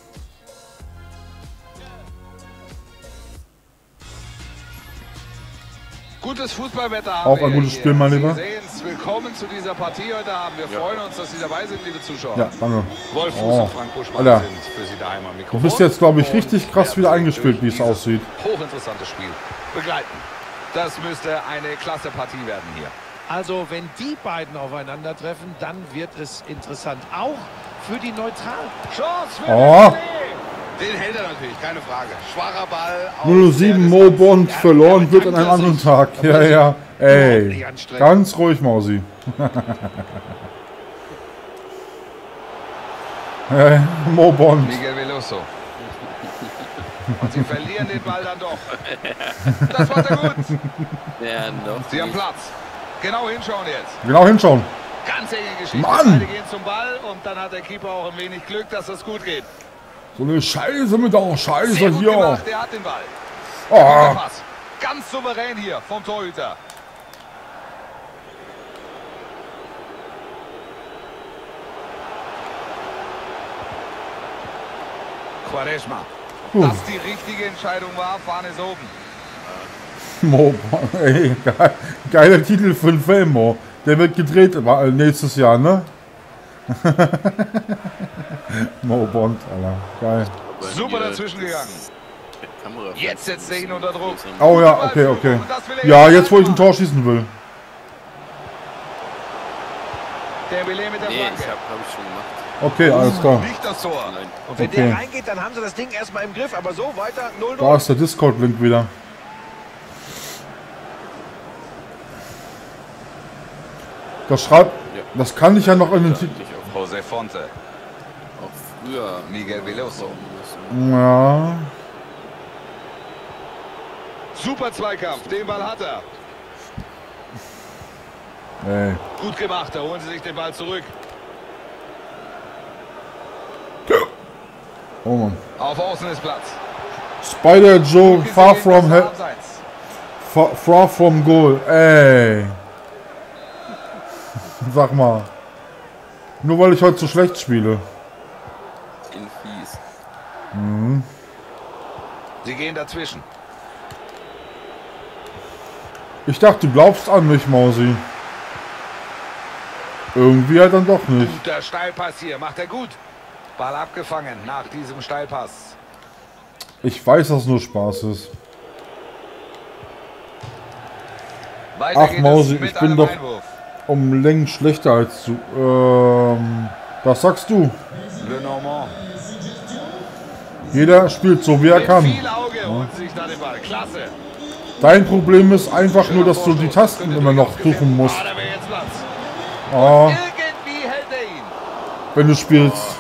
Gutes Fußballwetter haben Auch wir ein gutes hier. Spiel, mein Sie Lieber. sehen's. Willkommen zu dieser Partie heute Abend. Wir Ja. freuen uns, dass Sie dabei sind, liebe Zuschauer. Ja, danke. Wolf Fuß Oh. und Frank Buschmann Alter. sind für Sie daheim am Du Mikrofon. bist jetzt, glaube ich, Und richtig krass wieder werden eingespielt, wie es dieses aussieht. Hochinteressantes Spiel begleiten. Das müsste eine klasse Partie werden hier. Also, wenn die beiden aufeinandertreffen, dann wird es interessant. Auch für die Neutralen. Chance für Oh. den Den hält er natürlich, keine Frage. Schwacher Ball. aus null der sieben Distanz. Mo Bond Ja, verloren damit wird an dankt einem er anderen sich. Tag. Aber Ja, das ja. ist Ey. überhaupt nicht anstrengend. Ganz ruhig, Mausi. Äh, Mo Bond. Miguel Veloso. Und sie verlieren den Ball dann doch. Das war sehr gut. Ja, noch. Sie haben nicht. Platz. Genau hinschauen jetzt. Genau hinschauen. Ganz enge Geschichte. Mann! Beide gehen zum Ball und dann hat der Keeper auch ein wenig Glück, dass das gut geht. So eine Scheiße mit der Scheiße Sehr gut hier. gemacht, der hat den Ball. Oh. Der Pass. Ganz souverän hier vom Torhüter. Quaresma. Puh. Dass die richtige Entscheidung war, Fahne ist oben. Mo Bond. Ey, geil, geiler Titel für einen Film, Mo. Der wird gedreht äh, nächstes Jahr, ne? Mo Bond, Alter. Geil. Aber Super hier dazwischen gegangen. der Kamera- Jetzt setzt er ihn unter Druck. Oh ja, okay, okay. Und das will er Ja, jetzt jetzt wo ich ein machen. Tor schießen will. Dembélé mit der Nee, Flanke. ich hab, hab ich schon gemacht. Okay, alles klar. Nicht das Tor. Nein. Und wenn Okay. der reingeht, dann haben sie das Ding erstmal im Griff. Aber so weiter null Da null. ist der Discord-Link wieder. Das schreibt. Das kann ich ja noch in den Titel. Ich auch, José Fonte. auch früher Miguel Veloso. müssen. Ja. Super Zweikampf. Den Ball hat er. Ey. Gut gemacht. Da holen sie sich den Ball zurück. Oh Mann. Auf Außen ist Platz. Spider Joe, Gut far gesehen, from das he war abseits. far, far from goal. Ey. Sag mal. Nur weil ich heute so schlecht spiele. In fies. Sie gehen dazwischen. Ich dachte, du glaubst an mich, Mausi. Irgendwie halt dann doch nicht. Guter Steilpass hier. Macht er gut. Ball abgefangen nach diesem Steilpass. Ich weiß, dass es nur Spaß ist. Weiter Ach geht es Mausi, mit ich bin einem doch Einwurf. um Längen schlechter als du. Ähm, was sagst du? Le Normand. Jeder spielt so, wie er Mit kann. viel Auge holt sich da den Ball. Klasse. Dein Problem ist einfach nur, dass du die Tasten immer noch suchen musst. Ah, da wäre jetzt Platz. Ah, Irgendwie hält er ihn. wenn du spielst.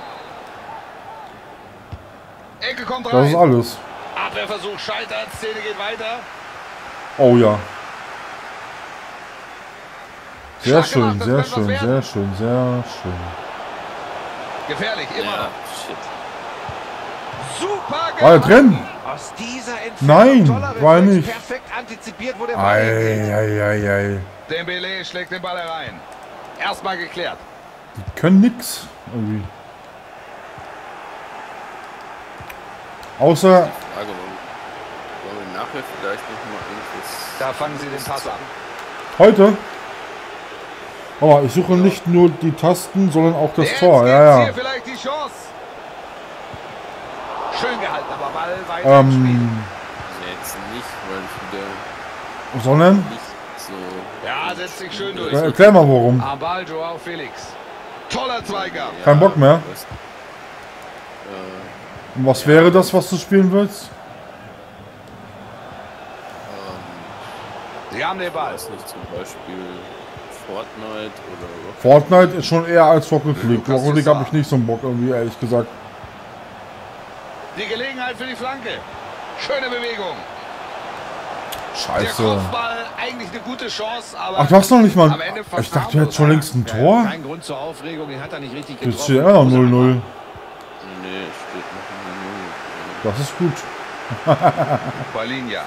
Ecke kommt Das ist rein. alles. Abwehrversuch scheitert. Szene geht weiter. Oh ja. Sehr Stark schön, gemacht, das sehr könnte was schön, werden. sehr schön, sehr schön. Gefährlich, immer Ja, noch. shit. Super War er gehalten. drin? Aus dieser Entfernung Nein, toller war er Reflex, nicht. perfekt antizipiert, wo der Ball hingeht. Eieieiei. Dembele schlägt den Ball herein. Erstmal geklärt. Die können nix. Irgendwie. Außer, Frage, wollen, wollen wir nachher vielleicht noch mal irgendwas... Da fangen sie den Pass an. heute. Aber ich suche nicht nur die Tasten, sondern auch das Jetzt Tor. gibt's Ja, ja. hier vielleicht die Chance. Schön gehalten, aber Ball weiter im Spiel. Ähm, Also jetzt nicht, weil ich wieder sondern, nicht so... Ja, setzt sich schön durch. ja, erklär mal warum. Am Ball Joao Felix. Toller Zweikampf. Kein Bock mehr. weißt du, äh, Und was wäre das, was du spielen willst? Sie haben den Ball. weiß nicht, zum Beispiel Fortnite oder... Fortnite ist schon eher als Rocket League. Lukas Rocket League Toussaint. habe ich nicht so einen Bock irgendwie, ehrlich gesagt. Die Gelegenheit für die Flanke. Schöne Bewegung. Der Scheiße. Kopfball, eigentlich eine gute Chance, aber Ach, du hast noch nicht mal... am Ende Ich verfarmt dachte, du hättest schon längst ein Tor. Kein Grund zur Aufregung, den hat er nicht richtig Jetzt getroffen. steht immer noch null null. Nee, steht noch in Das ist gut. Balinja.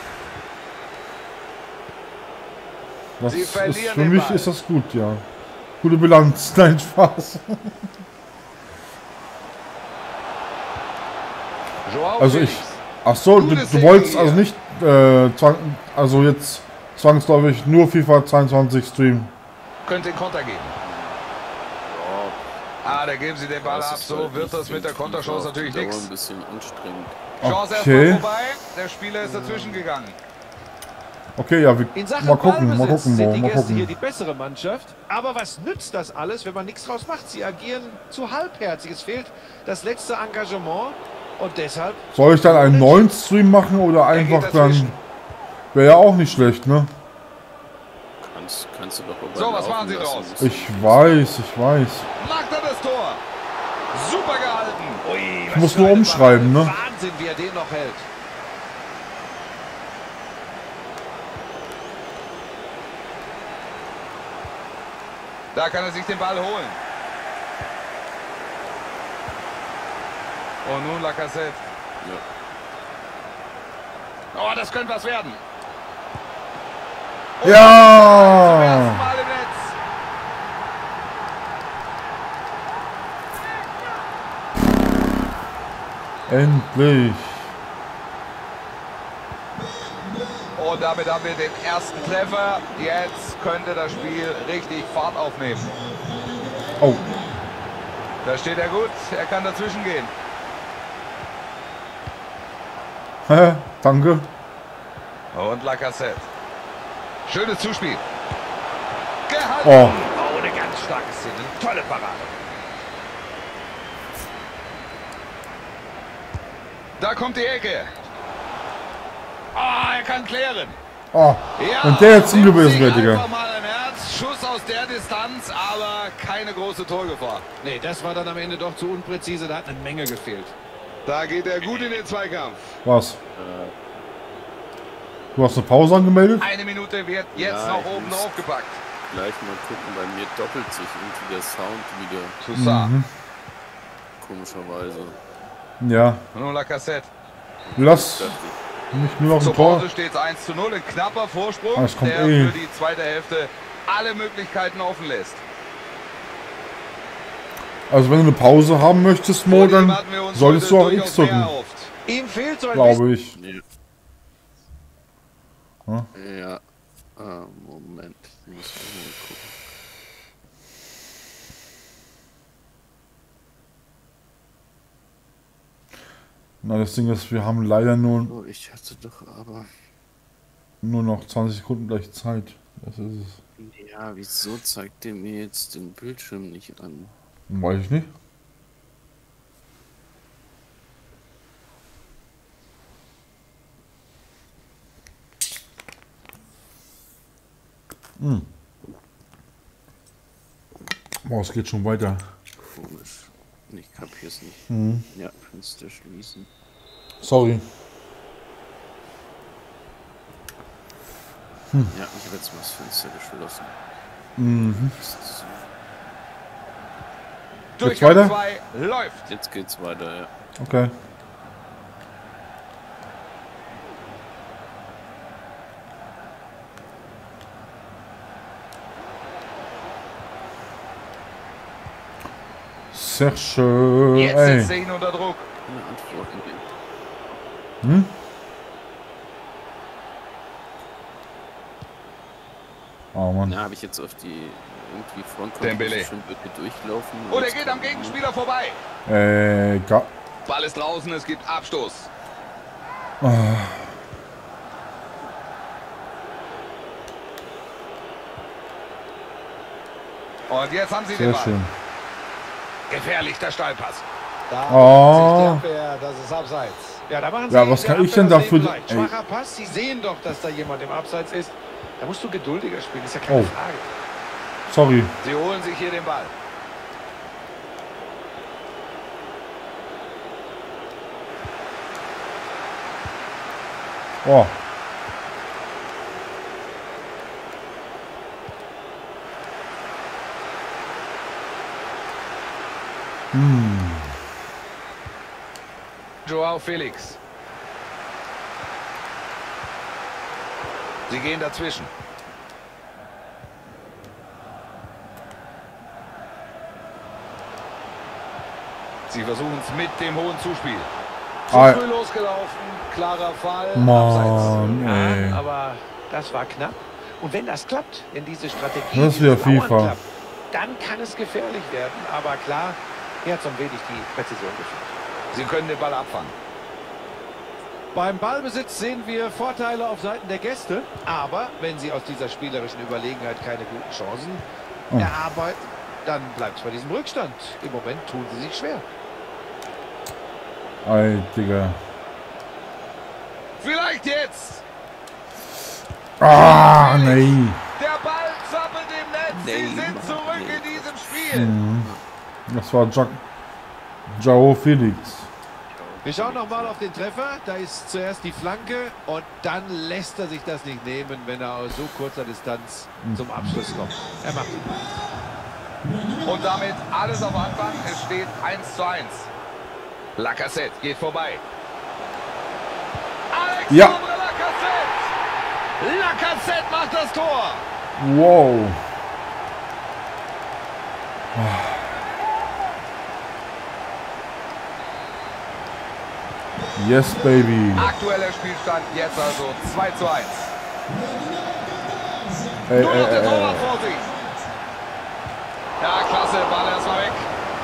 Das Sie ist, verlieren für den mich Ball. ist das gut, ja. Gute Bilanz. Nein, Spaß. Joao Also Felix. ich... Ach so, du, Gute du wolltest Szene also hier. nicht... Äh, zwang, also jetzt zwangsläufig nur FIFA zweiundzwanzig streamen. Könnte den Konter geben. Ah, da geben sie den Ball Das ab. ist So halt wird nicht das mit der für FIFA Konterchance auf natürlich Dauer nichts. ein bisschen anstrengend. Chance Okay. erstmal vorbei. Der Spieler ist dazwischen gegangen. Okay, ja, wir, In Sachen mal gucken, mal Ballbesitz gucken, sind wo, die mal Gäste hier gucken. die bessere Mannschaft. Aber was nützt das alles, wenn man nichts draus macht? Sie agieren zu halbherzig. Es fehlt das letzte Engagement und deshalb... Soll ich dann einen neuen Stream machen oder Er geht einfach dann... dazwischen. Wäre ja auch nicht schlecht, ne? Kannst, kannst du doch aber So, was laufen machen Sie lassen. draus? Ich weiß, ich weiß. Macht er das Tor. Super gehalten. Ui, Ich muss nur umschreiben, ne? Wahnsinn, wie er den noch hält. Da kann er sich den Ball holen. Und nun Lacazette. Oh, das könnte was werden. Und zum ersten Ja! Mal im Netz. Endlich! Und damit haben wir den ersten Treffer. Jetzt könnte das Spiel richtig Fahrt aufnehmen. Oh, Da steht er gut. Er kann dazwischen gehen. hä? Danke. Und Lacazette. Schönes Zuspiel. Gehalten. Oh, Oh, eine ganz starke Szene. Tolle Parade. Da kommt die Ecke. Ah, er kann klären. oh. Ja, Wenn der jetzt nimmt im gewesen sich wäre, Digga. einfach mal ein Herz. Schuss aus der Distanz, aber keine große Torgefahr. Nee, das war dann am Ende doch zu unpräzise. Da hat eine Menge gefehlt. Da geht er gut in den Zweikampf. Was? Du hast eine Pause angemeldet? Eine Minute wird jetzt Ja, noch ich oben muss- drauf gepackt. Gleich mal gucken, bei mir doppelt sich irgendwie der Sound wieder, Toussaint. Mhm. komischerweise. Ja. Und nun Lacazette. Lass Dachte nicht nur noch Zur ein Tor. Pause steht es eins zu null. Ein knapper Vorsprung, Ah, es kommt der eh. für die zweite Hälfte alle Möglichkeiten offen lässt. Also wenn du eine Pause haben möchtest, Mo, Vor dem dann hatten wir uns solltest heute du auch durchaus X mehr drücken, erhofft. Ihm fehlt so ein bisschen... glaube ich. nee. Ja. Ah, Moment. Ich muss mal gucken. Na, das Ding ist, wir haben leider nur, Oh, ich hatte doch aber... nur noch zwanzig Sekunden gleich Zeit. Das ist es. Ja, wieso zeigt der mir jetzt den Bildschirm nicht an? Weiß ich nicht. Hm. Boah, es geht schon weiter. Komisch. Ich kapier's nicht. Mhm. Ja, Fenster schließen. Sorry. Hm. Ja, ich habe jetzt mal das Fenster geschlossen. Mhm. Durchgang weiter? zwei läuft. Jetzt geht's weiter, ja. Okay. Sehr schön. Jetzt Ey. setzt er ihn unter Druck. Eine Antwort in den Hm? Oh Mann. Na, habe ich jetzt auf die irgendwie Dembele. Frontposition bitte durchlaufen. Und er geht am Gegenspieler vorbei. Äh, ga Ball ist draußen, es gibt Abstoß. ah. Und jetzt haben sie den Sehr Ball. schön. Gefährlich, der Steilpass. Da Oh. sich die Abwehr, das ist abseits. Ja, da machen Ja, Sie was der kann ich Abwehr denn das dafür- Leben leicht. ey. Schwacher Pass, Sie sehen doch, dass da jemand im Abseits ist. Da musst du geduldiger spielen, ist ja keine Oh. Frage. Sorry. Sie holen sich hier den Ball. Oh. Hm. Joao Felix. Sie gehen dazwischen. Sie versuchen es mit dem hohen Zuspiel. Zu Ah. früh losgelaufen, klarer Fall, Mann, abseits. ey. Ja, aber das war knapp. Und wenn das klappt, wenn diese Strategie Das ist wieder dieses Mauern FIFA. klappt, dann kann es gefährlich werden. Aber klar, er hat so ein wenig die Präzision gefehlt. Sie können den Ball abfangen. Beim Ballbesitz sehen wir Vorteile auf Seiten der Gäste. Aber wenn sie aus dieser spielerischen Überlegenheit keine guten Chancen Oh. erarbeiten, dann bleibt es bei diesem Rückstand. Im Moment tun sie sich schwer. Ey, Digga. Vielleicht jetzt. Ah, nee. Der Ball zappelt im Netz. Sie Nee, sind zurück nee. in diesem Spiel. Mhm. Das war ja Joao Felix. Wir schauen nochmal auf den Treffer. Da ist zuerst die Flanke und dann lässt er sich das nicht nehmen, wenn er aus so kurzer Distanz zum Abschluss kommt. Er macht ihn. Und damit alles auf Anfang. Es steht eins zu eins. Lacazette geht vorbei. Alexandre Ja. Lacazette. Lacazette macht das Tor. Wow. Yes, baby. Aktueller Spielstand jetzt also zwei zu eins. Ey, Nur ey, noch der ey, Torwart ey. vor sich. Ja, klasse. Ball erstmal weg.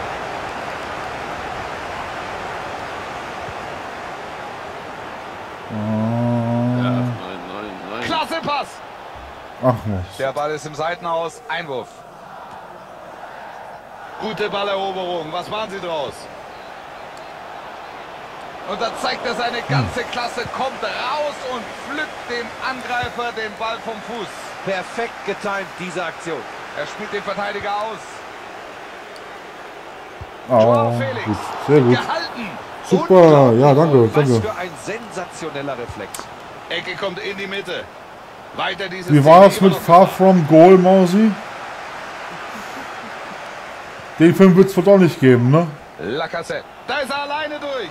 Ja, Ah. nein, nein, nein. Klasse Pass. Ach was. Der Ball ist im Seitenhaus. Einwurf. Gute Balleroberung. Was machen Sie draus? Und da zeigt er seine ganze Klasse, kommt raus und pflückt dem Angreifer den Ball vom Fuß. Perfekt getimt, diese Aktion. Er spielt den Verteidiger aus. Oh, Joao Felix. gut. Sehr gut. Gehalten. Super. Ja, danke, Was danke. für ein sensationeller Reflex. Ecke kommt in die Mitte. Weiter dieses Wie war es mit Far From Goal, Mausi? Den Film wird es wohl doch nicht geben, ne? Lacazette. Da ist er alleine durch.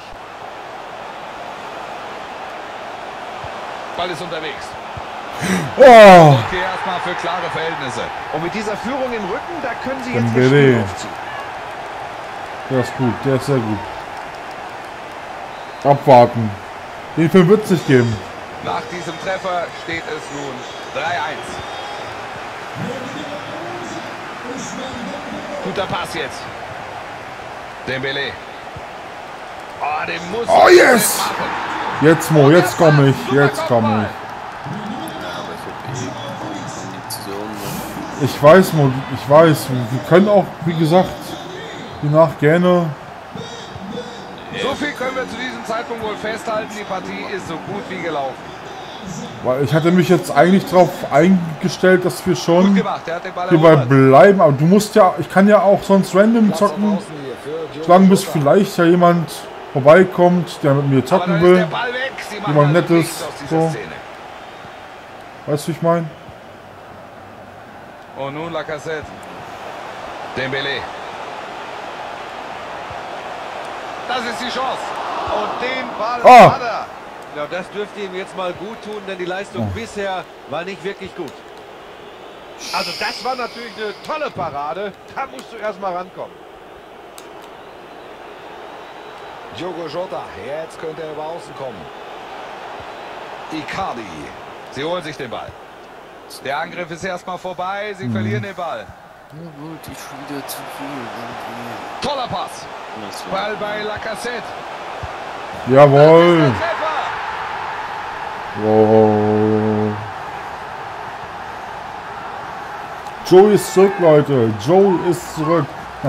Ball ist unterwegs. Oh! Okay, erstmal für klare Verhältnisse. Und mit dieser Führung im Rücken, da können sie jetzt ihr Dembele. Spiel aufziehen. Der ist gut, der ist sehr gut. Abwarten. Den Film wird es nicht geben. Nach diesem Treffer steht es nun drei eins. Guter Pass jetzt. Dembele. Oh, den muss Oh, er yes! machen. Jetzt, Mo, jetzt komme ich. Super Jetzt komme Kopfball. Ja, aber ich hab eh Konditionen. ich. Ich weiß, Mo, ich weiß. Wir können auch, wie gesagt, danach gerne. So viel können wir zu diesem Zeitpunkt wohl festhalten. Die Partie ist so gut wie gelaufen. Weil ich hatte mich jetzt eigentlich darauf eingestellt, dass wir Gut schon gemacht, der hat den Ball hierbei erobert. bleiben. Aber du musst ja, ich kann ja auch sonst random zocken. Solange bis vielleicht ja jemand vorbeikommt, der mit mir Aber zocken dann ist will. der Ball weg. Sie machen Jemand also Nettes, nichts aus dieser so. Szene. Weißt du, wie ich meine? Und nun Lacazette. Dembélé. Das ist die Chance. Und den Ball Ah. hat er. Ja, das dürfte ihm jetzt mal gut tun, denn die Leistung Oh. bisher war nicht wirklich gut. Also das war natürlich eine tolle Parade. Da musst du erst mal rankommen. Diogo Jota, jetzt könnte er über außen kommen. Icardi. Sie holen sich den Ball. Der Angriff ist erstmal vorbei. Sie verlieren den Ball. Ja, wollte ich wieder zu viel. irgendwie. Toller Pass. Das war- Ball bei Lacazette. Jawohl. Der Treffer. Oh. Joe ist zurück, Leute. Joe ist zurück.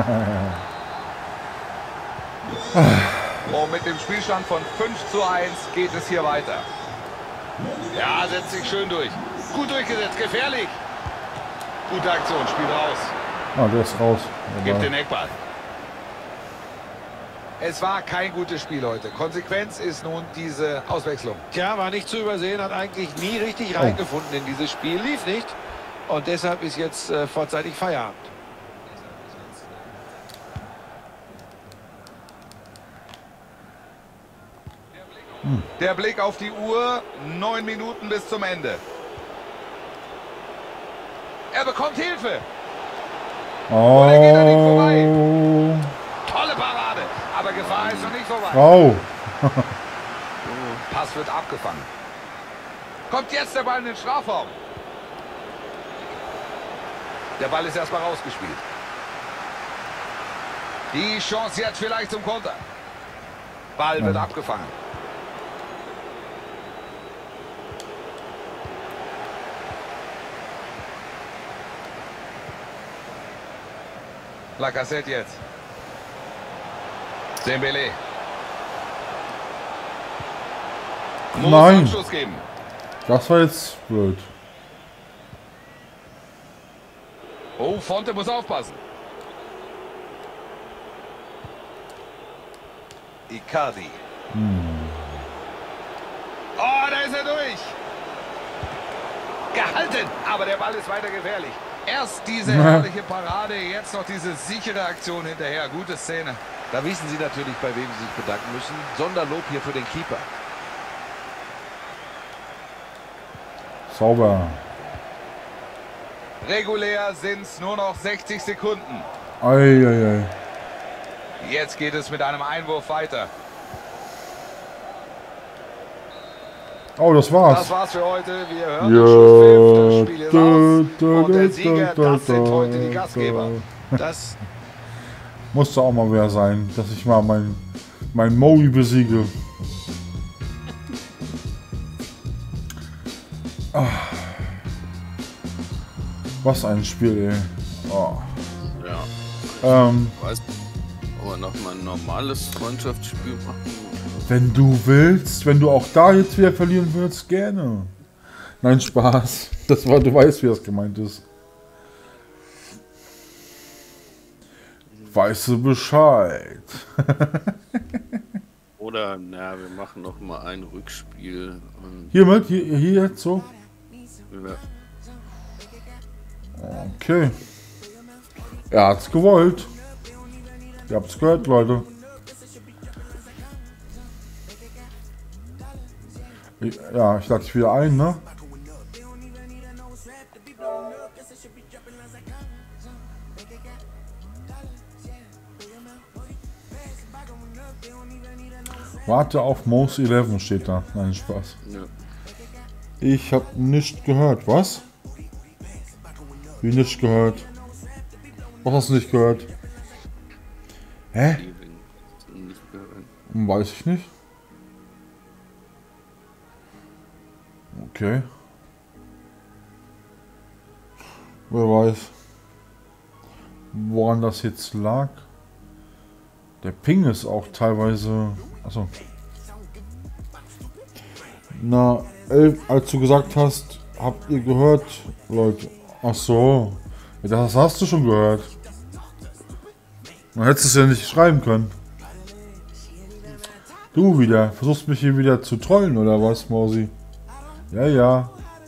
Und mit dem Spielstand von fünf zu eins geht es hier weiter. Ja, setzt sich schön durch. Gut durchgesetzt, gefährlich. Gute Aktion, Spiel raus. Ah, der ist raus. Gibt den Eckball. Es war kein gutes Spiel heute. Konsequenz ist nun diese Auswechslung. Tja, war nicht zu übersehen, hat eigentlich nie richtig reingefunden in dieses Spiel. Lief nicht. Und deshalb ist jetzt äh, vorzeitig Feierabend. Der Blick auf die Uhr. Neun Minuten bis zum Ende. Er bekommt Hilfe. Oh. Tolle Parade. Aber Gefahr ist noch nicht vorbei. Oh. Pass wird abgefangen. Kommt jetzt der Ball in den Strafraum. Der Ball ist erstmal rausgespielt. Die Chance jetzt vielleicht zum Konter. Ball wird abgefangen. Lacazette jetzt. Dembélé. Muss Nein. Anschluss geben. Das war jetzt blöd. Oh, Fonte muss aufpassen. Icardi. Oh, da ist er durch. Gehalten, aber der Ball ist weiter gefährlich. Erst diese herrliche Parade, jetzt noch diese sichere Aktion hinterher. Gute Szene. Da wissen Sie natürlich, bei wem Sie sich bedanken müssen. Sonderlob hier für den Keeper. Sauber. Regulär sind es nur noch sechzig Sekunden. Eieiei. Jetzt geht es mit einem Einwurf weiter. Oh, das war's. Das war's für heute. Wir hören Ja. uns schon. Das Spiel ist aus. Da, Und der da, Sieger, da, das sind da, heute die da. Gastgeber. Das Musste auch mal wer sein, dass ich mal mein, mein Moe besiege. Ah. Was ein Spiel, ey. Oh. Ja. Ähm, Weißt du, aber noch mal ein normales Freundschaftsspiel machen. wenn du willst, wenn du auch da jetzt wieder verlieren willst, gerne. Nein, Spaß. Das war, du weißt, wie das gemeint ist. Weißt du Bescheid? Oder, na, wir machen noch mal ein Rückspiel. Und Hiermit, hier, hier jetzt so. wir, Okay. Er hat's gewollt. Ihr habt's gehört, Leute. Ich, ja, ich lade dich wieder ein, ne? Warte auf Most elf steht da. Nein, Spaß. ja. Ich hab nicht gehört. Was? Wie nicht gehört? Was hast du nicht gehört? Hä? Nicht gehört. Weiß ich nicht. Okay. Wer weiß, woran das jetzt lag. Der Ping ist auch teilweise... Achso. Na, elf, als du gesagt hast, habt ihr gehört, Leute. Ach so. Das hast du schon gehört. Man hätte es ja nicht schreiben können. Du wieder. Versuchst mich hier wieder zu trollen, oder was, Mausi? Ja, ja.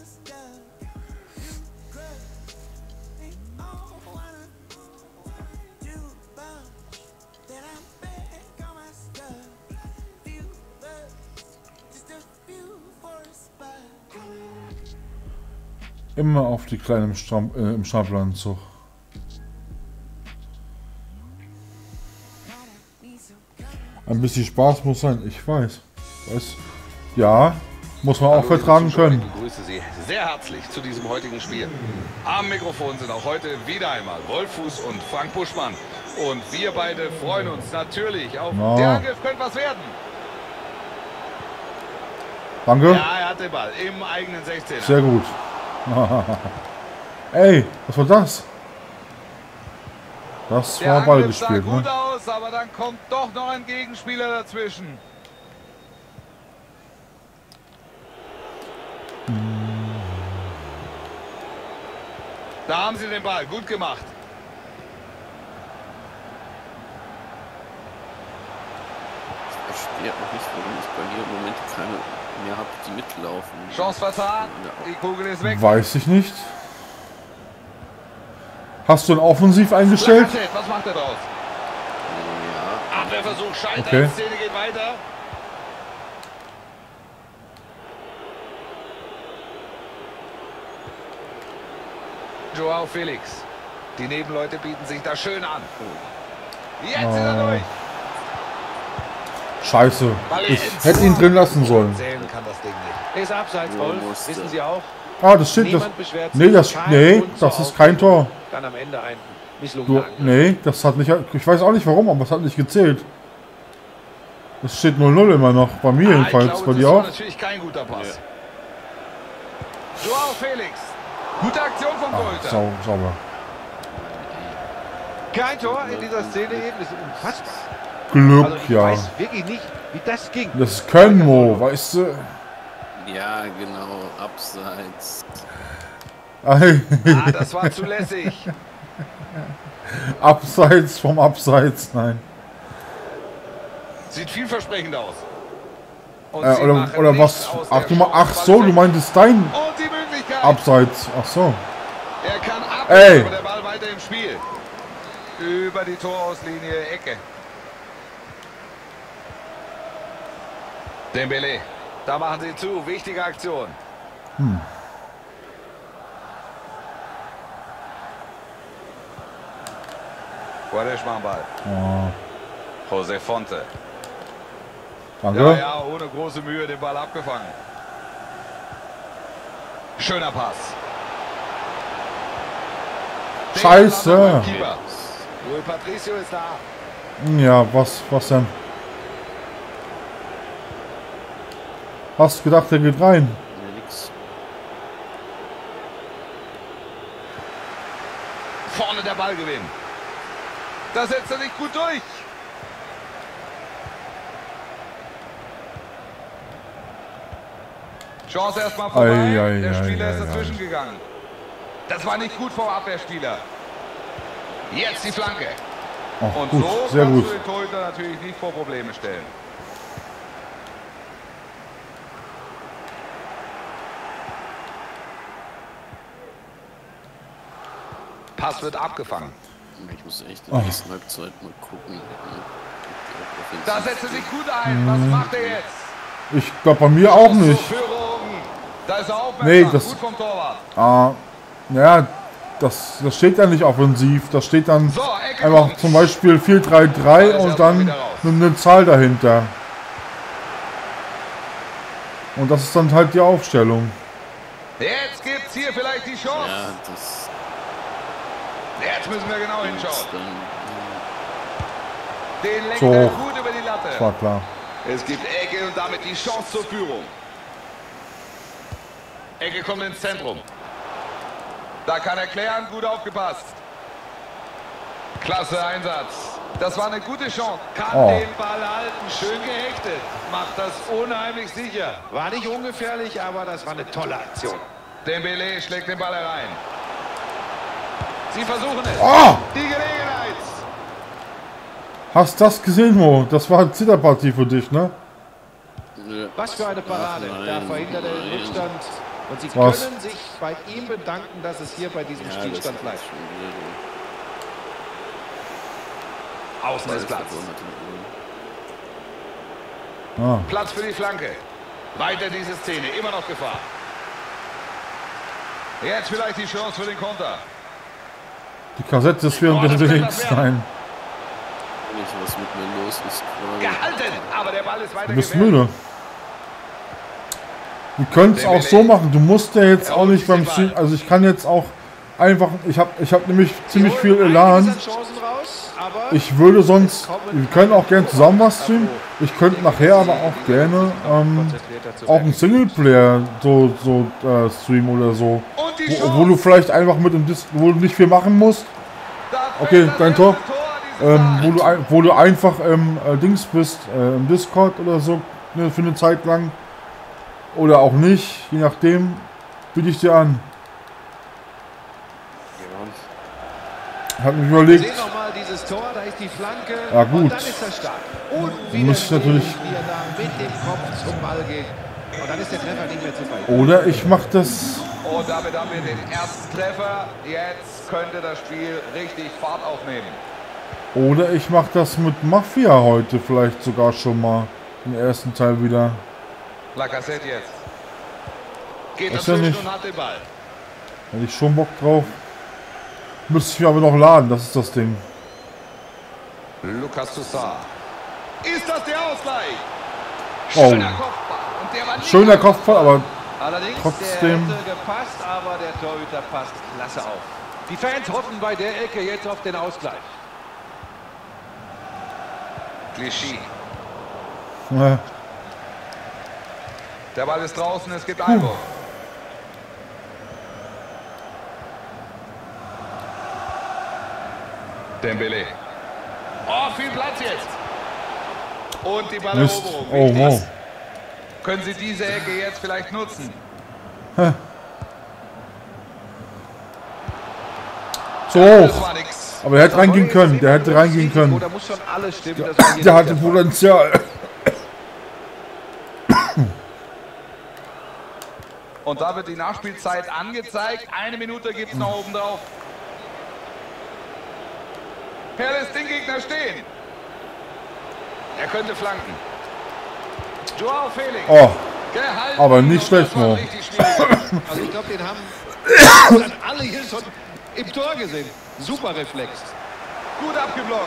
Immer auf die Kleine im, Stram äh, im Schnabbelanzug. Ein bisschen Spaß muss sein, ich weiß. weiß. Ja, muss man auch vertragen können. Ich begrüße Sie sehr herzlich zu diesem heutigen Spiel. Am Mikrofon sind auch heute wieder einmal Wolf Fuß und Frank Buschmann. Und wir beide freuen uns natürlich auf... No. Der Angriff könnte was werden. Danke. Ja, er hat den Ball im eigenen sechzehner. Sehr gut. Ey, was war das? Das Der war Ball Angriff sah gespielt, gut ne? aus, aber dann kommt doch noch ein Gegenspieler dazwischen. Da haben sie den Ball, gut gemacht. Ich verstehe auch nicht, warum ich bei mir im Moment keine mehr habe, die mitlaufen. Chance vertan, die Kugel ist weg. Weiß ich nicht. Hast du ein Offensiv eingestellt? Lacazette, was macht er draus? Ja. Abwehrversuch scheitert, Okay. die Szene geht weiter. Joao Felix. Die Nebenleute bieten sich da schön an. Jetzt ist er Oh. durch. Scheiße. Ich hätte ihn drin lassen sollen. Zählen kann das Ding nicht. Ist abseits, Wolf. Wissen Sie auch? Ah, das steht. Das, Niemand beschwert nee, sich. das, Kein nee, Grund das zur ist kein Tor. Dann am Ende ein misslungener Du, Angriff. nee, das hat nicht. Ich weiß auch nicht warum, aber es hat nicht gezählt. Es steht null null immer noch. Bei mir Ah, jedenfalls. ich glaube, Bei das dir war auch? natürlich kein guter Pass. Joao Felix. Gute Aktion vom Torhüter. Sau, sauber. Kein Tor in dieser Szene eben. Das ist unfassbar. Glück, Also ich ja. weiß wirklich nicht, wie das ging. Das ist Köln, Mo, weißt du? Ja, genau, abseits. Ah, das war zu lässig. Abseits vom Abseits, nein. Sieht vielversprechend aus. Und Äh, sie oder machen oder nichts was? aus Ach, der du, ma- ach Chance. so, du meintest dein Und die Möglichkeit. Abseits. Ach so. Er kann ab, Ey. aber der Ball weiter im Spiel. Über die Torauslinie, Ecke. Dembele. Da machen sie zu. Wichtige Aktion. Hm. Quaresma am Ball. Oh, Jose Fonte. danke. Ja, ja, ohne große Mühe den Ball abgefangen. Schöner Pass. Scheiße. Keeper. Rui Patricio ist da. Ja, was, was denn? Hast du gedacht, der geht rein? Nee, nix. Vorne der Ballgewinn. Da setzt er sich gut durch. Chance erstmal vorbei. Ei, ei, der ei, Spieler ei, ist ei. dazwischen gegangen. Das war nicht gut vom Abwehrspieler. Jetzt die Flanke. Ach, Und gut, so sehr kannst gut. du den Torhüter natürlich nicht vor Probleme stellen. Pass wird abgefangen. Ich muss echt in der nächsten Halbzeit mal gucken. Da setzt er sich gut ein. Was macht er jetzt? Ich glaube bei mir auch nicht. Zur Führung. Da ist er aufmerksam. Nee, das- Gut vom Torwart. Ah, ja, das, das steht ja nicht offensiv. Da steht dann So, Ecke einfach kommt. zum Beispiel vier drei drei Ball ist und erstmal dann wieder raus. eine Zahl dahinter. Und das ist dann halt die Aufstellung. Jetzt gibt's hier vielleicht die Chance. Ja, das Jetzt müssen wir genau hinschauen. ist dann. Den lenkt So. er gut über die Latte. Das war klar. Es gibt Ecke und damit die Chance zur Führung. Ecke kommt ins Zentrum. Da kann er klären, gut aufgepasst. Klasse Einsatz. Das war eine gute Chance. Kann Oh. den Ball halten, schön gehechtet. Macht das unheimlich sicher. War nicht ungefährlich, aber das war eine tolle Aktion. Dembélé schlägt den Ball herein. Sie versuchen es. Oh! Die Gelegenheit. Hast das gesehen, Mo? Das war eine Zitterpartie für dich, ne? Ja. Was für eine Parade. Ach, nein, Da verhindert er den nein. Rückstand. Und sie Was? können sich bei ihm bedanken, dass es hier bei diesem Ja, Spielstand das bleibt. ist schon wieder Außen so. ist Platz. Ah. Platz für die Flanke. Weiter diese Szene. Immer noch Gefahr. Jetzt vielleicht die Chance für den Konter. Die Kassette ist während des Links. Nein. Nicht, was mit mir los ist. Gehalten. Aber der Ball ist weiter Du bist gewählt. müde. Wir können es auch so machen. Du musst ja jetzt auch nicht beim Stream. Also ich kann jetzt auch einfach. Ich habe ich hab nämlich ziemlich viel Elan. Ich würde sonst. Wir können auch gerne zusammen was streamen. Ich könnte nachher aber auch gerne ähm, auch ein Singleplayer so, so äh, streamen oder so. Wo, wo du vielleicht einfach mit dem Dis wo du nicht viel machen musst. Okay, dein Tor. Ähm, wo, du, ein- wo du einfach im äh, Dings bist, äh, im Discord oder so, ne, für eine Zeit lang. Oder auch nicht, je nachdem, biete ich dir an. Hat mich Wir überlegt, sehen nochmal dieses Tor, da ist die Flanke. Ja, gut. Und dann ist er stark. Und muss ich natürlich- wie er da mit dem Kopf zum Ball geht. Und dann ist der Treffer nicht mehr zu verhindern. oder ich mache das, Und damit haben wir den ersten Treffer. Jetzt könnte das Spiel richtig Fahrt aufnehmen. oder ich mache das mit Mafia heute vielleicht sogar schon mal, den ersten Teil wieder. Lacazette jetzt. Geht Ist ja dazwischen nicht. und hat den Ball. Hätte ich schon Bock drauf. Müsste ich mir aber noch laden, das ist das Ding. Lucas Toussaint. Ist das der Ausgleich? Oh. Schöner Kopfball. Und der war nicht Schöner Kopfball, aber Allerdings, Trotzdem- der hätte gepasst, aber der Torhüter passt klasse auf. Die Fans hoffen bei der Ecke jetzt auf den Ausgleich. Clichy. äh, Der Ball ist draußen, es gibt Einwurf. Dembélé. Oh, viel Platz jetzt. Und die Mist. Balleroberung. Oh, Wichtig. wow. Können Sie diese Ecke jetzt vielleicht nutzen? So Das hoch. war nix. Aber der hätte reingehen können, der hätte reingehen können. Da muss schon alles stimmen. Das war hier Der nicht hatte Fall. Potenzial. Und da wird die Nachspielzeit angezeigt. Eine Minute gibt es noch oben drauf. Er lässt den Gegner stehen. Er könnte flanken. Joao Felix. Oh, Gehalten. aber nicht Und das schlecht, war Mo. richtig schwierig. Also ich glaube, den haben dann alle hier schon im Tor gesehen. Super Reflex. Gut abgeblockt.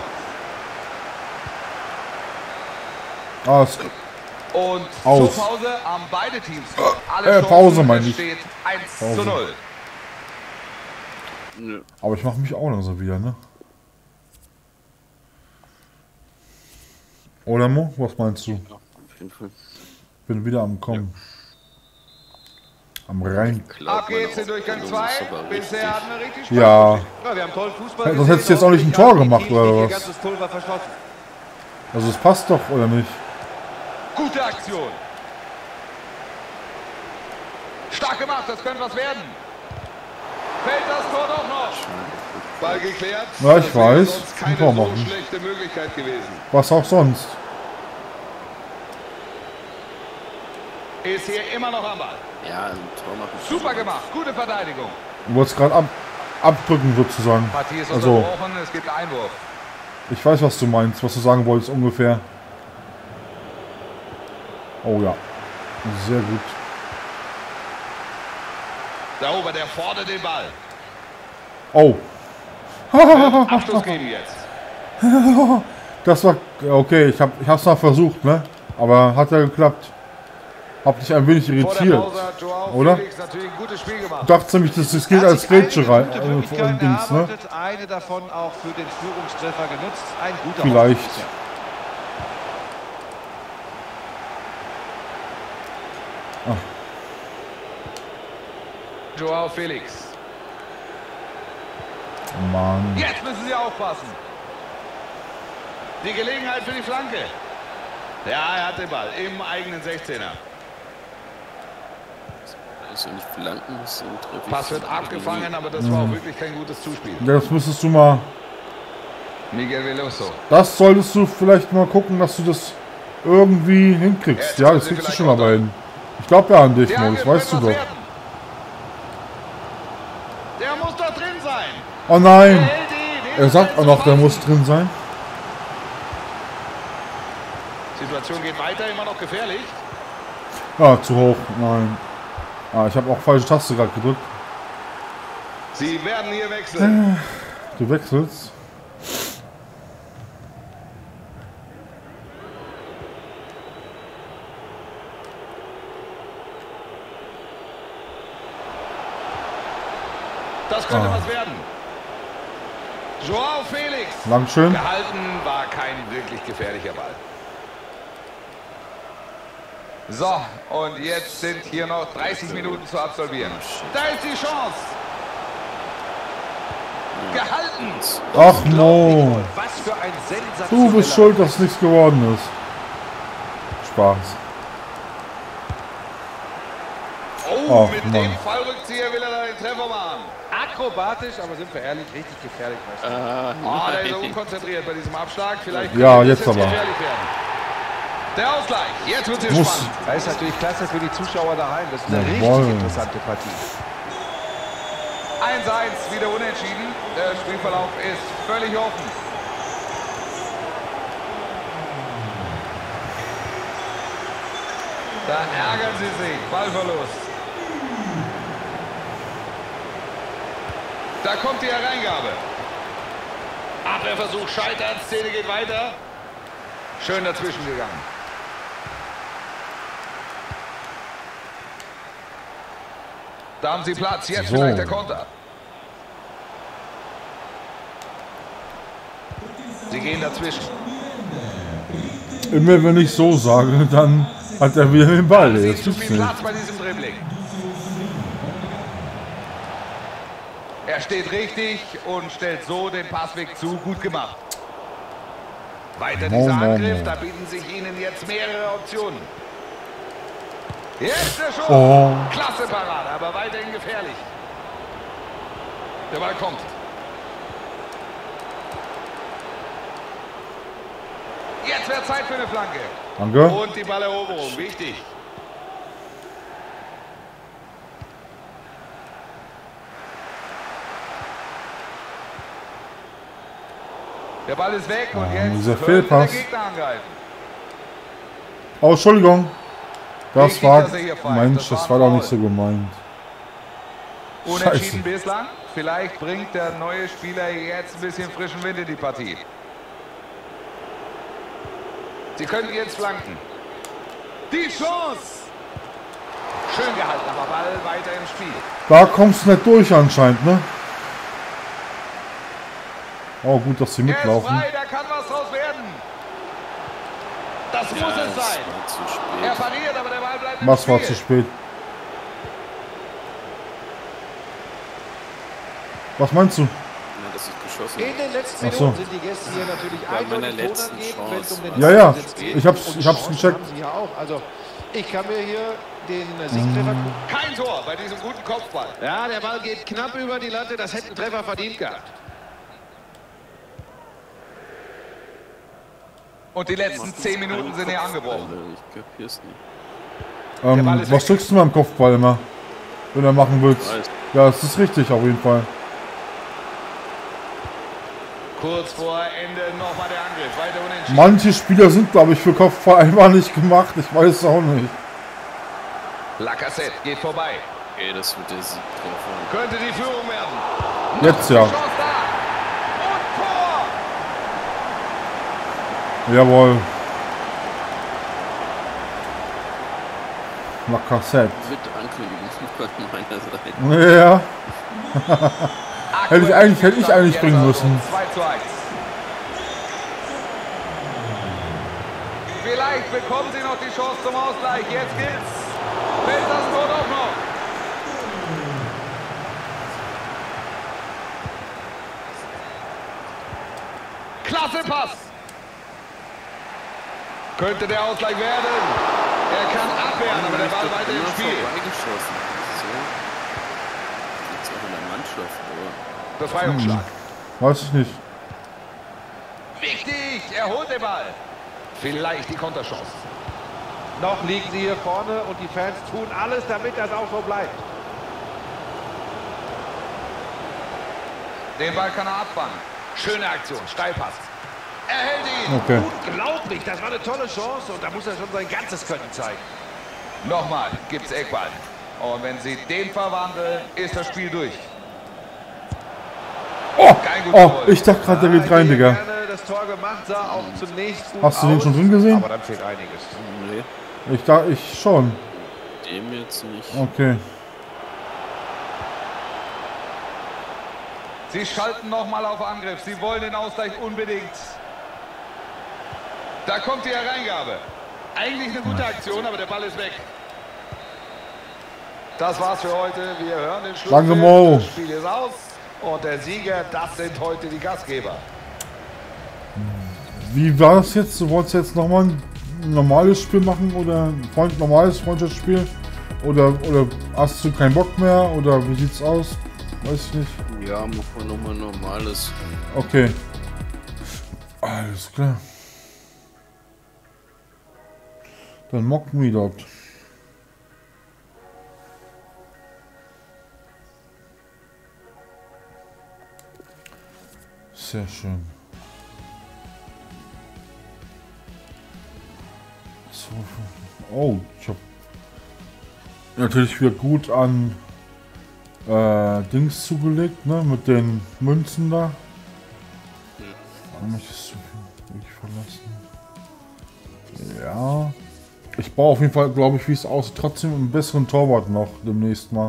ah, es- Und Aus. zur Pause haben beide Teams alle Äh, Chancen. Pause meine Es ich. steht eins Pause. zu null. Nö. aber ich mache mich auch langsam wieder, ne? Oder Mo? Was meinst du? Auf jeden Fall. Bin wieder am Kommen. Am Rein. Klaut Ab geht's meine in Durchgang Ausbildung, zwei. ist aber Bisher richtig. hatten wir richtig Spaß. Ja, Ja, wir haben tollen Fußball Sonst gesehen. hättest du jetzt auch nicht ein Tor Hoffentlich gemacht, haben die oder Teams was? ihr ganzes Pulver verschossen. also es passt doch, oder nicht? Gute Aktion. Stark gemacht, das könnte was werden. Fällt das Tor doch noch. Ball geklärt. Ja, ich Das wäre weiß. sonst Ein keine Tor so machen. schlechte Möglichkeit gewesen. Was auch sonst. Ist hier immer noch am Ball. Ja, ein Tor machen. Super gemacht, gute Verteidigung. Du wolltest gerade ab, abdrücken sozusagen. Partie ist Also, unterbrochen, es gibt Einwurf. ich weiß, was du meinst, was du sagen wolltest ungefähr. Oh ja. Sehr gut. Da oben, der fordert den Ball. Oh. Abschluss geben jetzt. Das war. Okay, ich, hab, ich hab's mal versucht, ne? Aber hat ja geklappt. Hab dich ein wenig Vor der irritiert. Pause hat Joao Oder? Felix natürlich ein gutes Spiel gemacht. Ich dachte nämlich, das, das geht Er hat als sich einige Grätsche rein. gute Äh, Möglichkeiten Dings, ne? erarbeitet, eine davon auch für den Führungstreffer genutzt. Ein guter Vielleicht. Auftritt bisher. Ach. Joao Felix. Mann. Jetzt müssen sie aufpassen. Die Gelegenheit für die Flanke. Ja, er hat den Ball im eigenen sechzehner. Also nicht flanken, das sind Pass wird abgefangen, aber das war auch wirklich kein gutes Zuspiel. Das müsstest du mal... Miguel Veloso. Das solltest du vielleicht mal gucken, dass du das irgendwie hinkriegst. Ja, das kriegst du schon aber hin. Ich glaube ja an dich, Mo, das weißt du doch. Der muss doch drin sein. Oh nein! Er sagt auch noch, der muss drin sein. Situation geht weiter, immer noch gefährlich. Ja, zu hoch. Nein. Ah, ich habe auch falsche Taste gerade gedrückt. Sie werden hier wechseln. Du wechselst. Das könnte Ah. was werden. Joao Felix. Dankeschön. Gehalten, war kein wirklich gefährlicher Ball. So, und jetzt sind hier noch dreißig Minuten zu absolvieren. Da ist die Chance. Gehalten. Ach Mo. Was für ein sensationeller... Du bist schuld, dass nichts geworden ist. Spaß. Oh, Ach, mit Mann. dem Fallrückzieher will er da den Treffer machen. Akrobatisch, aber sind wir ehrlich, richtig gefährlich. Äh, Oh, der ist so unkonzentriert bei diesem Abschlag. Vielleicht Ja, könnte das jetzt aber. gefährlich werden. Der Ausgleich. Jetzt wird es Muss. spannend. Das ist natürlich klasse für die Zuschauer daheim. Das ist eine Jawohl. richtig interessante Partie. eins eins, wieder unentschieden. Der Spielverlauf ist völlig offen. Da ärgern sie sich. Ballverlust. Da kommt die Hereingabe. Abwehrversuch scheitert. Szene geht weiter. Schön dazwischen gegangen. Da haben sie Platz. Jetzt So. vielleicht der Konter. Sie gehen dazwischen. Immer wenn ich so sage, dann hat er wieder den Ball. Sie Das zu gibt's viel nicht. Platz bei diesem Dribbling. Er steht richtig und stellt so den Passweg zu. Gut gemacht. Weiter No, dieser no, Angriff. no. Da bieten sich Ihnen jetzt mehrere Optionen. Jetzt der Schuss. Oh. Klasse Parade, aber weiterhin gefährlich. Der Ball kommt. Jetzt wäre Zeit für eine Flanke. Danke. Und die Balleroberung. Wichtig. Der Ball ist weg und Ah, jetzt dieser könnte Fehlpass. der Gegner angreifen. Oh, Entschuldigung. Das Richtig, war... dass er hier pfeift. Mensch, Das das war war ein doch nicht Foul. so gemeint. Unentschieden Scheiße. bislang. Vielleicht bringt der neue Spieler jetzt ein bisschen frischen Wind in die Partie. Sie können jetzt flanken. Die Chance! Schön gehalten, aber Ball weiter im Spiel. Da kommst du nicht durch anscheinend, ne? Oh, gut, dass sie Er ist mitlaufen. frei, da kann was draus werden. Das muss ja, es es sein. war zu Er spät. pariert, aber der Ball bleibt im Was Spiel. war zu spät? Was meinst du? Ja, das ist geschossen. In den letzten Ach so. Minuten sind die Gäste hier natürlich Bei meiner eindeutig letzten tonangebend, wenn es um den Ja, ja, Ballbesitz geht. ich hab's- Und ich hab's Chancen gecheckt. haben sie ja auch. Also ich kann mir hier den Siegtreffer... Kein Tor bei diesem guten Kopfball. Ja, der Ball geht knapp über die Latte. Das hätte ein Treffer verdient gehabt. Und die letzten zehn Minuten sind hier angebrochen. Ich kapier's nicht. Ähm, Ball ist was weg. drückst du beim Kopfball immer? Wenn er machen willst. Weiß. Ja, das ist richtig auf jeden Fall. Kurz vor Ende nochmal der Angriff. Weiter unentschieden. Manche Spieler sind, glaube ich, für Kopfball einfach nicht gemacht. Ich weiß es auch nicht. Lacazette geht vorbei. Okay, das wird der Siegtreffer. Könnte die Führung werden. Jetzt ja. Chance da. Und Tor. Jawohl. Lacazette. Mit Ankündigung von meiner Seite. Ja. Hätte ich eigentlich- hätte ich eigentlich Jetzt bringen also müssen. zwei zu eins. Vielleicht bekommen sie noch die Chance zum Ausgleich. Jetzt gilt's. Fällt das Tor doch noch. Klasse Pass. Könnte der Ausgleich werden. Er kann abwehren, aber der Ball weiter im Spiel. So. Jetzt auch in der Mannschaft, oder? Befreiungsschlag. Hm. Weiß ich nicht. Wichtig, er holt den Ball. Vielleicht die Konterchance. Noch liegen sie hier vorne und die Fans tun alles, damit das auch so bleibt. Den Ball kann er abfangen. Schöne Aktion, Steilpass. Er hält ihn. Okay. Unglaublich, das war eine tolle Chance und da muss er schon sein ganzes Können zeigen. Nochmal gibt's Eckball. Und wenn sie den verwandeln, ist das Spiel durch. Oh, Kein guter oh Ball. ich dachte gerade, der geht rein, Digga. Gerne das Tor gemacht, sah auch zunächst gut Hast du den aus, schon drin gesehen? aber dann fehlt einiges. Nee, Ich da, ich schon. dem jetzt nicht. Okay. Sie schalten nochmal auf Angriff. Sie wollen den Ausgleich unbedingt. Da kommt die Hereingabe. Eigentlich eine gute Aktion, aber der Ball ist weg. Das war's für heute. Wir hören den Schluss. Danke, Mo. Das Spiel ist aus. Und der Sieger, das sind heute die Gastgeber. Wie war das jetzt? Du wolltest jetzt nochmal ein normales Spiel machen oder ein Freund, normales Freundschaftsspiel? Oder, oder hast du keinen Bock mehr? Oder wie sieht's aus? Weiß ich nicht. Ja, machen wir nochmal normales. Okay. Alles klar. Dann Mock Me dort. Sehr schön. So. Oh, ich hab natürlich wieder gut an äh, Dings zugelegt, ne, mit den Münzen da. Möchtest du wirklich verlassen? Ja. Ich brauche auf jeden Fall, glaube ich, wie es aussieht, trotzdem einen besseren Torwart noch demnächst mal.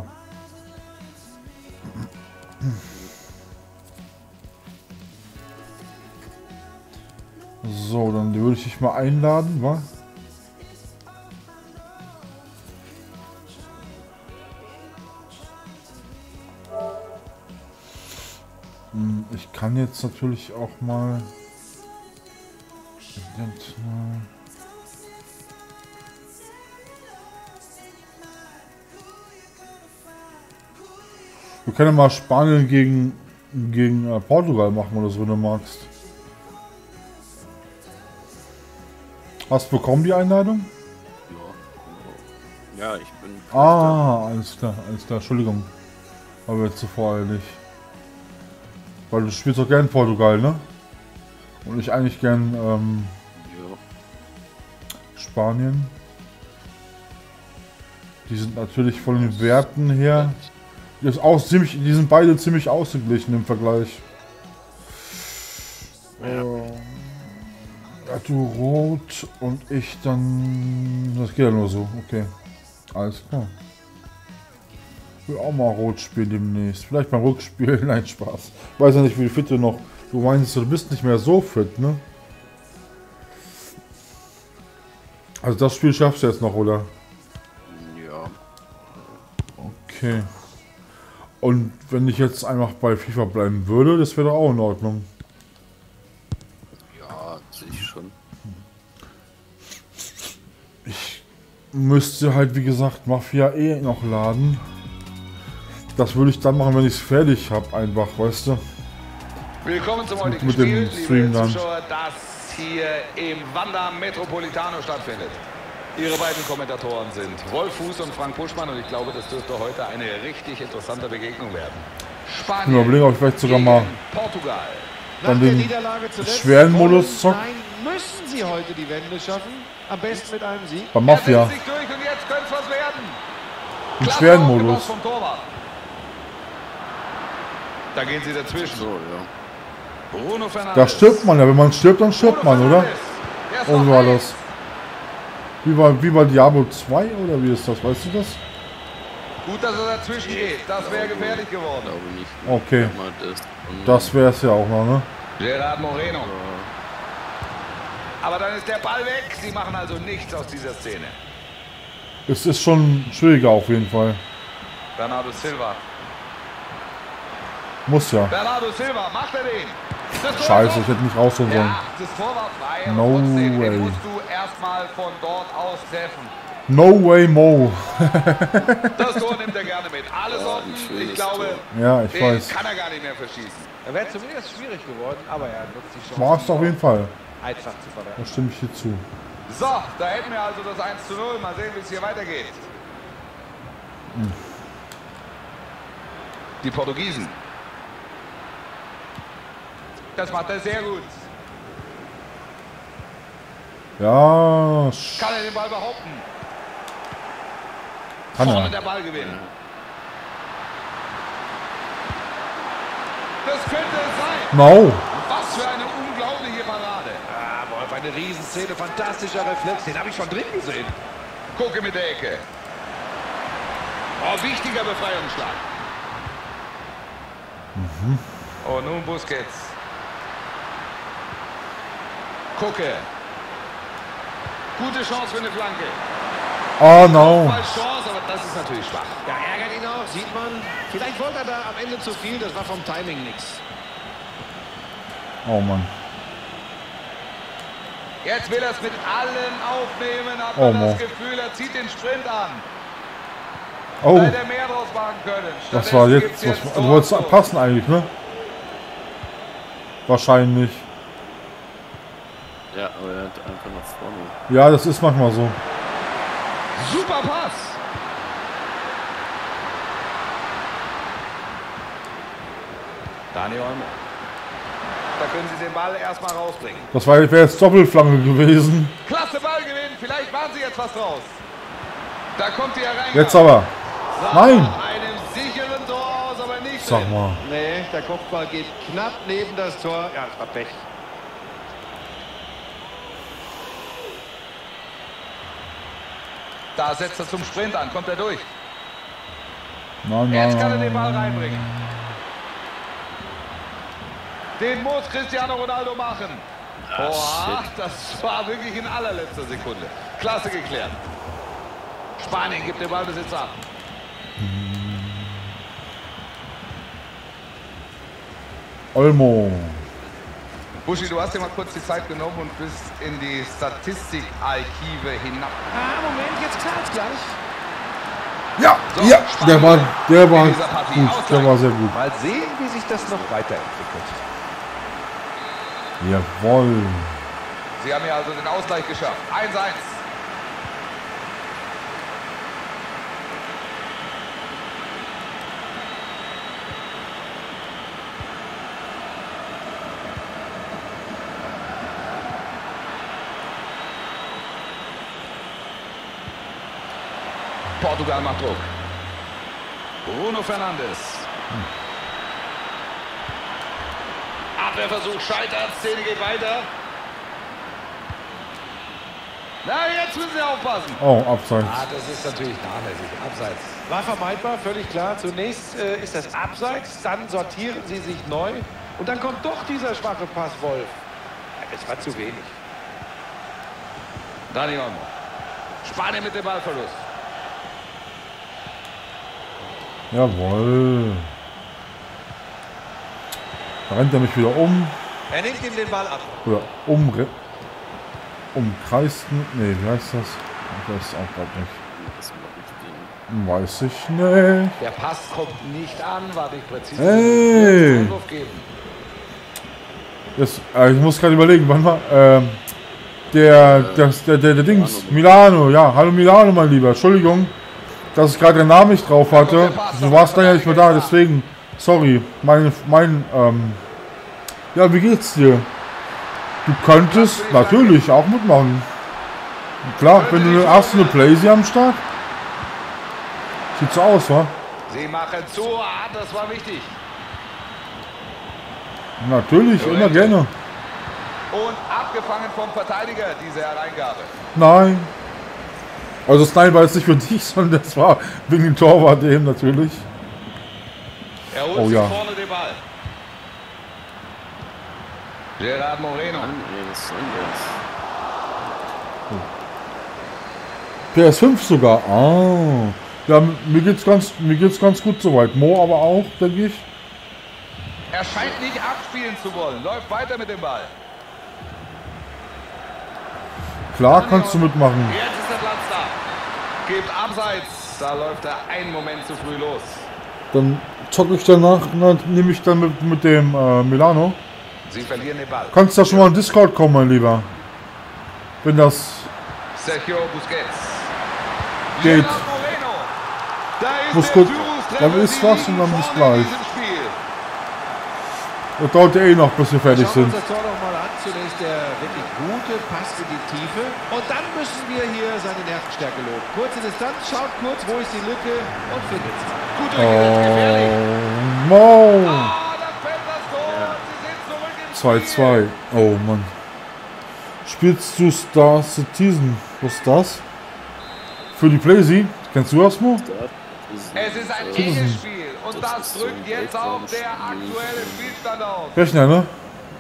So, dann würde ich dich mal einladen, wa? Ich kann jetzt natürlich auch mal... Wir können ja mal Spanien gegen, gegen äh, Portugal machen oder so, wenn du magst. Hast du bekommen die Einladung? Ja, ja ich bin... Ah, alles klar, alles klar, Entschuldigung. Aber jetzt zu voreilig. Weil du spielst doch gern Portugal, ne? Und ich eigentlich gern ähm, ja. Spanien. Die sind natürlich von den Werten her... Die, ist auch ziemlich, die sind beide ziemlich ausgeglichen im Vergleich. Ja. Äh, ja, du rot und ich dann... Das geht ja nur so, okay. Alles klar. Ich will auch mal rot spielen demnächst. Vielleicht beim Rückspiel. Nein, Spaß. Ich weiß ja nicht, wie fit du noch... Du meinst, du bist nicht mehr so fit, ne? Also das Spiel schaffst du jetzt noch, oder? Ja. Okay. Und wenn ich jetzt einfach bei FIFA bleiben würde, das wäre doch auch in Ordnung. Ja, sehe ich schon. Ich müsste halt, wie gesagt, Mafia eh noch laden. Das würde ich dann machen, wenn ich es fertig habe, einfach, weißt du? Willkommen zum heutigen Mit Spiel, dem Stream liebe dann. Zuschauer, das hier im Wanda Metropolitano stattfindet. Ihre beiden Kommentatoren sind Wolf Fuß und Frank Buschmann und ich glaube, das dürfte heute eine richtig interessante Begegnung werden. Spanien Ich überlege, ob ich vielleicht sogar mal Portugal. dann den schweren Modus zocken. Nein, müssen sie heute die Wende schaffen. Am besten mit einem Sieg. Bei Mafia. Er setzt sich durch und jetzt könnte es was werden. Den Klasse schweren aufgebaut Modus. vom Torwart. Da gehen sie dazwischen. So, ja. Bruno Fernandes. Da stirbt man ja. Wenn man stirbt, dann stirbt man, oder? Und so war das. Wie bei, wie bei Diablo zwei oder wie ist das? Weißt du das? Gut, dass er dazwischen geht. Das wäre gefährlich geworden. Ich glaube nicht. Okay. Mal das, Das wäre es ja auch noch, ne? Gerard Moreno. Aber dann ist der Ball weg. Sie machen also nichts aus dieser Szene. Es ist schon schwieriger auf jeden Fall. Bernardo Silva. Muss ja. Bernardo Silva, macht er den? Das Tor Scheiße, ist ich hätte nicht rausholen sollen. Ja, das Tor war frei, No aber trotzdem, way. den musst du erstmal von dort aus treffen. No way, Mo. Das Tor nimmt er gerne mit. Alles Ja, offen. ein schönes Ich glaube, Tor. Ja, ich den weiß. kann er gar nicht mehr verschießen. Er wäre zumindest schwierig geworden, aber er nutzt die Chance. War es auf jeden Fall. Einfach zu verwerten. Da stimme ich hier zu. So, da hätten wir also das eins zu null. Mal sehen, wie es hier weitergeht. Hm. Die Portugiesen. Das macht er sehr gut. Ja, sch- Kann er den Ball behaupten? kann Vorne er. der Ball gewinnen. Das könnte es sein. No. Was für eine unglaubliche Parade. Ah, Wolf, eine Riesenszene, fantastischer Reflex. Den habe ich schon drin gesehen. Gucke mit der Ecke. Oh, wichtiger Befreiungsschlag. Mhm. Oh, nun Busquets. Gucke. Gute Chance für eine Flanke. Oh no. Mal Chance, aber das ist natürlich schwach. Ja, ärgert ihn auch, sieht man. Vielleicht wollte er da am Ende zu viel, das war vom Timing nichts. Oh Mann. Jetzt will er es mit allen aufnehmen, hat Oh, man Mo. das Gefühl, er zieht den Sprint an. Oh, Hätte er mehr draus machen können. das war Stattdessen jetzt. gibt's Was, Tor du wolltest zurück. passen eigentlich, ne? Wahrscheinlich. Ja, aber er hat einfach nach vorne. Ja, das ist manchmal so. Super Pass. Dani Olmo. Da können Sie den Ball erstmal rausbringen. Das wäre jetzt Doppelflanke gewesen. Klasse Ballgewinn. Vielleicht waren Sie jetzt was draus. Da kommt die herein. Jetzt aber. Nein. Einem sicheren Tor aus, aber nicht Sag drin. mal. Nee, der Kopfball geht knapp neben das Tor. Ja, das war Pech. Da setzt er zum Sprint an. Kommt er durch. Nein, nein, Jetzt kann er nein, den Ball nein. reinbringen. Den muss Cristiano Ronaldo machen. Ah, Boah, shit. das war wirklich in allerletzter Sekunde. Klasse geklärt. Spanien gibt den Ballbesitz ab. Olmo. Buschi, du hast dir mal kurz die Zeit genommen und bist in die Statistikarchive hinab. Ah, Moment, jetzt klappt's gleich. Ja, So, ja, Spanien der war, der war in dieser Partie. gut, der war sehr gut. Mal sehen, wie sich das noch weiterentwickelt. Jawohl. Sie haben ja also den Ausgleich geschafft. eins eins. Portugal macht Druck. Bruno Fernandes. Abwehrversuch scheitert. Szene geht weiter. Na, jetzt müssen Sie aufpassen. Oh, abseits. Ah, das ist natürlich nachlässig. Abseits. War vermeidbar, völlig klar. Zunächst äh, ist das Abseits, dann sortieren sie sich neu. Und dann kommt doch dieser schwache Pass, Wolf. Ja, das war zu wenig. Dani Olmo. Spanien mit dem Ballverlust. Jawohl. Da rennt er mich wieder um. Er nimmt ihm den Ball ab. Oder umre umkreist. Nee, wie heißt das? Ich weiß es auch gerade nicht. Das mache ich den. Weiß ich nicht. Der Pass kommt nicht an, war nicht präzise. Hey. Einwurf geben. Das, äh, ich muss gerade überlegen, wann war. Ähm, der, das, der, der, der Dings. Milano, ja. Hallo Milano, mein Lieber. Entschuldigung, dass ich gerade den Namen nicht drauf hatte. Du warst dann ja nicht mehr da, deswegen. Sorry. Mein, mein, ähm. Ja, wie geht's dir? Du könntest natürlich auch mitmachen. Klar, wenn du hast du eine Playsee am Start. Sieht so aus, wa? Sie machen zu. Ah, das war wichtig. Natürlich, immer gerne. Und abgefangen vom Verteidiger, diese Hereingabe. Nein. Also das Nein war jetzt nicht für dich, sondern das war wegen dem Torwart eben natürlich. Er holt Oh sich ja. vorne den Ball. Gerard Moreno. Mann, ey, was soll P S fünf sogar. Ah. Ja, mir geht's ganz, mir geht's ganz gut soweit. Mo aber auch, denke ich. Er scheint nicht abspielen zu wollen. Läuft weiter mit dem Ball. Klar, kannst du mitmachen. Jetzt ist der Platz da. Gibt abseits. Da läuft er einen Moment zu früh los. Dann zocke ich danach, dann nehme ich dann mit, mit dem äh, Milano. Sie verlieren den Ball. Kannst du da schon mal in Discord kommen, mein Lieber? Wenn das Sergio Busquets. geht. Gerard Moreno. Da ist Muss der gut, Führungstreffer. dann ist was und dann bis Vorne in gleich. diesem Spiel. Das dauert ja eh noch, bis wir fertig Schauen wir sind. uns das Tor noch mal an. Zunächst der wirklich gute Pass in die Tiefe. Und dann müssen wir hier seine Nervenstärke loben. Kurze Distanz, schaut kurz, wo ist die Lücke und findet sie. Gut durchgesetzt, gefährlich. Oh, Mo. Ah, dann fällt das Tor. Sie sind zurück im zwei zwei. Oh Mann. Spielst du Star Citizen? Was ist das? Für die Playsee? Kennst du das, Mo? Es ist ein enges Spiel und das drückt jetzt auch der aktuelle Spielstand aus. Rechner, ne?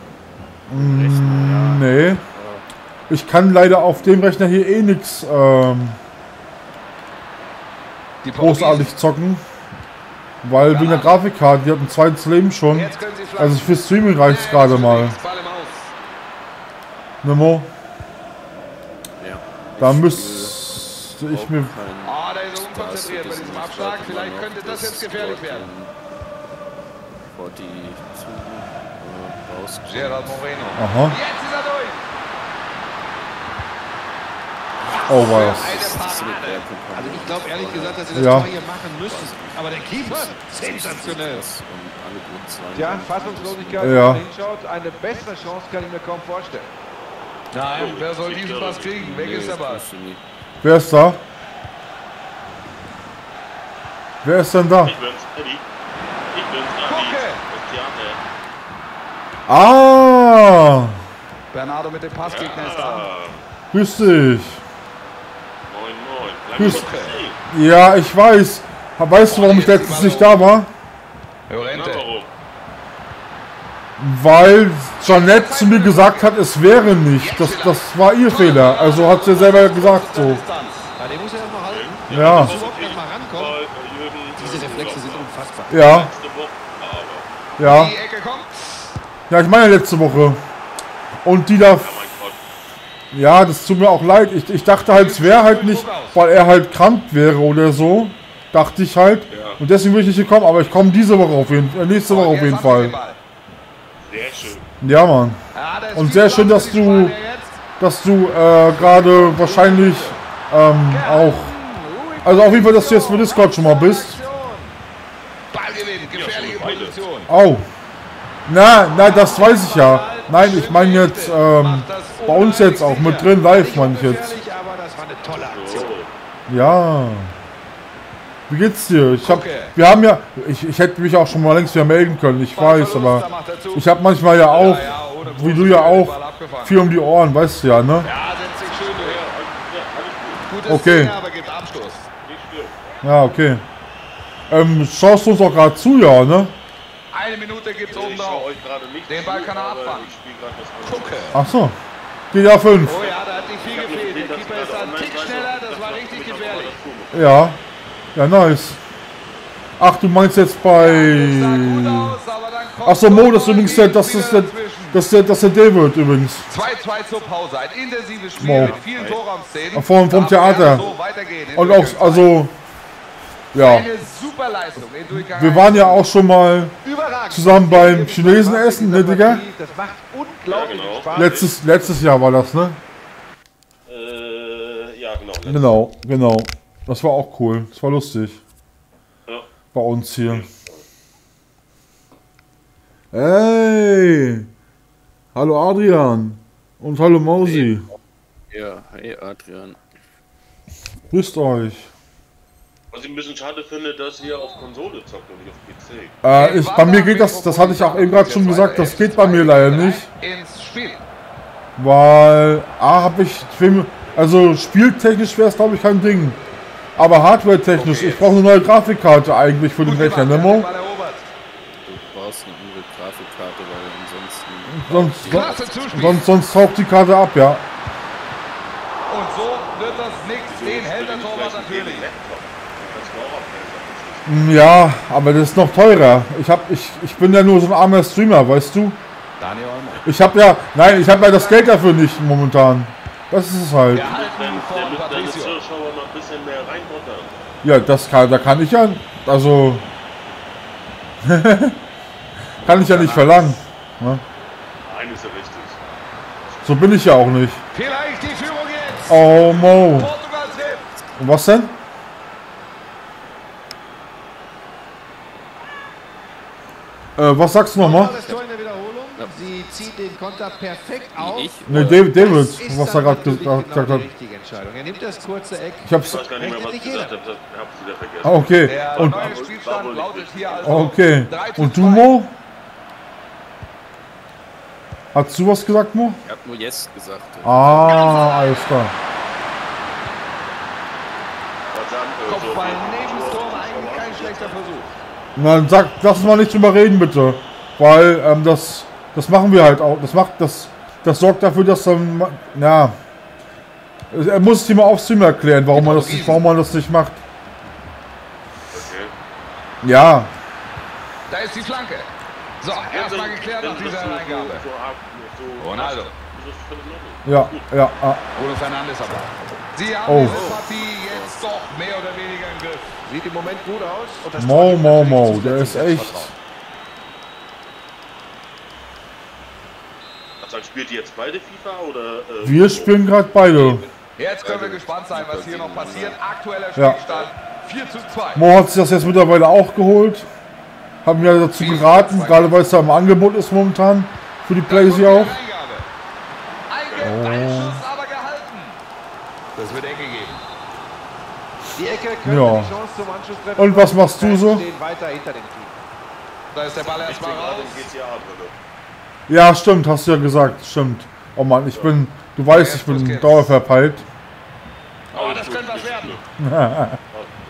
Mm, nee. Ich kann leider auf dem Rechner hier eh nichts ähm, großartig zocken. Weil wegen der Grafikkarte, die hat ein zweites Leben schon. Also für Streaming reicht es gerade mal. Ne, Mo? Da müsste ich mir... Ah, der ist unkonzentriert bei diesem Abschlag. Vielleicht könnte das jetzt gefährlich werden. Vor die zu äh, raus. Gerard Moreno. Aha. Jetzt ist er durch. Oh, war das. Also ich glaube ehrlich gesagt, dass sie das Ja. Tor hier machen müssen. Aber der Keeper, sensationell. Ja, Fassungslosigkeit, Ja. wenn man hinschaut. Eine bessere Chance kann ich mir kaum vorstellen. Nein, wer soll diesen Pass kriegen? Weg ist der Ball. Wer ist da? Wer ist denn da? Ich bin's, Eddie. Ich bin's, Adi. Ah! Bernardo mit dem Passgegner ist da. Grüß dich. Moin, moin. Lange Grüß. nicht gesehen. Ja, ich weiß. Weißt du, warum ich letztens nicht da war? Na, Llorente. warum? Weil Jeanette zu mir gesagt hat, es wäre nicht. Das, das war ihr Fehler. Also hat sie selber gesagt so. Ja, den muss er erst mal halten. Ja, Muss überhaupt erst mal rankommen. Weil, äh, Jürgen, Diese äh, Reflexe sind unfassbar. ja, letzte Woche, aber, ja. Die Ecke kommt. Ja, ich meine letzte Woche. Und die da... ja, mein Gott. Ja, das tut mir auch leid. Ich, ich dachte halt, es wäre halt nicht, weil er halt krank wäre oder so. Dachte ich halt. Und deswegen will ich nicht gekommen. Aber ich komme diese Woche auf jeden Fall. Nächste Woche auf jeden Fall. Sehr schön. Ja, Mann. Und sehr schön, dass du, dass du äh, gerade wahrscheinlich ähm, auch... Also auf jeden Fall, dass du jetzt für Discord schon mal bist. Ballgewinn, gefährliche Position. Oh. Na, na, das weiß ich ja. Nein, ich meine jetzt ähm, bei uns jetzt auch mit drin live, meine ich jetzt. Aber das war eine tolle Aktion. Ja. Wie geht's dir? Ich hab, wir haben ja, ich, ich hätte mich auch schon mal längst wieder melden können, ich weiß, aber ich habe manchmal ja auch, wie du ja auch, viel um die Ohren, weißt du ja, ne? Ja, setzt sich schön durch. Gutes Okay. Szene, aber gibt Abstoß. Ja, okay. Ähm, schaust du uns auch gerade zu, ja, ne? Eine Minute gibt's oben Ich drauf. schaue euch gerade nicht Den Ball zu, kann er aber abfangen. ich spiele gerade was anderes. Gucke. Ach so. G T A fünf. Oh ja, da hat nicht viel gefehlt. Der Keeper ist da einen Tick schneller, das war richtig gefährlich. Ja. Ja, nice. Ach, du meinst jetzt bei... Sah gut aus, aber dann kommt Ach so, Mo, das ist noch übrigens der, das wieder ist der, dazwischen. das ist der, das ist der David übrigens. zwei zwei zur Pause. Ein intensives Spiel Mo. mit vielen Torraumszenen. Vom- vom Darf Theater. gerne So weitergehen. Und auch, also... Ja. Eine super Leistung. in Durchgang Wir waren ja auch schon mal Überragend. zusammen beim Chinesen essen, ne, Digga? Das macht unglaublich Ja, genau. Spaß. Letztes, letztes Jahr war das, ne? Äh, ja, genau. letztes- Genau, genau. Das war auch cool. Das war lustig. Ja. Bei uns hier. Hey! Hallo Adrian. Und hallo Mausi. Ja, hey Adrian. Grüßt euch. Was ich ein bisschen schade finde, dass ihr auf Konsole zockt und nicht auf P C. Äh, ich, bei mir geht das, das hatte ich auch eben gerade schon gesagt, das geht bei mir leider nicht. ins Spiel. Weil, A, habe ich Filme, also spieltechnisch wäre es glaube ich kein Ding. Aber hardware-technisch, ich brauche eine neue Grafikkarte eigentlich für den Rechner, ne Mo? Ball erobert. Du brauchst eine andere Grafikkarte, weil ansonsten... Sonst, Klasse Zuspiel. sonst, sonst taucht die Karte ab, ja. Und so wird das nichts. Den hält der Torwart natürlich. Ja, aber das ist noch teurer. Ich hab, ich, ich bin ja nur so ein armer Streamer, weißt du? Daniel Olmo. Ich habe ja, nein, ich habe ja das Geld dafür nicht momentan. Das ist es halt. Gehalten von Patricio. Zuschauer noch ein bisschen mehr reinbuttern. Ja, das kann, da kann ich ja, also kann ich ja nicht verlangen. Ne? Nein, ist ja richtig. So bin ich ja auch nicht. Vielleicht die Führung jetzt. Oh Mo. Portugal trifft. Und was denn? Äh, was sagst du nochmal? Das Tor in der Wiederholung. Sie zieht den Konter perfekt auf. Ich? Ne, David, David, Das ist was er dann gerade natürlich gesagt genau hat. die richtige Entscheidung. Er nimmt das kurze Eck. Ich hab's. Ich weiß gar nicht mehr, was ich gesagt habe. Ich hab's wieder vergessen. Ah, okay. Der Und neue Spielstand lautet hier also okay. drei zu Und du, zwei. Mo? Hast du was gesagt, Mo? Ich hab nur Yes gesagt. Ah, alles klar. Was sagen, äh, so- Kopfball neben das Tor, eigentlich kein schlechter Versuch. Na, dann sag, lass uns mal nicht drüber reden, bitte. Weil ähm, das, das machen wir halt auch. Das macht das, das sorgt dafür, dass dann, ja, er muss es dir mal auf Stream erklären, warum man das nicht, warum man das nicht macht. Okay. Ja, Da ist die Flanke. So, erstmal geklärt nach dieser Eingabe. Ronaldo. ja, ja. Ah. Bruno Fernandes aber. Sie haben Oh. diese Partie jetzt doch mehr oder weniger im Griff. Sieht im Moment gut aus. Und das Mo, Tor gibt Mo, natürlich Mo, zusätzlich der ist echt. Selbstvertrauen. Also, spielt ihr jetzt beide FIFA oder? Äh, Wir spielen gerade beide. Jetzt können wir gespannt sein, was hier noch passiert. Aktueller Ja. Spielstand vier zu zwei. Mo hat sich das jetzt mittlerweile auch geholt. Haben mir dazu geraten, gerade weil es da im Angebot ist momentan. Für die Playsee auch. Ein Beinschuss, aber gehalten. Das wird Ecke geben. Die Ecke könnte Ja. die Chance zum Anschlusstreffer. Und was machst du so? Stehen weiter hinter dem Team. Da ist der Ball erstmal raus. G T A-Brille. Ja, stimmt, hast du ja gesagt, stimmt. Oh Mann, ich bin, du weißt, ich bin dauerverpeilt. Oh, das könnte was werden.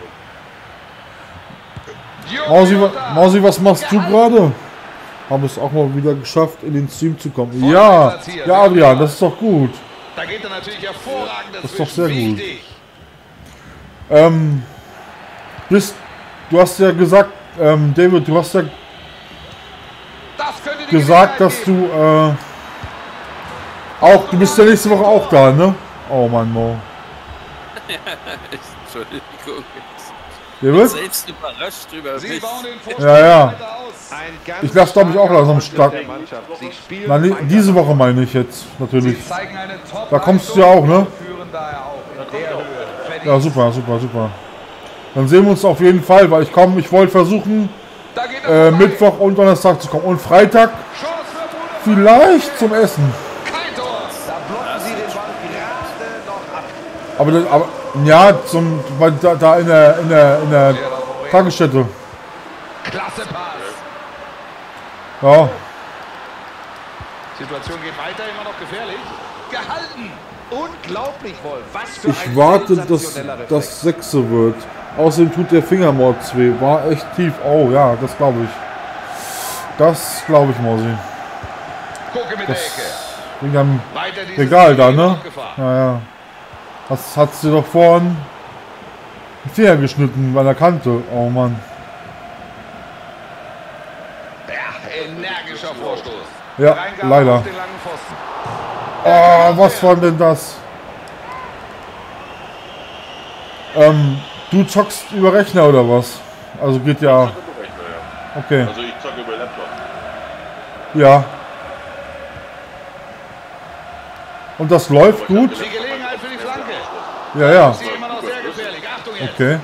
Mausi, wa- Mausi, was machst du gerade? Haben es auch mal wieder geschafft, in den Stream zu kommen. Ja, ja, Adrian, das ist doch gut. Da geht er natürlich hervorragend. Das ist doch sehr gut. Wichtig. Ähm, bist, du hast ja gesagt, ähm, David, du hast ja Das könnte die gesagt, dass Gelegenheit du, äh, auch, du bist ja nächste Woche auch da, ne? Oh Mann, Mo. Entschuldigung. David? Selbst überrascht über Sie mich. bauen den Vorsprung Ja, ja. weiter aus. Ein ganz Ich lasse, glaube ich, auch langsam stark. der Mannschaft. Sie spielen Na, nee, diese Woche meine ich jetzt, natürlich. Sie zeigen eine Top Da kommst du ja auch, ne? Führen daher auch in der Höhe. Verdient. Ja, super, super, super. Dann sehen wir uns auf jeden Fall, weil ich komme, ich wollte versuchen, Da geht er äh, vorbei. Mittwoch und Donnerstag zu kommen. Und Freitag Chance für Bruno. vielleicht zum Essen. Kein Tor. Da blocken sie den Ball gerade noch ab. Aber, das, aber ja, zum, weil da, da in der, in der, in der Tagesstätte. Klasse Pass. Ja, Situation geht weiter, immer noch gefährlich. Gehalten. Unglaublich, Wolf. Was für ich ein warte, dass sensationeller Reflex. das Sechse wird. Außerdem tut der Fingermord weh. War echt tief. Oh ja, das glaube ich. Das glaube ich, Mausi. Gucke mit der Das Ecke. wegen einem Weiter dieses Regal da, Spiel ne? abgefahren. Ja, ja. Das hat sie doch vorhin den Finger geschnitten bei der Kante. Oh Mann. Ja, energischer Vorstoß. Ja, Reingabe leider. auf den langen Pfosten. Oh, was war denn das? Ähm, du zockst über Rechner oder was? Also geht ja. Okay. Also ich zocke über Laptop. Ja. Und das läuft gut? Die Gelegenheit für die Flanke. Ja, ja. Sie immer noch sehr gefährlich. Achtung jetzt. Okay.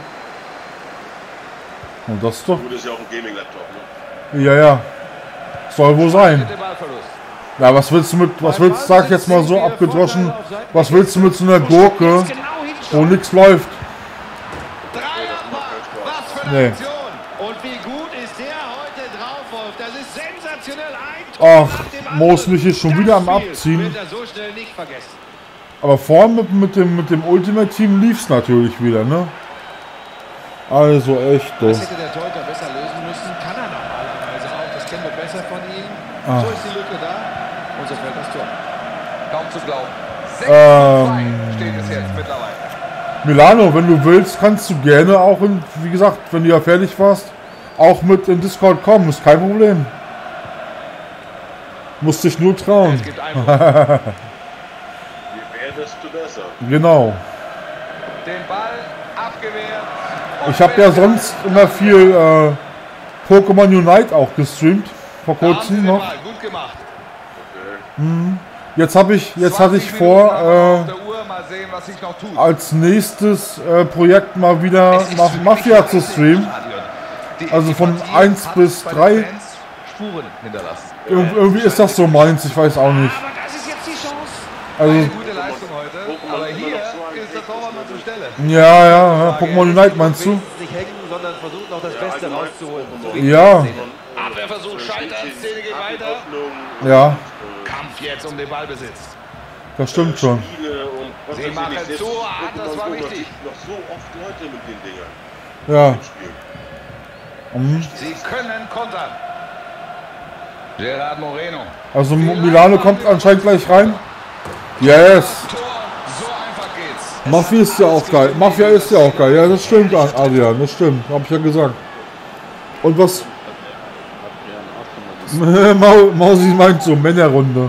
Und das ist doch. Gut, ist ja auch ein Gaming-Laptop, ne? Ja, ja. Soll wohl sein. Bitte Ballverlust. Ja, was willst du mit, was willst du, sag ich jetzt mal so abgedroschen, was willst du mit so einer Gurke, wo nichts läuft? Dreierpack. Was für eine Nee. Aktion. Und wie gut ist der heute drauf, Wolf? Das ist sensationell. Ein Tor Ach, nach dem Mo ist anderen. mich hier schon Das wieder am Spiel Abziehen. Wird er so schnell nicht vergessen. Aber vorn mit, mit dem, mit dem Ultimate Team lief's natürlich wieder, ne? Also echt, doch. Das hätte der Torhüter besser lösen müssen. Kann er normalerweise auch. Das kennen wir besser von ihm. Ah. So ist die Lücke da. Und so fällt das Tor. Kaum zu glauben. sechs zu Ähm. zwei steht es jetzt mittlerweile. Milano, wenn du willst, kannst du gerne auch, in, wie gesagt, wenn du ja fertig warst, auch mit in Discord kommen. Ist kein Problem. Musst dich nur trauen. Je mehr, desto besser. Genau. Den Ball abgewehrt. Ich habe ja sonst immer viel äh, Pokémon Unite auch gestreamt. Vor kurzem noch. Gut gemacht. Mhm. Jetzt habe ich, jetzt hatte ich vor, äh, als nächstes äh, Projekt mal wieder Ma Mafia zu streamen. Also von eins bis drei. Spuren hinterlassen. Ir irgendwie ist das so meins, ich weiß auch nicht. Aber das ist jetzt die Chance. Also, Eine gute Leistung heute, aber hier ist der Torwart mal zur Stelle. ja, ja, ja, Pokémon Unite meinst du? Nicht hängen, sondern versuchen noch das Beste rauszuholen. Ja, Abwehrversuch scheitert, Szene geht weiter. ja, Kampf jetzt um den Ballbesitz. das stimmt schon. Spiele und was Sie weiß ich machen nicht, zu selbst hart, das Pokémon war Go, wichtig. dass noch so oft Leute mit den Dingern Ja. spielen. Mhm. Sie können kontern. Gerard Moreno. Also Milano kommt anscheinend gleich rein. Yes. Tor, so einfach geht's. Mafia ist ja auch geil. Mafia ist ja auch geil. Ja, das stimmt, Adrian. Das stimmt. Hab ich ja gesagt. Und was? Mau Mausi meint so Männerrunde.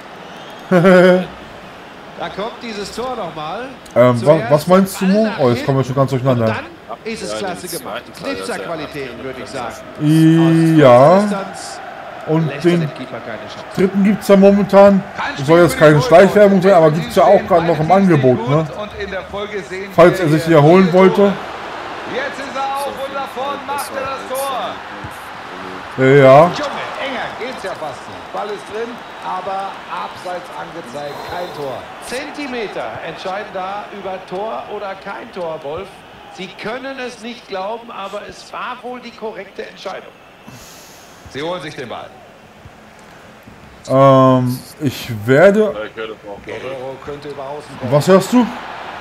Da kommt dieses Tor nochmal. ähm, wa was meinst du, Mo? Oh, jetzt kommen wir schon ganz durcheinander. Dann ist es klasse gemacht. Knipserqualitäten, würde ich sagen. Ja. Distanz Und lässt er den dem Keeper keine Chance. dritten gibt es ja momentan. Soll jetzt keine Schleichwerbung sein, aber gibt es ja auch gerade noch im Angebot, ne? Falls er sich wiederholen wollte. Jetzt ist er auf und nach vorn macht er das Tor. Ja. Junge, enger geht's ja fast nicht. Ball ist drin, aber abseits angezeigt, kein Tor. Zentimeter entscheiden da über Tor oder kein Tor, Wolf. Sie können es nicht glauben, aber es war wohl die korrekte Entscheidung. Sie holen sich den Ball. Ähm, ich werde. Ja, ich werde auch Guerrero könnte über außen kommen. Was hörst du?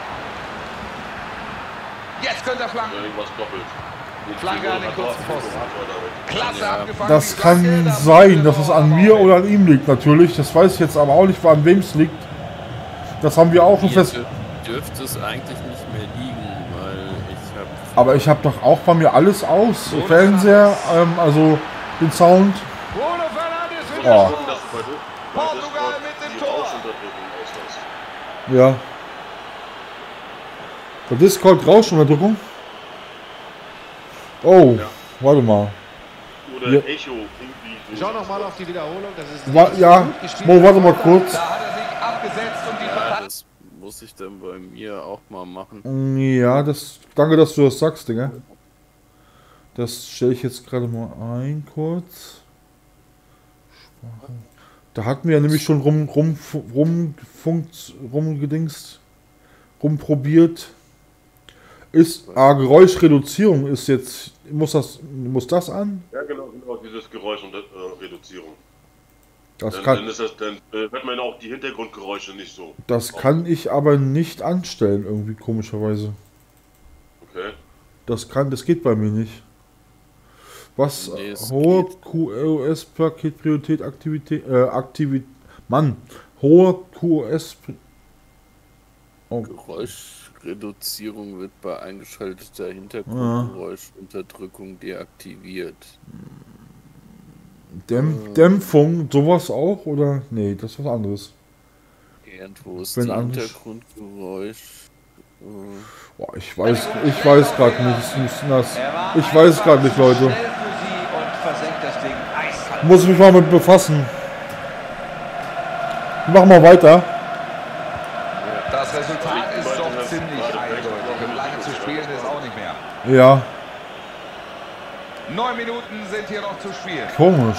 Jetzt könnte er flanken. irgendwas doppelt. Flanke an den kurzen Pfosten. Klasse abgefangen. Das kann sein, dass es an mir oder an ihm liegt, natürlich. Das weiß ich jetzt aber auch nicht, an wem es liegt. Das haben wir auch schon Hier fest. dür dürfte es eigentlich nicht mehr liegen, weil ich habe... Aber ich habe doch auch bei mir alles aus. Fernseher, ähm, also den Sound. Bruno Fernandes für Oh. den Schuss. Portugal mit dem Tor. Ja. Der Discord Rauschunterdrückung. Oh, Ja. warte mal. Oder Ja. Echo irgendwie so. Schau noch mal auf die Wiederholung. Das ist Wa richtig ja, gut gespielt. Mo, warte mal kurz. Da hat er sich abgesetzt und die Ja, Verteidigung. das muss ich dann bei mir auch mal machen. Ja, das. Danke, dass du das sagst, Digga. Das stelle ich jetzt gerade mal ein, kurz. Sprache. Da hatten wir ja nämlich schon rum, rum, rum, funkt, rumgedingst, rumprobiert. Ist, ah, Geräuschreduzierung ist jetzt, muss das, muss das an? Ja, genau, genau, dieses Geräusch und äh, Reduzierung. Das Dann, kann, dann, ist das, dann äh, hört man auch die Hintergrundgeräusche nicht so. das kann ich aber nicht anstellen, irgendwie komischerweise. Okay. Das kann, das geht bei mir nicht. Was? Nee, es Hohe geht. Q O S-Paket Priorität Aktivität, äh, Aktivität, Mann, hohe Q O S. Oh, Geräuschreduzierung wird bei eingeschalteter Hintergrundgeräuschunterdrückung deaktiviert. Dämpf, Dämpfung, sowas auch? Oder? Nee, das ist was anderes. Irgendwo ist Wenn die anders- Hintergrundgeräusch. äh, Boah, ich weiß, ich weiß gerade nicht. Es ist nass. Ich weiß gerade nicht, Leute. Schnell für sie und versenkt das Ding eiskalt. Muss ich mich mal mit befassen. Machen wir weiter. Das Resultat ist doch ziemlich eindeutig. Und lange zu spielen ist auch nicht mehr. Ja, Neun Minuten sind hier noch zu spielen. komisch.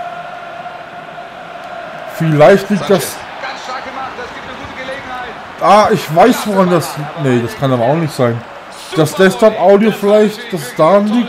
Vielleicht liegt das. Ganz stark gemacht, das gibt eine gute Gelegenheit. Ah, ich weiß, woran das. Nee, das kann aber auch nicht sein. Das Desktop-Audio vielleicht, dass es daran liegt?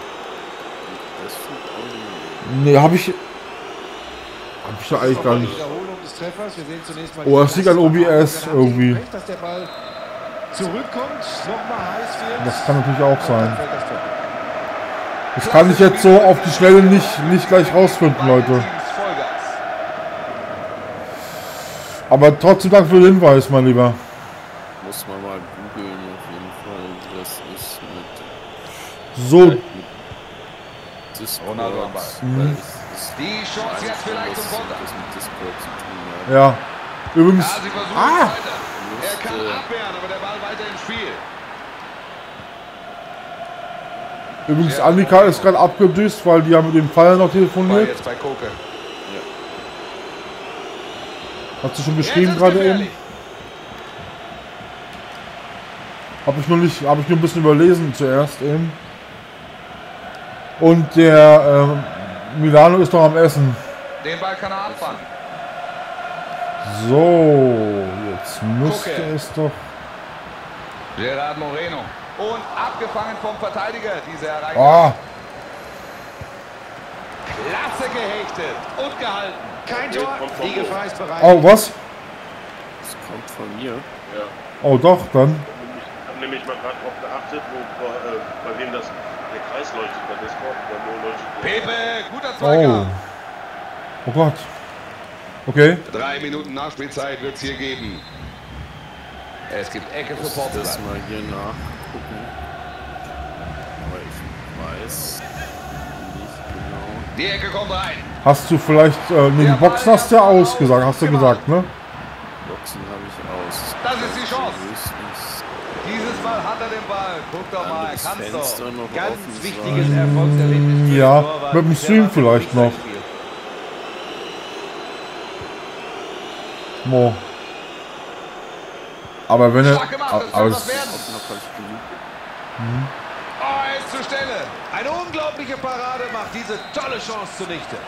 Nee, habe ich. Hab ich ja eigentlich gar nicht. Wiederholung des Treffers. Wir sehen zunächst mal Oh, die das liegt an O B S Dann haben Sie irgendwie. recht, dass der Ball zurückkommt, nochmal heiß wird. Das kann natürlich auch Dann sein. fällt das Tor. Das kann ich jetzt so auf die Schnelle nicht, nicht gleich rausfinden, Leute. Teams Vollgas. Aber trotzdem Dank für den Hinweis, mein Lieber. muss man mal googeln auf jeden Fall, wie das ist mit... So. Mit Discord, Ronaldo am Ball. Mhm. Die Chance jetzt vielleicht zum Konter. Das mit Discord zu tun hat. Ja. Übrigens. Ja, sie versuchen Ah! es weiter. Er kann abwehren, aber der Ball weiter im Spiel. Übrigens, Annika ist gerade abgedüst, weil die haben mit dem Pfeiler noch Ball telefoniert. jetzt bei Koke. Hat sie schon geschrieben gerade eben. Habe ich nur nicht, habe ich nur ein bisschen überlesen zuerst eben. Und der ähm, Milano ist noch am Essen. Den Ball kann er abfangen. So, jetzt müsste Koke. es doch. Gerard Moreno. Und abgefangen vom Verteidiger, diese Erreichung. Ah, Klasse gehechtet und gehalten. Kein Tor, die Gefahr ist bereit. oh, was? Das kommt von mir. Ja. Oh, doch, dann. Ich habe nämlich mal gerade drauf geachtet, wo, wo, äh, bei wem das der Kreis leuchtet, bei Discord, bei Mo leuchtet. Pepe, guter Oh. Zweikampf. Oh Gott. Okay. Drei Minuten Nachspielzeit wird es hier geben. Es gibt Ecke für Ich muss Portugal. das mal hier nachgucken. Aber ich weiß nicht genau. Die Ecke kommt rein. Hast du vielleicht, äh, nee, die Boxen hast du ja ausgesagt, hast du gesagt, ne? Boxen habe ich aus. Das ist die Chance. Höchstens Dieses Mal hat er den Ball. Guck doch mal, er das kann's Fenster doch. noch Ganz offen wichtiges sein. Erfolgserlebnis. für den Ja, Torwart. mit dem Der Stream macht vielleicht ein noch. Spiel. Mo. Aber wenn er. Stark gemacht, das Aber kann es, was werden. Noch hab ich genug. Oh, er ist zur Stelle. Eine unglaubliche Parade macht diese tolle Chance zunichte.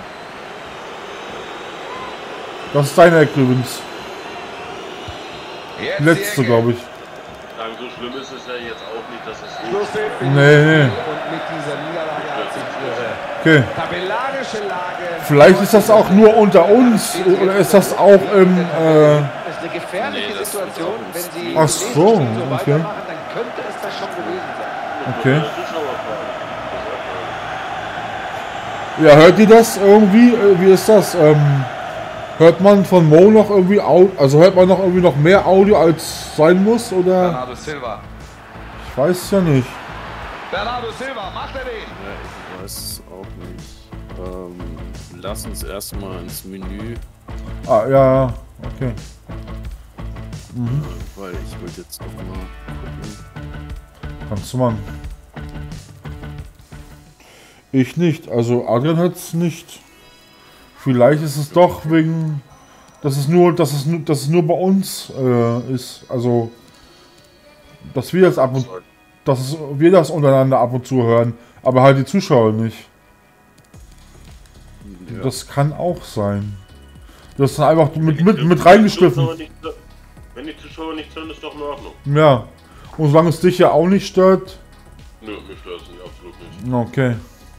das ist deine Ecke übrigens. Jetzt die Letzte, Ecke. glaube ich. Sagen, so schlimm ist es ja jetzt auch nicht, dass es so Schlusspfiff für Nee, dieses nee. Spiel. Und mit dieser Niederlage hat sich ihre Okay. tabellarische Lage... Vielleicht ist das auch nur unter uns oder ist das auch im. Äh, Das ist eine gefährliche Nee, das Situation. wird auch Wenn im sie Ach im nächsten so, Spiel so okay. weitermachen, dann könnte es das schon gewesen sein. okay. Zuschauerfrage. Ja, hört ihr das irgendwie? Äh, Wie ist das? Ähm, hört man von Mo noch irgendwie Audio, also hört man noch irgendwie noch mehr Audio als sein muss oder? Bernardo Silva. Ich weiß ja nicht. Bernardo Silva, macht er den? Ja, ich weiß es auch nicht. Ähm, lass uns erstmal ins Menü, Ah, ja, okay. weil ich wollte jetzt auch mal gucken. Kannst du machen. Ich nicht. Also Adrian hat es nicht. Vielleicht ist es doch wegen, dass es nur, dass es nur, dass es nur bei uns äh, ist. Also, dass wir das ab und, dass es, wir das untereinander ab und zu hören, aber halt die Zuschauer nicht. Ja. Das kann auch sein. Das ist einfach mit mit mit reingeschliffen. Wenn die Zuschauer nicht hören, ist doch in Ordnung. Ja. Und solange es dich ja auch nicht stört. Nö, mich stört es nicht, absolut nicht. Okay.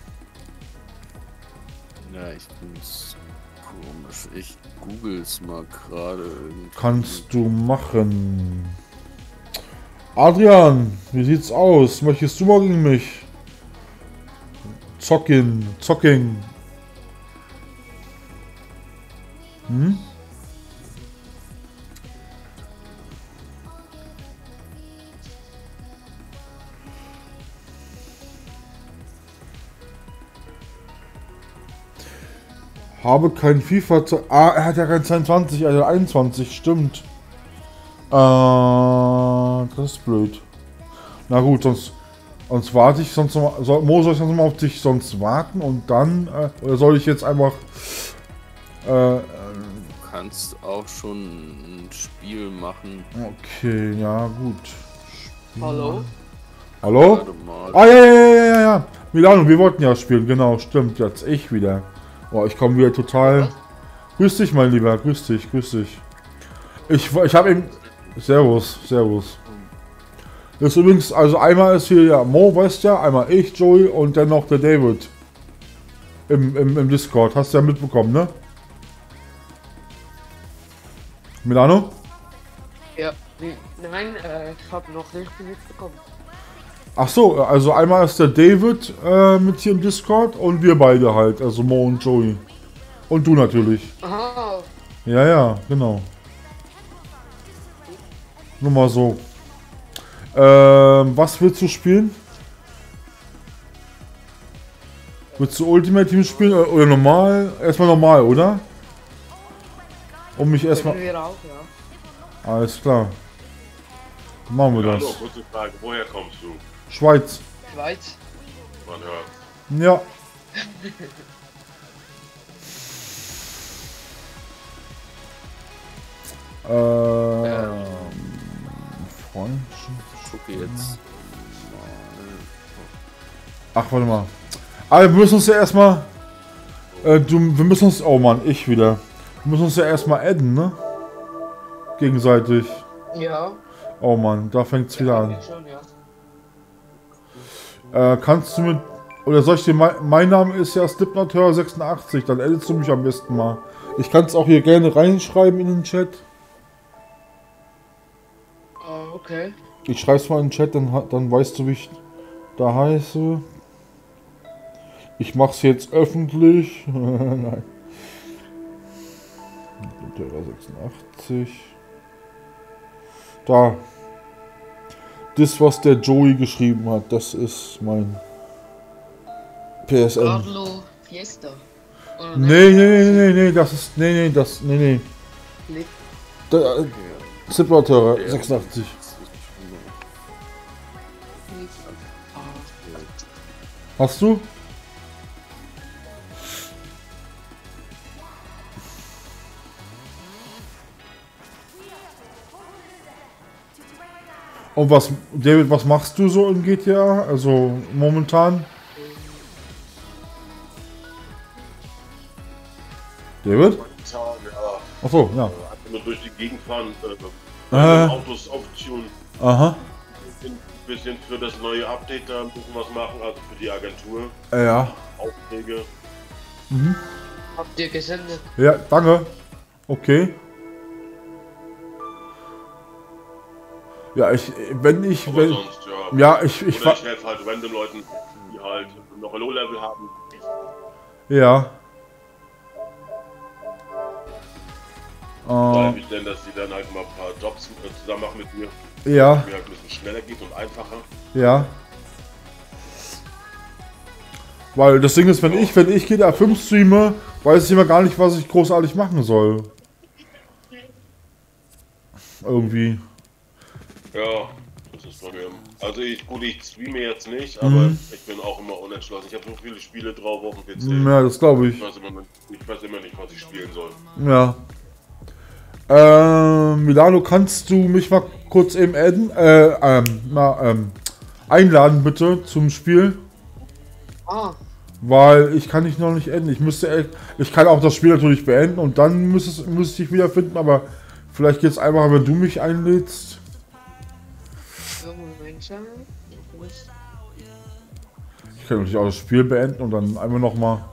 Ja, ich bin's komisch. Ich google's mal gerade irgendwie. Kannst du machen. Adrian, wie sieht's aus? Möchtest du mal gegen mich? Zocken, Zocking. Hm? Habe kein FIFA zu. Ah, er hat ja kein zweiundzwanzig, also einundzwanzig, stimmt. Äh, das ist blöd. Na gut, sonst, sonst warte ich, sonst noch, soll, Mo, soll ich sonst mal auf dich sonst warten und dann, äh, oder soll ich jetzt einfach, äh, Du kannst auch schon ein Spiel machen. okay, ja gut. Hallo? Hallo? Warte mal. Ah, ja, ja, ja, ja, ja. Milano, wir wollten ja spielen, genau, stimmt, jetzt ich wieder. Oh, ich komme wieder total. Grüß dich, mein Lieber, grüß dich, grüß dich. Ich, ich habe eben. Servus, servus. Das ist übrigens, also einmal ist hier ja Mo, weißt ja, einmal ich, Joey und dann noch der David. Im, im, im Discord, hast du ja mitbekommen, ne? Milano? Ja, nee, nein, äh, ich habe noch nicht mitbekommen. Ach so, also einmal ist der David äh, mit hier im Discord und wir beide halt, also Mo und Joey. Und du natürlich. Aha, Ja, ja, genau. Nur mal so. Ähm, was willst du spielen? Willst du Ultimate Team spielen oder normal? Erstmal normal, oder? Um mich erstmal. Wir auch, ja. Alles klar. Dann machen wir Ja, das. hallo, kurze Frage, woher kommst du? Schweiz. Schweiz. Man hört. Ja. ähm, Freund. Gucke jetzt. Ach, warte mal. Aber wir müssen uns ja erstmal. Äh, du, wir müssen uns. Oh Mann, ich wieder. Wir müssen uns ja erstmal adden, ne? Gegenseitig. Ja. Oh Mann, da fängt es wieder an. Ja, schon, ja. Äh, kannst du mit. Oder soll ich dir. Mein, mein Name ist ja Slipknot sechsundachtzig, dann addest du mich am besten mal. Ich kann es auch hier gerne reinschreiben in den Chat. Oh, okay. Ich schreib's mal in den Chat, dann, dann weißt du, wie ich da heiße. Ich mach's jetzt öffentlich. Nein. sechsundachtzig. Da. Das, was der Joey geschrieben hat, das ist mein P S N. Carlo Fiesta. Oder Nee, nee, nee, nee, nee, das ist. Nee, nee, das. Nee, nee. Click. Da, Zipperteurer sechsundachtzig. Hast du? Und was, David, was machst du so in G T A? Also momentan? David? Achso, ja. Einfach nur durch die Gegend fahren, äh, Äh. Autos auftunen. Aha. Ein bisschen für das neue Update da ein bisschen was machen, also für die Agentur. Ja. Aufträge. Mhm. Habt ihr gesendet? Ja, danke. Okay. Ja, ich, wenn ich, Aber wenn, sonst, ja. ja, ich, ich, Oder ich helfe halt random Leuten, die halt noch ein Low-Level haben. ja. Weil Äh, ich denn, dass die dann halt mal ein paar Jobs äh, zusammen machen mit mir. Ja. Dass mir halt ein bisschen schneller geht und einfacher. ja. Weil das Ding ist, wenn ich, wenn ich G T A fünf streame, weiß ich immer gar nicht, was ich großartig machen soll. Irgendwie. Ja, das ist das Problem. Also ich, gut, ich streame jetzt nicht, aber Mhm. ich bin auch immer unentschlossen. Ich habe so viele Spiele drauf auf dem P C. Ja, das glaube ich. Ich weiß, immer, ich weiß immer nicht, was ich spielen soll. Ja. Ähm, Milano, kannst du mich mal kurz eben adden? Äh, ähm, na, ähm, einladen bitte zum Spiel. Ah. Weil ich kann dich noch nicht adden. Ich müsste echt, ich kann auch das Spiel natürlich beenden und dann müsste, müsste ich wieder finden, aber vielleicht geht es einfacher, wenn du mich einlädst. Ich kann natürlich auch das Spiel beenden und dann einmal noch mal.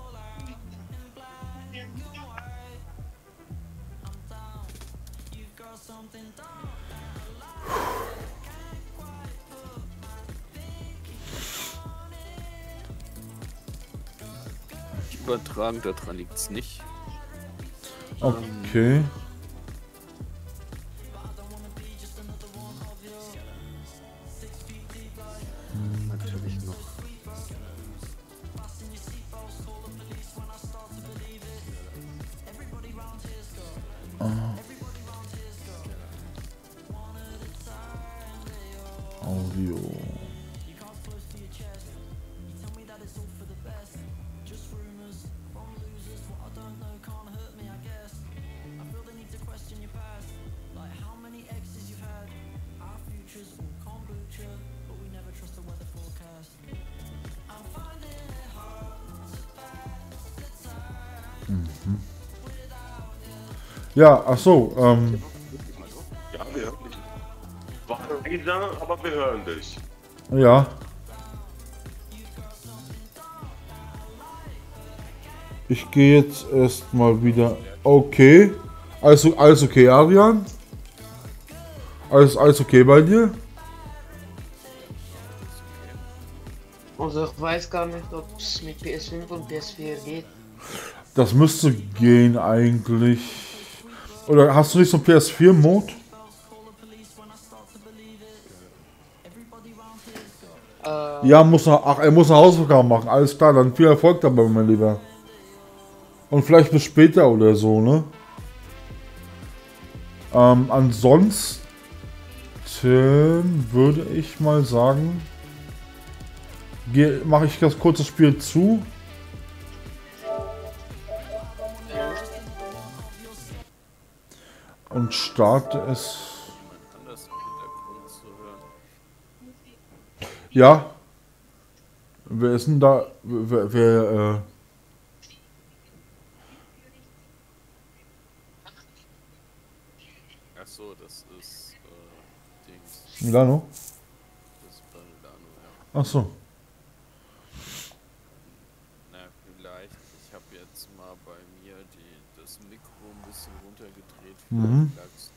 Übertragen, daran liegt es nicht. Okay. Ähm, natürlich noch. Ah. Audio. Mhm. Ja, ach so, ähm. Ja, wir hören dich. War leiser, aber wir hören dich. Ja. Ich gehe jetzt erstmal wieder. Okay. Also, alles okay, Arian? Alles, alles okay bei dir? Also ich weiß gar nicht, ob es mit P S fünf und P S vier geht. Das müsste gehen eigentlich. Oder hast du nicht so einen P S vier Mode? Ja, muss noch, ach, er muss eine Hausaufgabe machen. Alles klar, dann viel Erfolg dabei, mein Lieber. Und vielleicht bis später oder so, ne? Ähm, ansonsten würde ich mal sagen, mache ich das kurze Spiel zu. Und starte es. Ja. Wer ist denn da? Wer, wer äh Achso, das ist äh, Dings. Milano? Das ist bei Milano, Ach ja. so. Na, vielleicht. Ich habe jetzt mal bei mir die, das Mikro ein bisschen runtergedreht. Mhm. Vielleicht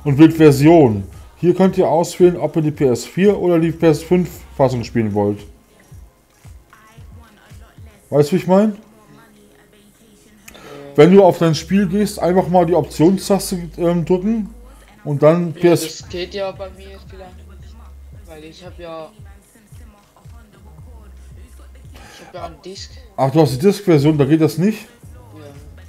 und wählt Version. Hier könnt ihr auswählen, ob ihr die P S vier oder die P S fünf Fassung spielen wollt. Weißt du, wie ich meine? Wenn du auf dein Spiel gehst, einfach mal die Optionstaste ähm, drücken und dann P S... Ja, das geht ja bei mir vielleicht nicht, weil ich habe ja... Ich habe ja einen Disk. Ach, du hast die Disk-Version, da geht das nicht? Ja.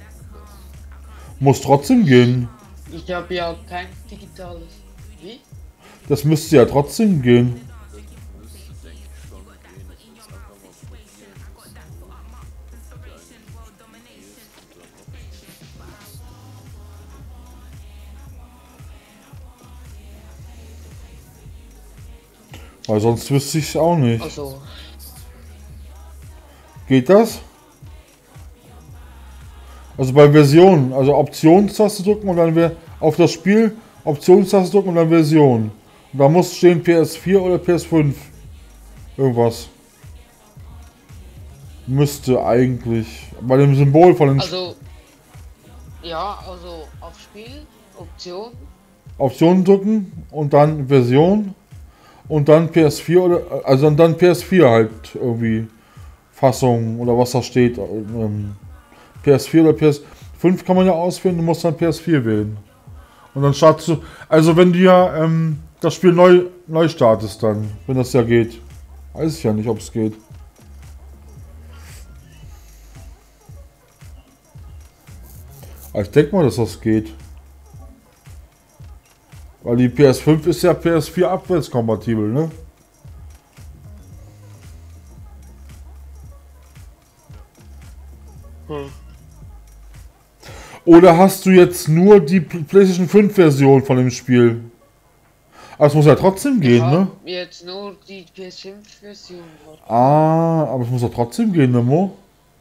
Muss trotzdem gehen. Ich habe ja kein digitales. Wie? Das müsste ja trotzdem gehen. Weil sonst wüsste ich es auch nicht. Also. Geht das? Also bei Versionen, also Optionstaste drücken und dann wir auf das Spiel Optionstaste drücken und dann Version. Und da muss stehen P S vier oder P S fünf. Irgendwas. Müsste eigentlich. Bei dem Symbol von den Also. Ja, also auf Spiel, Option. Optionen drücken und dann Version. Und dann P S vier oder, also dann P S vier halt irgendwie Fassung oder was da steht. Ähm, P S vier oder P S fünf kann man ja auswählen, du musst dann P S vier wählen. Und dann startest du, also wenn du ja ähm, das Spiel neu, neu startest dann, wenn das ja geht. Weiß ich ja nicht, ob es geht. Aber ich denke mal, dass das geht. Weil die P S fünf ist ja P S vier abwärtskompatibel, ne? Hm. Oder hast du jetzt nur die PlayStation fünf Version von dem Spiel? Aber es muss ja trotzdem gehen, Ich ne? hab jetzt nur die P S fünf Version. Ah, aber es muss ja trotzdem gehen, ne Mo?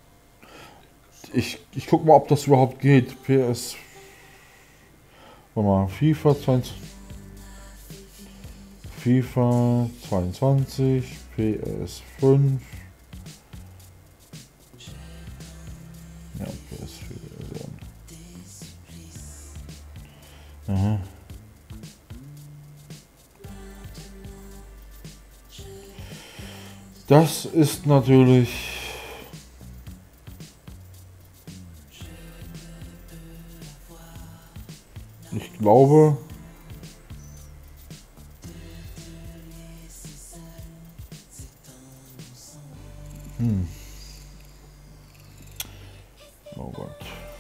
Ich, ich guck mal, ob das überhaupt geht. P S... Warte mal, FIFA zwanzig... FIFA zweiundzwanzig, P S fünf... Ja, P S vier Version. Aha. Das ist natürlich... Ich glaube... Hm. Oh Gott.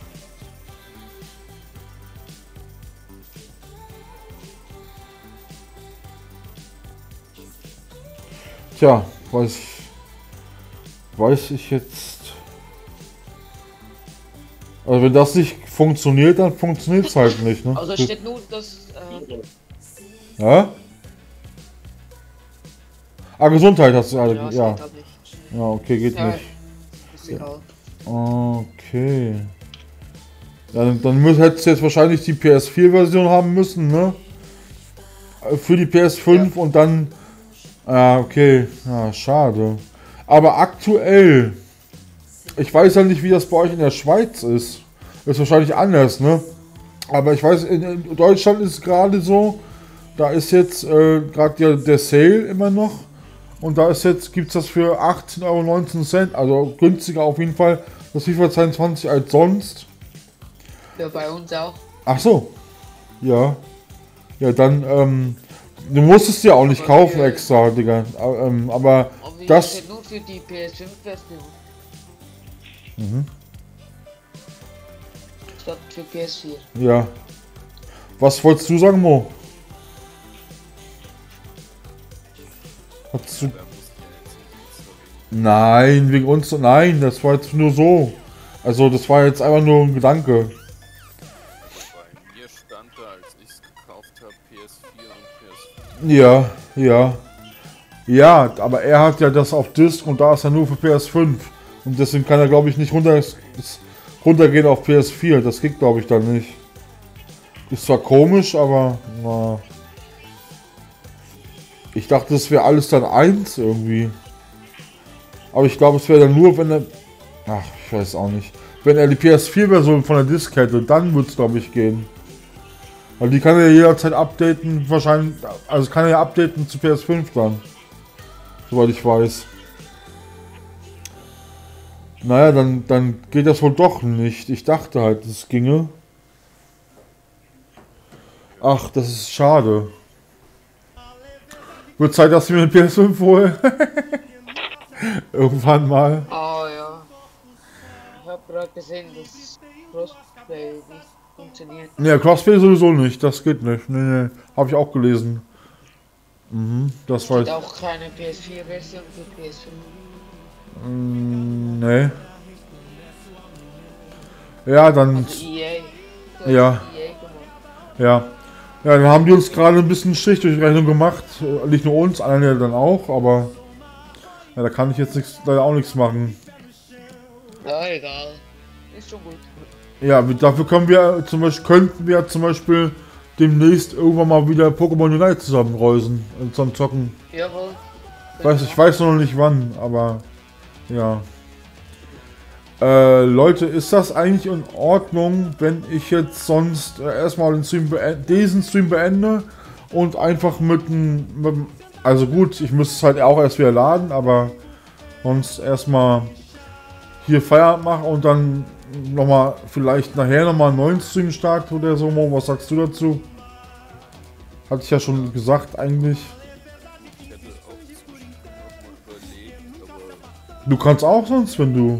Tja, weiß ich, weiß ich jetzt. Also wenn das nicht funktioniert, dann funktioniert es halt nicht, ne? Also steht nur, dass... Äh, ja? Ah, Gesundheit hast du, also, ja, ja. steht halt nicht. Ja, okay, geht Ja, nicht. ist egal. Okay. Ja, dann, dann müsst, hättest du jetzt wahrscheinlich die P S vier Version haben müssen, ne? Für die P S fünf ja. Und dann... Ah, okay. Ja, schade. Aber aktuell... Ich weiß ja nicht, wie das bei euch in der Schweiz ist. Ist wahrscheinlich anders, ne? Aber ich weiß, in, in Deutschland ist es gerade so, da ist jetzt äh, gerade der, der Sale immer noch. Und da ist jetzt, gibt es das für achtzehn Euro neunzehn Cent, also günstiger auf jeden Fall, das FIFA zweiundzwanzig als sonst. Ja, bei uns auch. Ach so. Ja. Ja, dann, ähm, du musstest ja auch nicht aber kaufen wir, extra, Digga. Ähm, aber, aber das... nur für die P S fünf Version. Mhm. Statt für P S vier. Ja. Was wolltest du sagen, Mo? Hast du... Nein, wegen uns... Nein, das war jetzt nur so. Also, das war jetzt einfach nur ein Gedanke. Bei mir stand da, als ich es gekauft habe, P S vier und P S fünf. Ja, ja. Ja, aber er hat ja das auf Disc und da ist er nur für P S fünf. Und deswegen kann er, glaube ich, nicht runter, runtergehen auf P S vier. Das geht, glaube ich, dann nicht. Ist zwar komisch, aber... Na, ich dachte, das wäre alles dann eins irgendwie. Aber ich glaube, es wäre dann nur, wenn er... Ach, ich weiß auch nicht. Wenn er die P S vier Version von der Disc hätte, dann würde es, glaube ich, gehen. Weil die kann er jederzeit updaten, wahrscheinlich, also kann er ja updaten zu P S fünf dann. Soweit ich weiß. Naja, dann, dann geht das wohl doch nicht. Ich dachte halt, es ginge. Ach, das ist schade. Wird Zeit, dass ich mir eine P S fünf hole. Irgendwann mal. Oh ja. Ich habe gerade gesehen, dass Crossplay nicht funktioniert. Ne, Crossplay sowieso nicht. Das geht nicht. Nee, nee. Habe ich auch gelesen. Mhm, das weiß ich. Auch keine P S vier Version für P S fünf. Mm, nee. Ja, dann. Also E A. Ja. E A gemacht. Ja. Ja, dann haben die uns gerade ein bisschen Strich durch die Rechnung gemacht. Nicht nur uns, anderen dann auch, aber. Ja, da kann ich jetzt nichts, leider auch nichts machen. Ja, egal. Ist schon gut. Ja, dafür können wir zum Beispiel, könnten wir zum Beispiel demnächst irgendwann mal wieder Pokémon Unite zusammenreusen und zusammen zocken. Jawohl. Weiß, ich weiß noch nicht wann, aber ja. Äh, Leute, ist das eigentlich in Ordnung, wenn ich jetzt sonst äh, erstmal den Stream diesen Stream beende und einfach mit einem, also gut, ich müsste es halt auch erst wieder laden, aber sonst erstmal hier Feierabend machen und dann nochmal, vielleicht nachher nochmal einen neuen Stream starten oder so. Was sagst du dazu? Hatte ich ja schon gesagt eigentlich. Ich hätte auch zwischendurch noch mal überlegt, aber... Du kannst auch sonst, wenn du...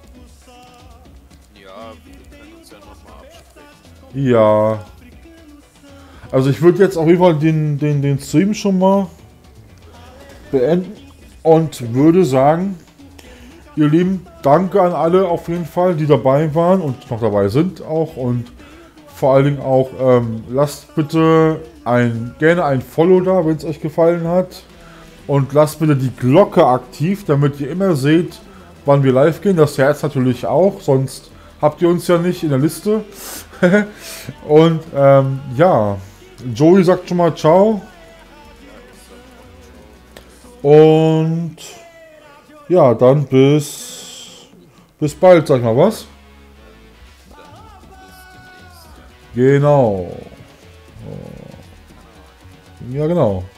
Ja, wir können uns ja nochmal absprechen. Ja. Also ich würde jetzt auf jeden Fall den, den, den Stream schon mal beenden und würde sagen, ihr Lieben, danke an alle auf jeden Fall, die dabei waren und noch dabei sind auch, und vor allen Dingen auch, ähm, lasst bitte ein, gerne ein Follow da, wenn es euch gefallen hat, und lasst bitte die Glocke aktiv, damit ihr immer seht, wann wir live gehen. Das Herz natürlich auch, sonst habt ihr uns ja nicht in der Liste. Und ähm, ja, Joey sagt schon mal ciao. Und ja, dann bis bis bald, sag ich mal was. Genau. Ja, genau.